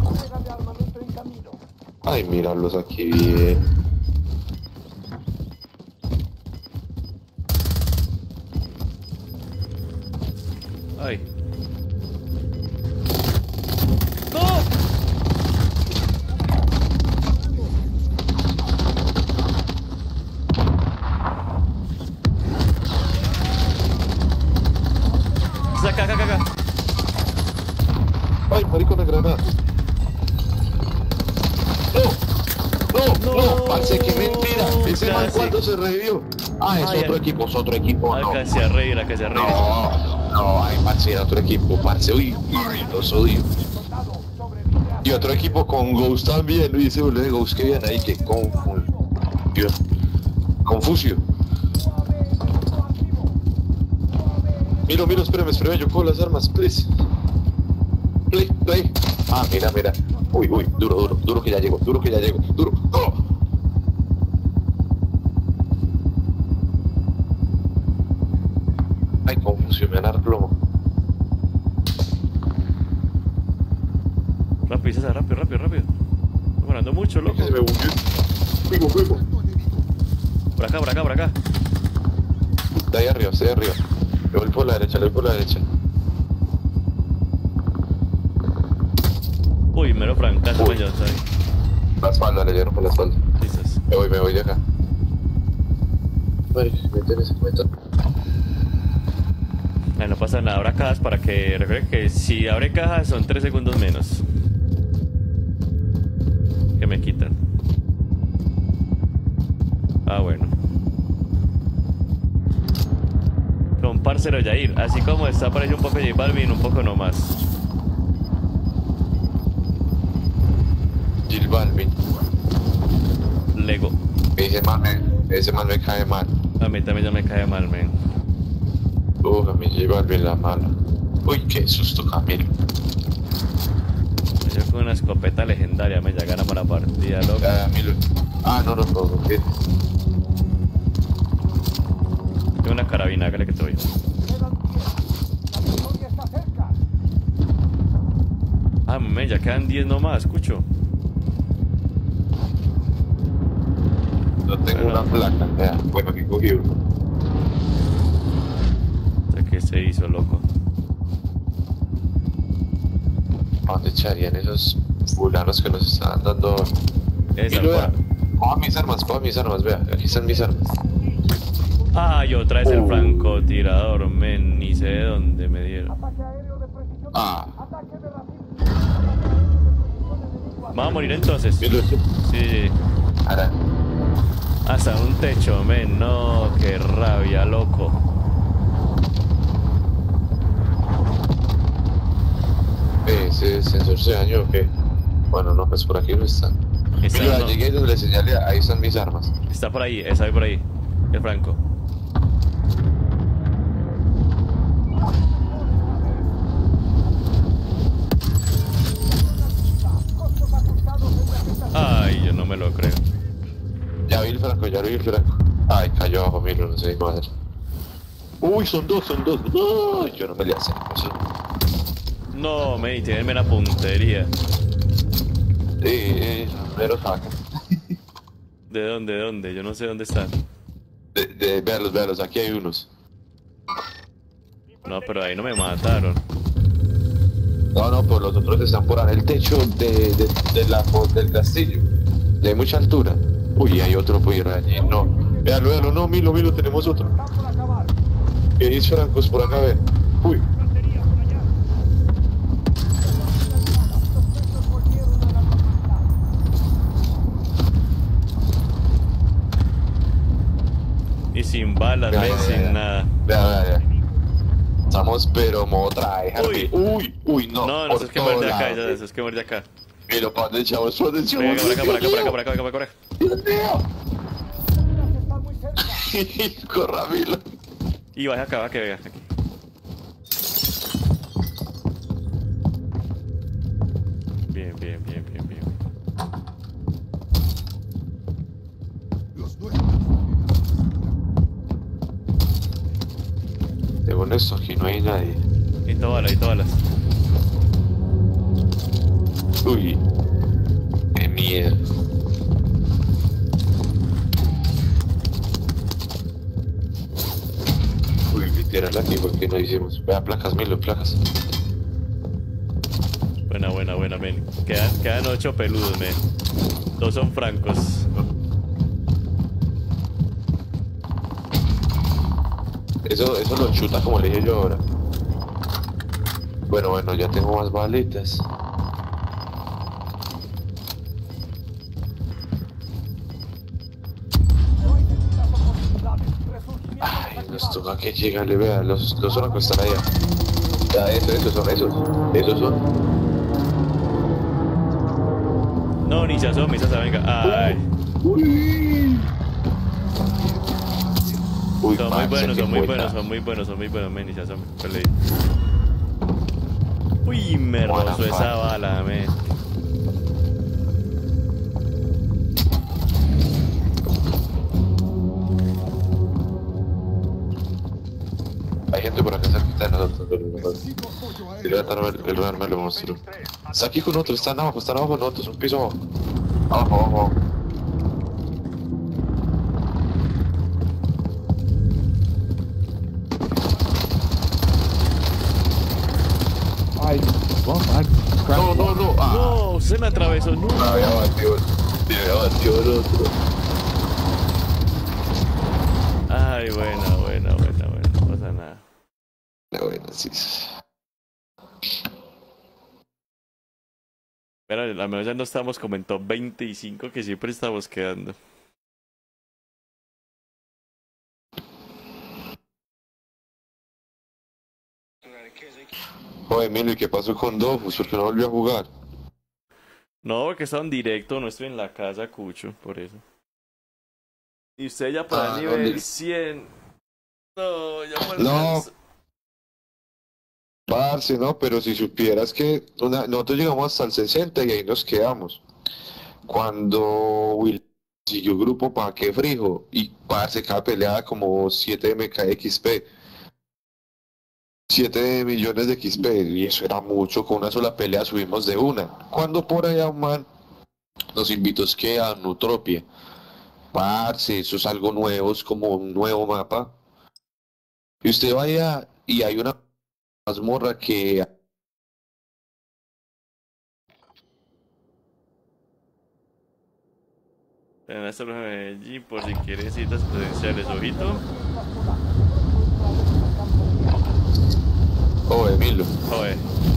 Ay, míralos aquí bien. Ay. ¡No! Acá. Ay, marico, una granada. No, parce, qué mentira. Ese man cuando se revivió. Ah, es otro equipo, no. Acá se arregla. No, ay, parce, era otro equipo, parce. Uy, los odio. Y otro equipo con Ghost también. Uy, ese boludo de Ghost que viene ahí, que Confucio. Miro, espérame, yo cojo las armas, please. Play. Ah, mira. Uy, duro que ya llego, duro. ¡No! Ay, Confucio, me van a dar plomo. Rápido, César, rápido. Estoy ganando mucho, loco. Que se me bugueó. Fuego. Por acá. Está ahí arriba. Le voy por la derecha. Uy, mero francazo, ya está ahí. La espalda, le dieron por la espalda. Dices. Me voy de acá. Vale, métete. Ay, no pasa nada, abra cajas para que... Recuerden que si abre cajas son 3 segundos menos. Que me quitan. Ah, bueno. Con parcero Yair, así como está parece un poco J Balvin, un poco no más. J Balvin. Lego. Ese man me cae mal. A mí también ya me cae mal, men. A mí J Balvin la mala. Uy, qué susto, Camilo. Yo con una escopeta legendaria, me ya ganamos la partida, loco. Camilo. Ah, no, ¿qué? Tengo una carabina, hágale que te voy. Ah, men, ya quedan 10 nomás, escucho. No tengo una placa, ya. Bueno, aquí cogí uno. ¿Qué se hizo, loco? ¿A dónde echarían esos fulanos que nos estaban dando? Esa, coja mis armas, vea. Aquí están mis armas. Ah, y otra vez el francotirador, men. Ni sé de dónde me dieron. Ah. Vamos a morir entonces. Sí. Ahora. Hasta un techo, men. No, qué rabia, loco. ¿Ese sensor se dañó o qué? Bueno, no, pues por aquí no está. Mira, no. Llegué donde le señalé, ahí están mis armas. Está por ahí, está por ahí. El franco. Sí, madre. Uy, son dos. No, yo no me le hacen eso. No, me tienen mera puntería. Pero saca. ¿De dónde? ¿De dónde? Yo no sé dónde están. Véalos, aquí hay unos. No, pero ahí no me mataron. No, pues los otros están por ahí en el techo del castillo. De mucha altura. Uy, hay otro por allí. No. Véalo, no, Milo, tenemos otro. ¿Qué dice Francos por acá? Ve. Uy. Y sin balas, ven, sin nada. Vea. Estamos pero modo traje. Uy, no. No, eso es que morir de acá, eso es que morir de acá. Mira, ¿para dónde echamos? Por acá. Dios mío. Corra, Milo. Y baja acá, va que vea. Aquí. Bien. Según esto, aquí no hay nadie. Y todas balas. Uy, qué miedo. Uy, literal aquí, porque no hicimos. Vea, placas, Milo, placas. Buena, men. Quedan 8 peludos, men. 2 son francos. Eso lo chuta como le dije yo ahora. Bueno, ya tengo más balitas. Ay, nos toca que llegarle, vea, los francos están allá. Ya, esos son. No, ni se asome, venga. Ay. Uy, Son muy buenos, men, ni se asome. Peleé. Uy, me rozó esa bala, men. hay gente por acá cerquita de nosotros, el radar me lo mostró. Está aquí con otro, están abajo con nosotros, un piso abajo. Ay, No. No, se me atravesó, no. Había batido el otro. Ay, buena, no pasa nada. Bueno, sí. Pero al menos ya no estamos como en top 25 que siempre estamos quedando. Joder, Emilio, ¿y qué pasó con Dofus? ¿Por qué no volvió a jugar? No, porque estaba en directo, no estoy en la casa, Cucho, por eso. Y usted ya para el nivel 100. No, ya para el No. Parce, no, pero si supieras que nosotros llegamos hasta el 60 y ahí nos quedamos. Cuando Will siguió grupo para que frijo y parce, cada peleada como 7 MKXP. 7 millones de XP, y eso era mucho, con una sola pelea subimos de una. Cuando por allá un man nos invitó es que a Nutropia. Parce, eso es algo nuevo, es como un nuevo mapa. Y usted vaya y hay una mazmorra que... En esta loja de Medellín, por si quieres citas presenciales, ojito. Oh, Emilio. Joder.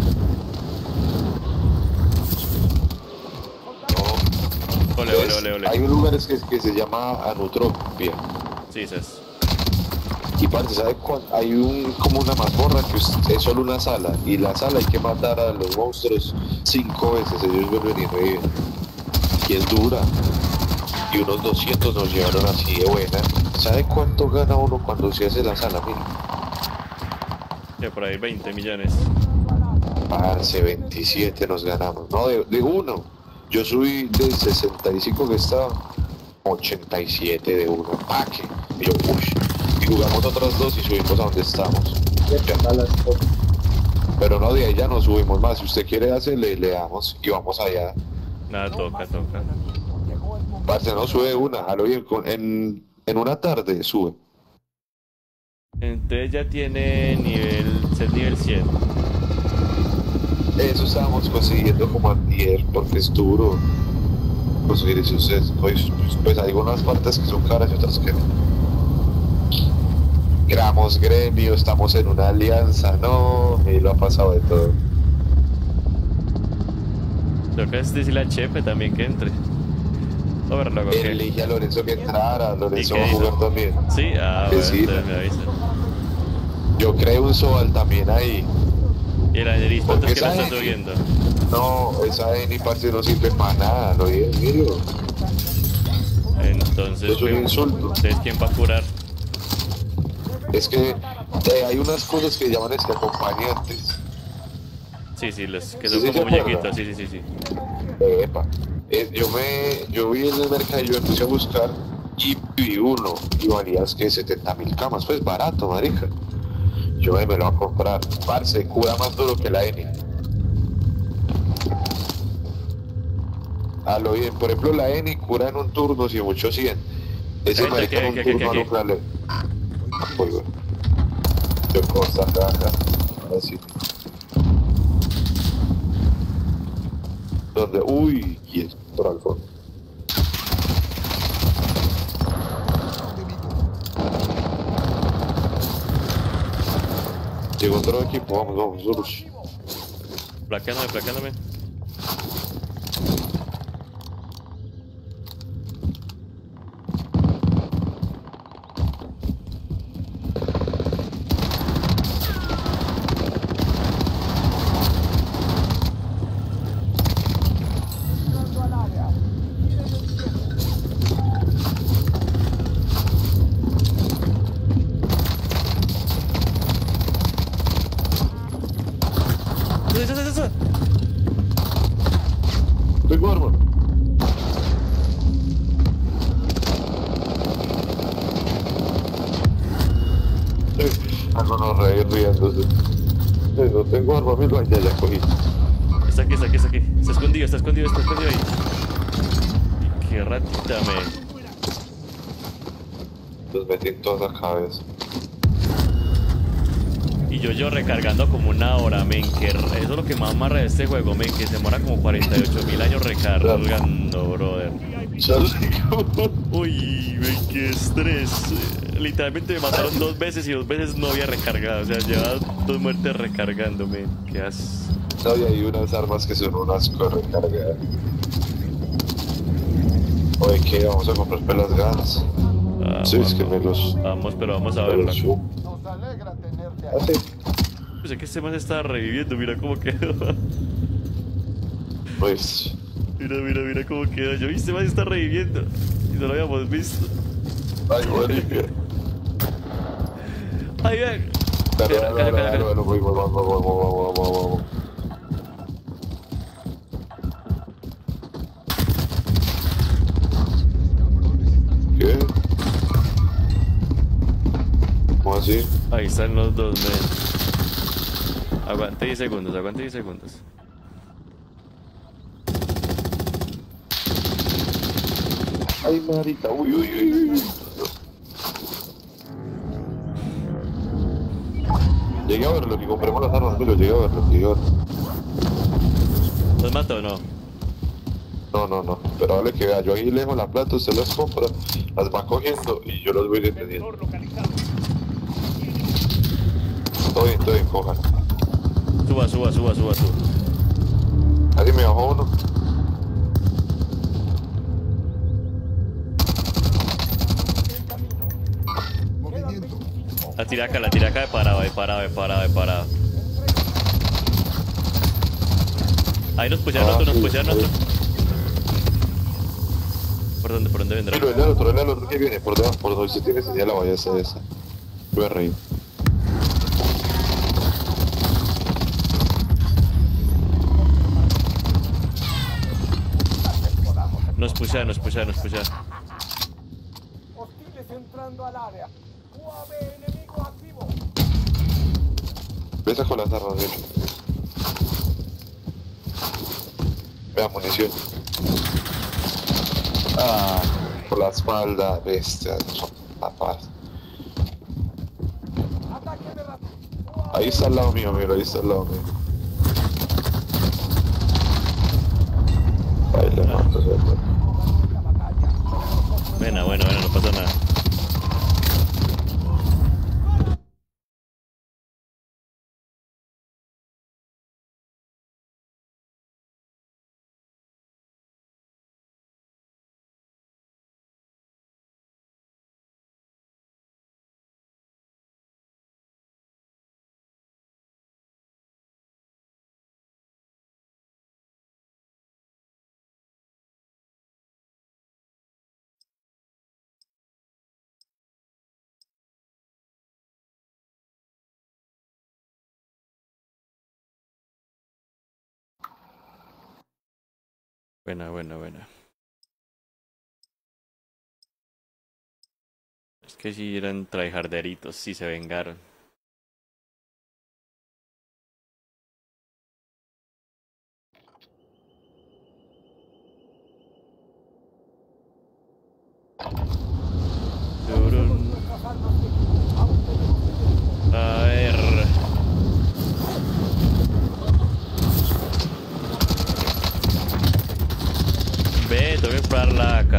Ole. Hay un lugar que se llama Anutropia. Sí, es. Y parce, ¿sabe cuál? Hay como una mazmorra que es solo una sala. Y la sala hay que matar a los monstruos 5 veces. Ellos vuelven y reviven. Y es dura. Y unos 200 nos llevaron así de buena. ¿Sabe cuánto gana uno cuando se hace la sala? Mira. Que por ahí 20 millones. Parce, 27 nos ganamos. No, de uno. Yo subí de 65 que estaba, 87 de uno. Y yo, uy. y jugamos otras 2 y subimos a donde estamos. Pero no, de ahí ya no subimos más. Si usted quiere hacerle, le damos y vamos allá. Nada, toca. Parce, no sube una, a lo bien, en una tarde sube. Entonces ya tiene nivel 100. Eso estábamos consiguiendo como antier, porque es duro conseguir esos pues hay algunas partes que son caras y otras que no. Gramos gremio, estamos en una alianza, no, y lo ha pasado de todo. Toca es decirle a Chepe también que entre. A ver, luego Él que. elige a Lorenzo que entrara, Lorenzo ¿Y qué va a jugar hizo? también. Sí, bueno, Sí, entonces me avisa. yo creo un Sobal también ahí. Y el anerismo Porque es que lo esa está subiendo. No, esa Eni parce no sirve para nada, lo dije, mire. Entonces, Es un insulto. ¿ustedes quién va a curar? Es que hay unas cosas que llaman acompañantes. Sí, los que Sí, son sí, como se acuerda. muñequitos, sí. Epa. Yo vi en el mercado y yo me puse a buscar y vi uno y valía es que 70.000 camas, pues barato, marica. Yo me lo voy a comprar. Parce, cura más duro que la Eni. A lo bien, por ejemplo la Eni cura en un turno si mucho 100. Ese Ahí, marica en un aquí. turno no sale. Muy bueno. Yo cosa acá. Ahora sí. Donde, uy, y es por al fondo. Llegó otro equipo, vamos, Urush. Plaqueándome. Entrando al área. Miren el izquierdo. Eso. Tengo arma. No, reír riéndose. No tengo arma, mira, ya cogí. Está aquí. Está escondido ahí. Y qué ratita, me. Los metí en toda la cabeza. Y yo recargando como una hora, men, que eso es lo que más amarra de este juego, men, que se demora como 48.000 años recargando, brother. Uy, men, qué estrés. Literalmente me mataron 2 veces y 2 veces no había recargado, o sea, llevaba 2 muertes recargando, men, qué haces. No, y hay unas armas que son unas recargadas. Oye, ¿qué? Vamos a comprar pelas ganas. Sí, es que me los... Pero vamos a verla. Nos alegra tenerte Ah, aquí. sí. Pues es que este man se está reviviendo, mira cómo quedó. Pues... Mira cómo quedó. Yo vi este man se está reviviendo y no lo habíamos visto. Ay, marica. Ay, ven. Pero, vamos. ¿Qué? ¿Cómo así? Ahí están los dos, men. Aguante 10 segundos. Ay, marica, uy. Llegué a verlo, que compremos las armas, pero llegué a verlo. ¿Los mata o no? No, pero vale que vea, yo ahí lejos la plata, usted las compra, las va cogiendo y yo las voy deteniendo. Todo bien, cojan. Suba. Así me bajó uno. La tiraca de parado. Ahí nos pusieron otro. ¿Por dónde vendrá? Pero el otro que viene por debajo, por donde se tiene señal la valla esa. Voy a reír. Nos pusha. Hostiles entrando al área. UAV enemigo activo. Empieza con las armas, bien. Vea, munición. Ah, por la espalda, bestia. La paz. Ataque de la... Ahí está al lado mío, mira, ahí está al lado mío. Ahí le mato, se fue. Buena, no pasa nada. Buena. Es que si eran tryharderitos, sí se vengaron. Turun. A ver. Ve, tengo que comprar la AK.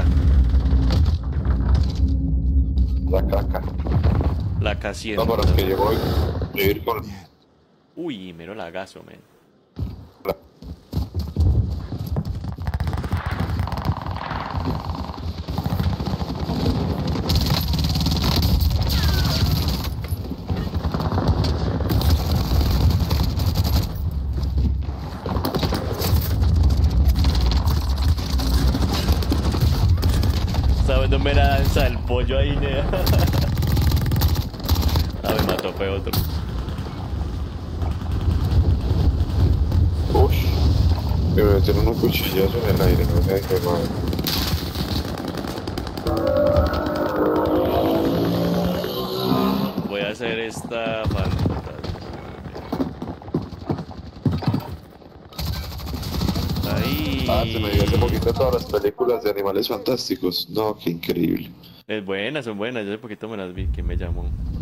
La caca. La AK-100. No, para que llegó a vivir con... Uy, mero lagazo, men. Estaba viendo mera danza del pollo ahí, nea. Ah, me mató, fue otro. Uy, me metieron un cuchillazo en el aire, no sé qué más. Voy a hacer esta fantasía. Ahí. Ah, se me dio hace poquito todas las películas de Animales Fantásticos. No, qué increíble. Es buenas, son buenas. Yo hace poquito me las vi. ¿Quién me llamó?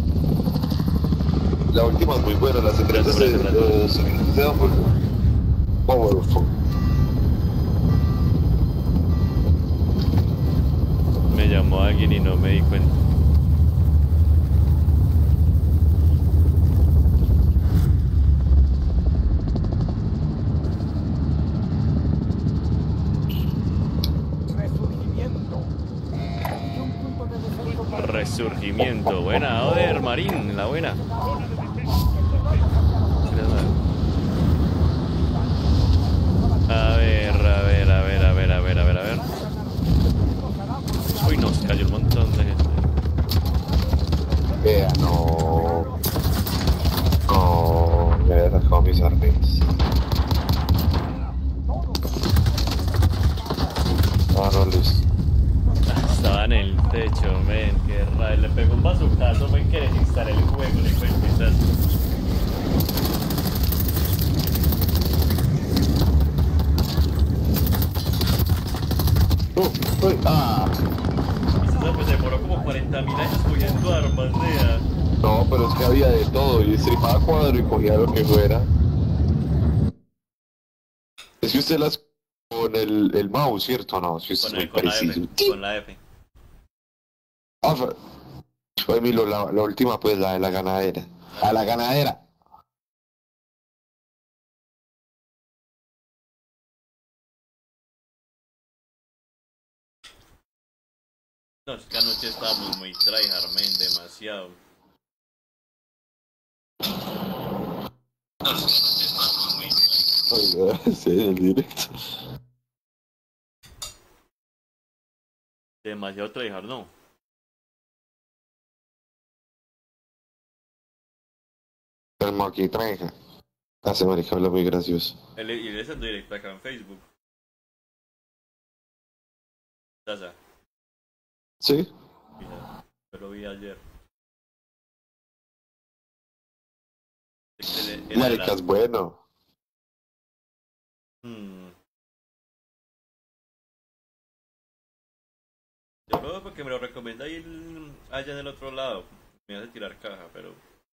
La última es muy buena, las secretas de Dumbledore. Powerful. Me llamó alguien y no me di cuenta. Resurgimiento. Buena, Oder, Marín, la buena. A ver. Uy, nos cayó un montón de gente. Vea, no. No, me había sacado mis armas. Ah, no, listo. Estaba en el techo, men, qué raro. Le pegó un bazucazo, men, que desinstalé el juego, le cuento. Ah. Y pues demoró como 40.000 años cogiendo armas, nea. No, pero es que había de todo. Y streamaba cuadro y cogía lo que fuera. Es que usted las con el mouse, ¿cierto? No, si usted es muy preciso. Con la F. Ah, fue Milo, la última, pues, la de la ganadera. A la ganadera. No, es que anoche estábamos muy tryhard, men, demasiado. Sí, en el directo. Demasiado tryhard, no. El Monkey Treja. Hace marica, habla muy gracioso. Y él es en directo acá en Facebook. Sasa, ¿Sí? mira, yo lo vi ayer. Marica, es bueno. Yo lo veo porque me lo recomienda ir allá en el otro lado. Me hace tirar caja, pero...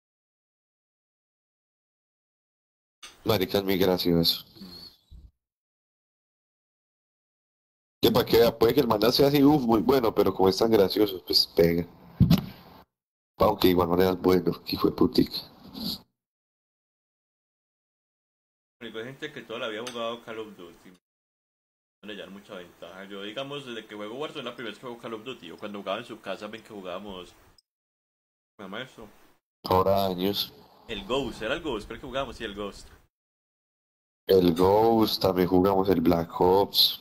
Marica, es muy gracioso. Que para que vea, puede que el manda sea así, muy bueno, pero como es tan gracioso, pues pega. Aunque igual manera es bueno, que hijo de putica. Hay gente que toda la vida ha jugado Call of Duty. No le dan mucha ventaja. Yo, digamos, desde que juego Warzone, la primera vez que juego Call of Duty, o cuando jugaba en su casa, ven que jugábamos. ¿Cómo se llama eso? Ahora años. El Ghost, era el Ghost, creo que jugábamos, sí, el Ghost. El Ghost, también jugamos el Black Ops.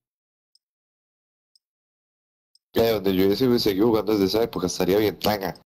Donde yo hubiese seguido jugando desde esa época estaría bien tanga.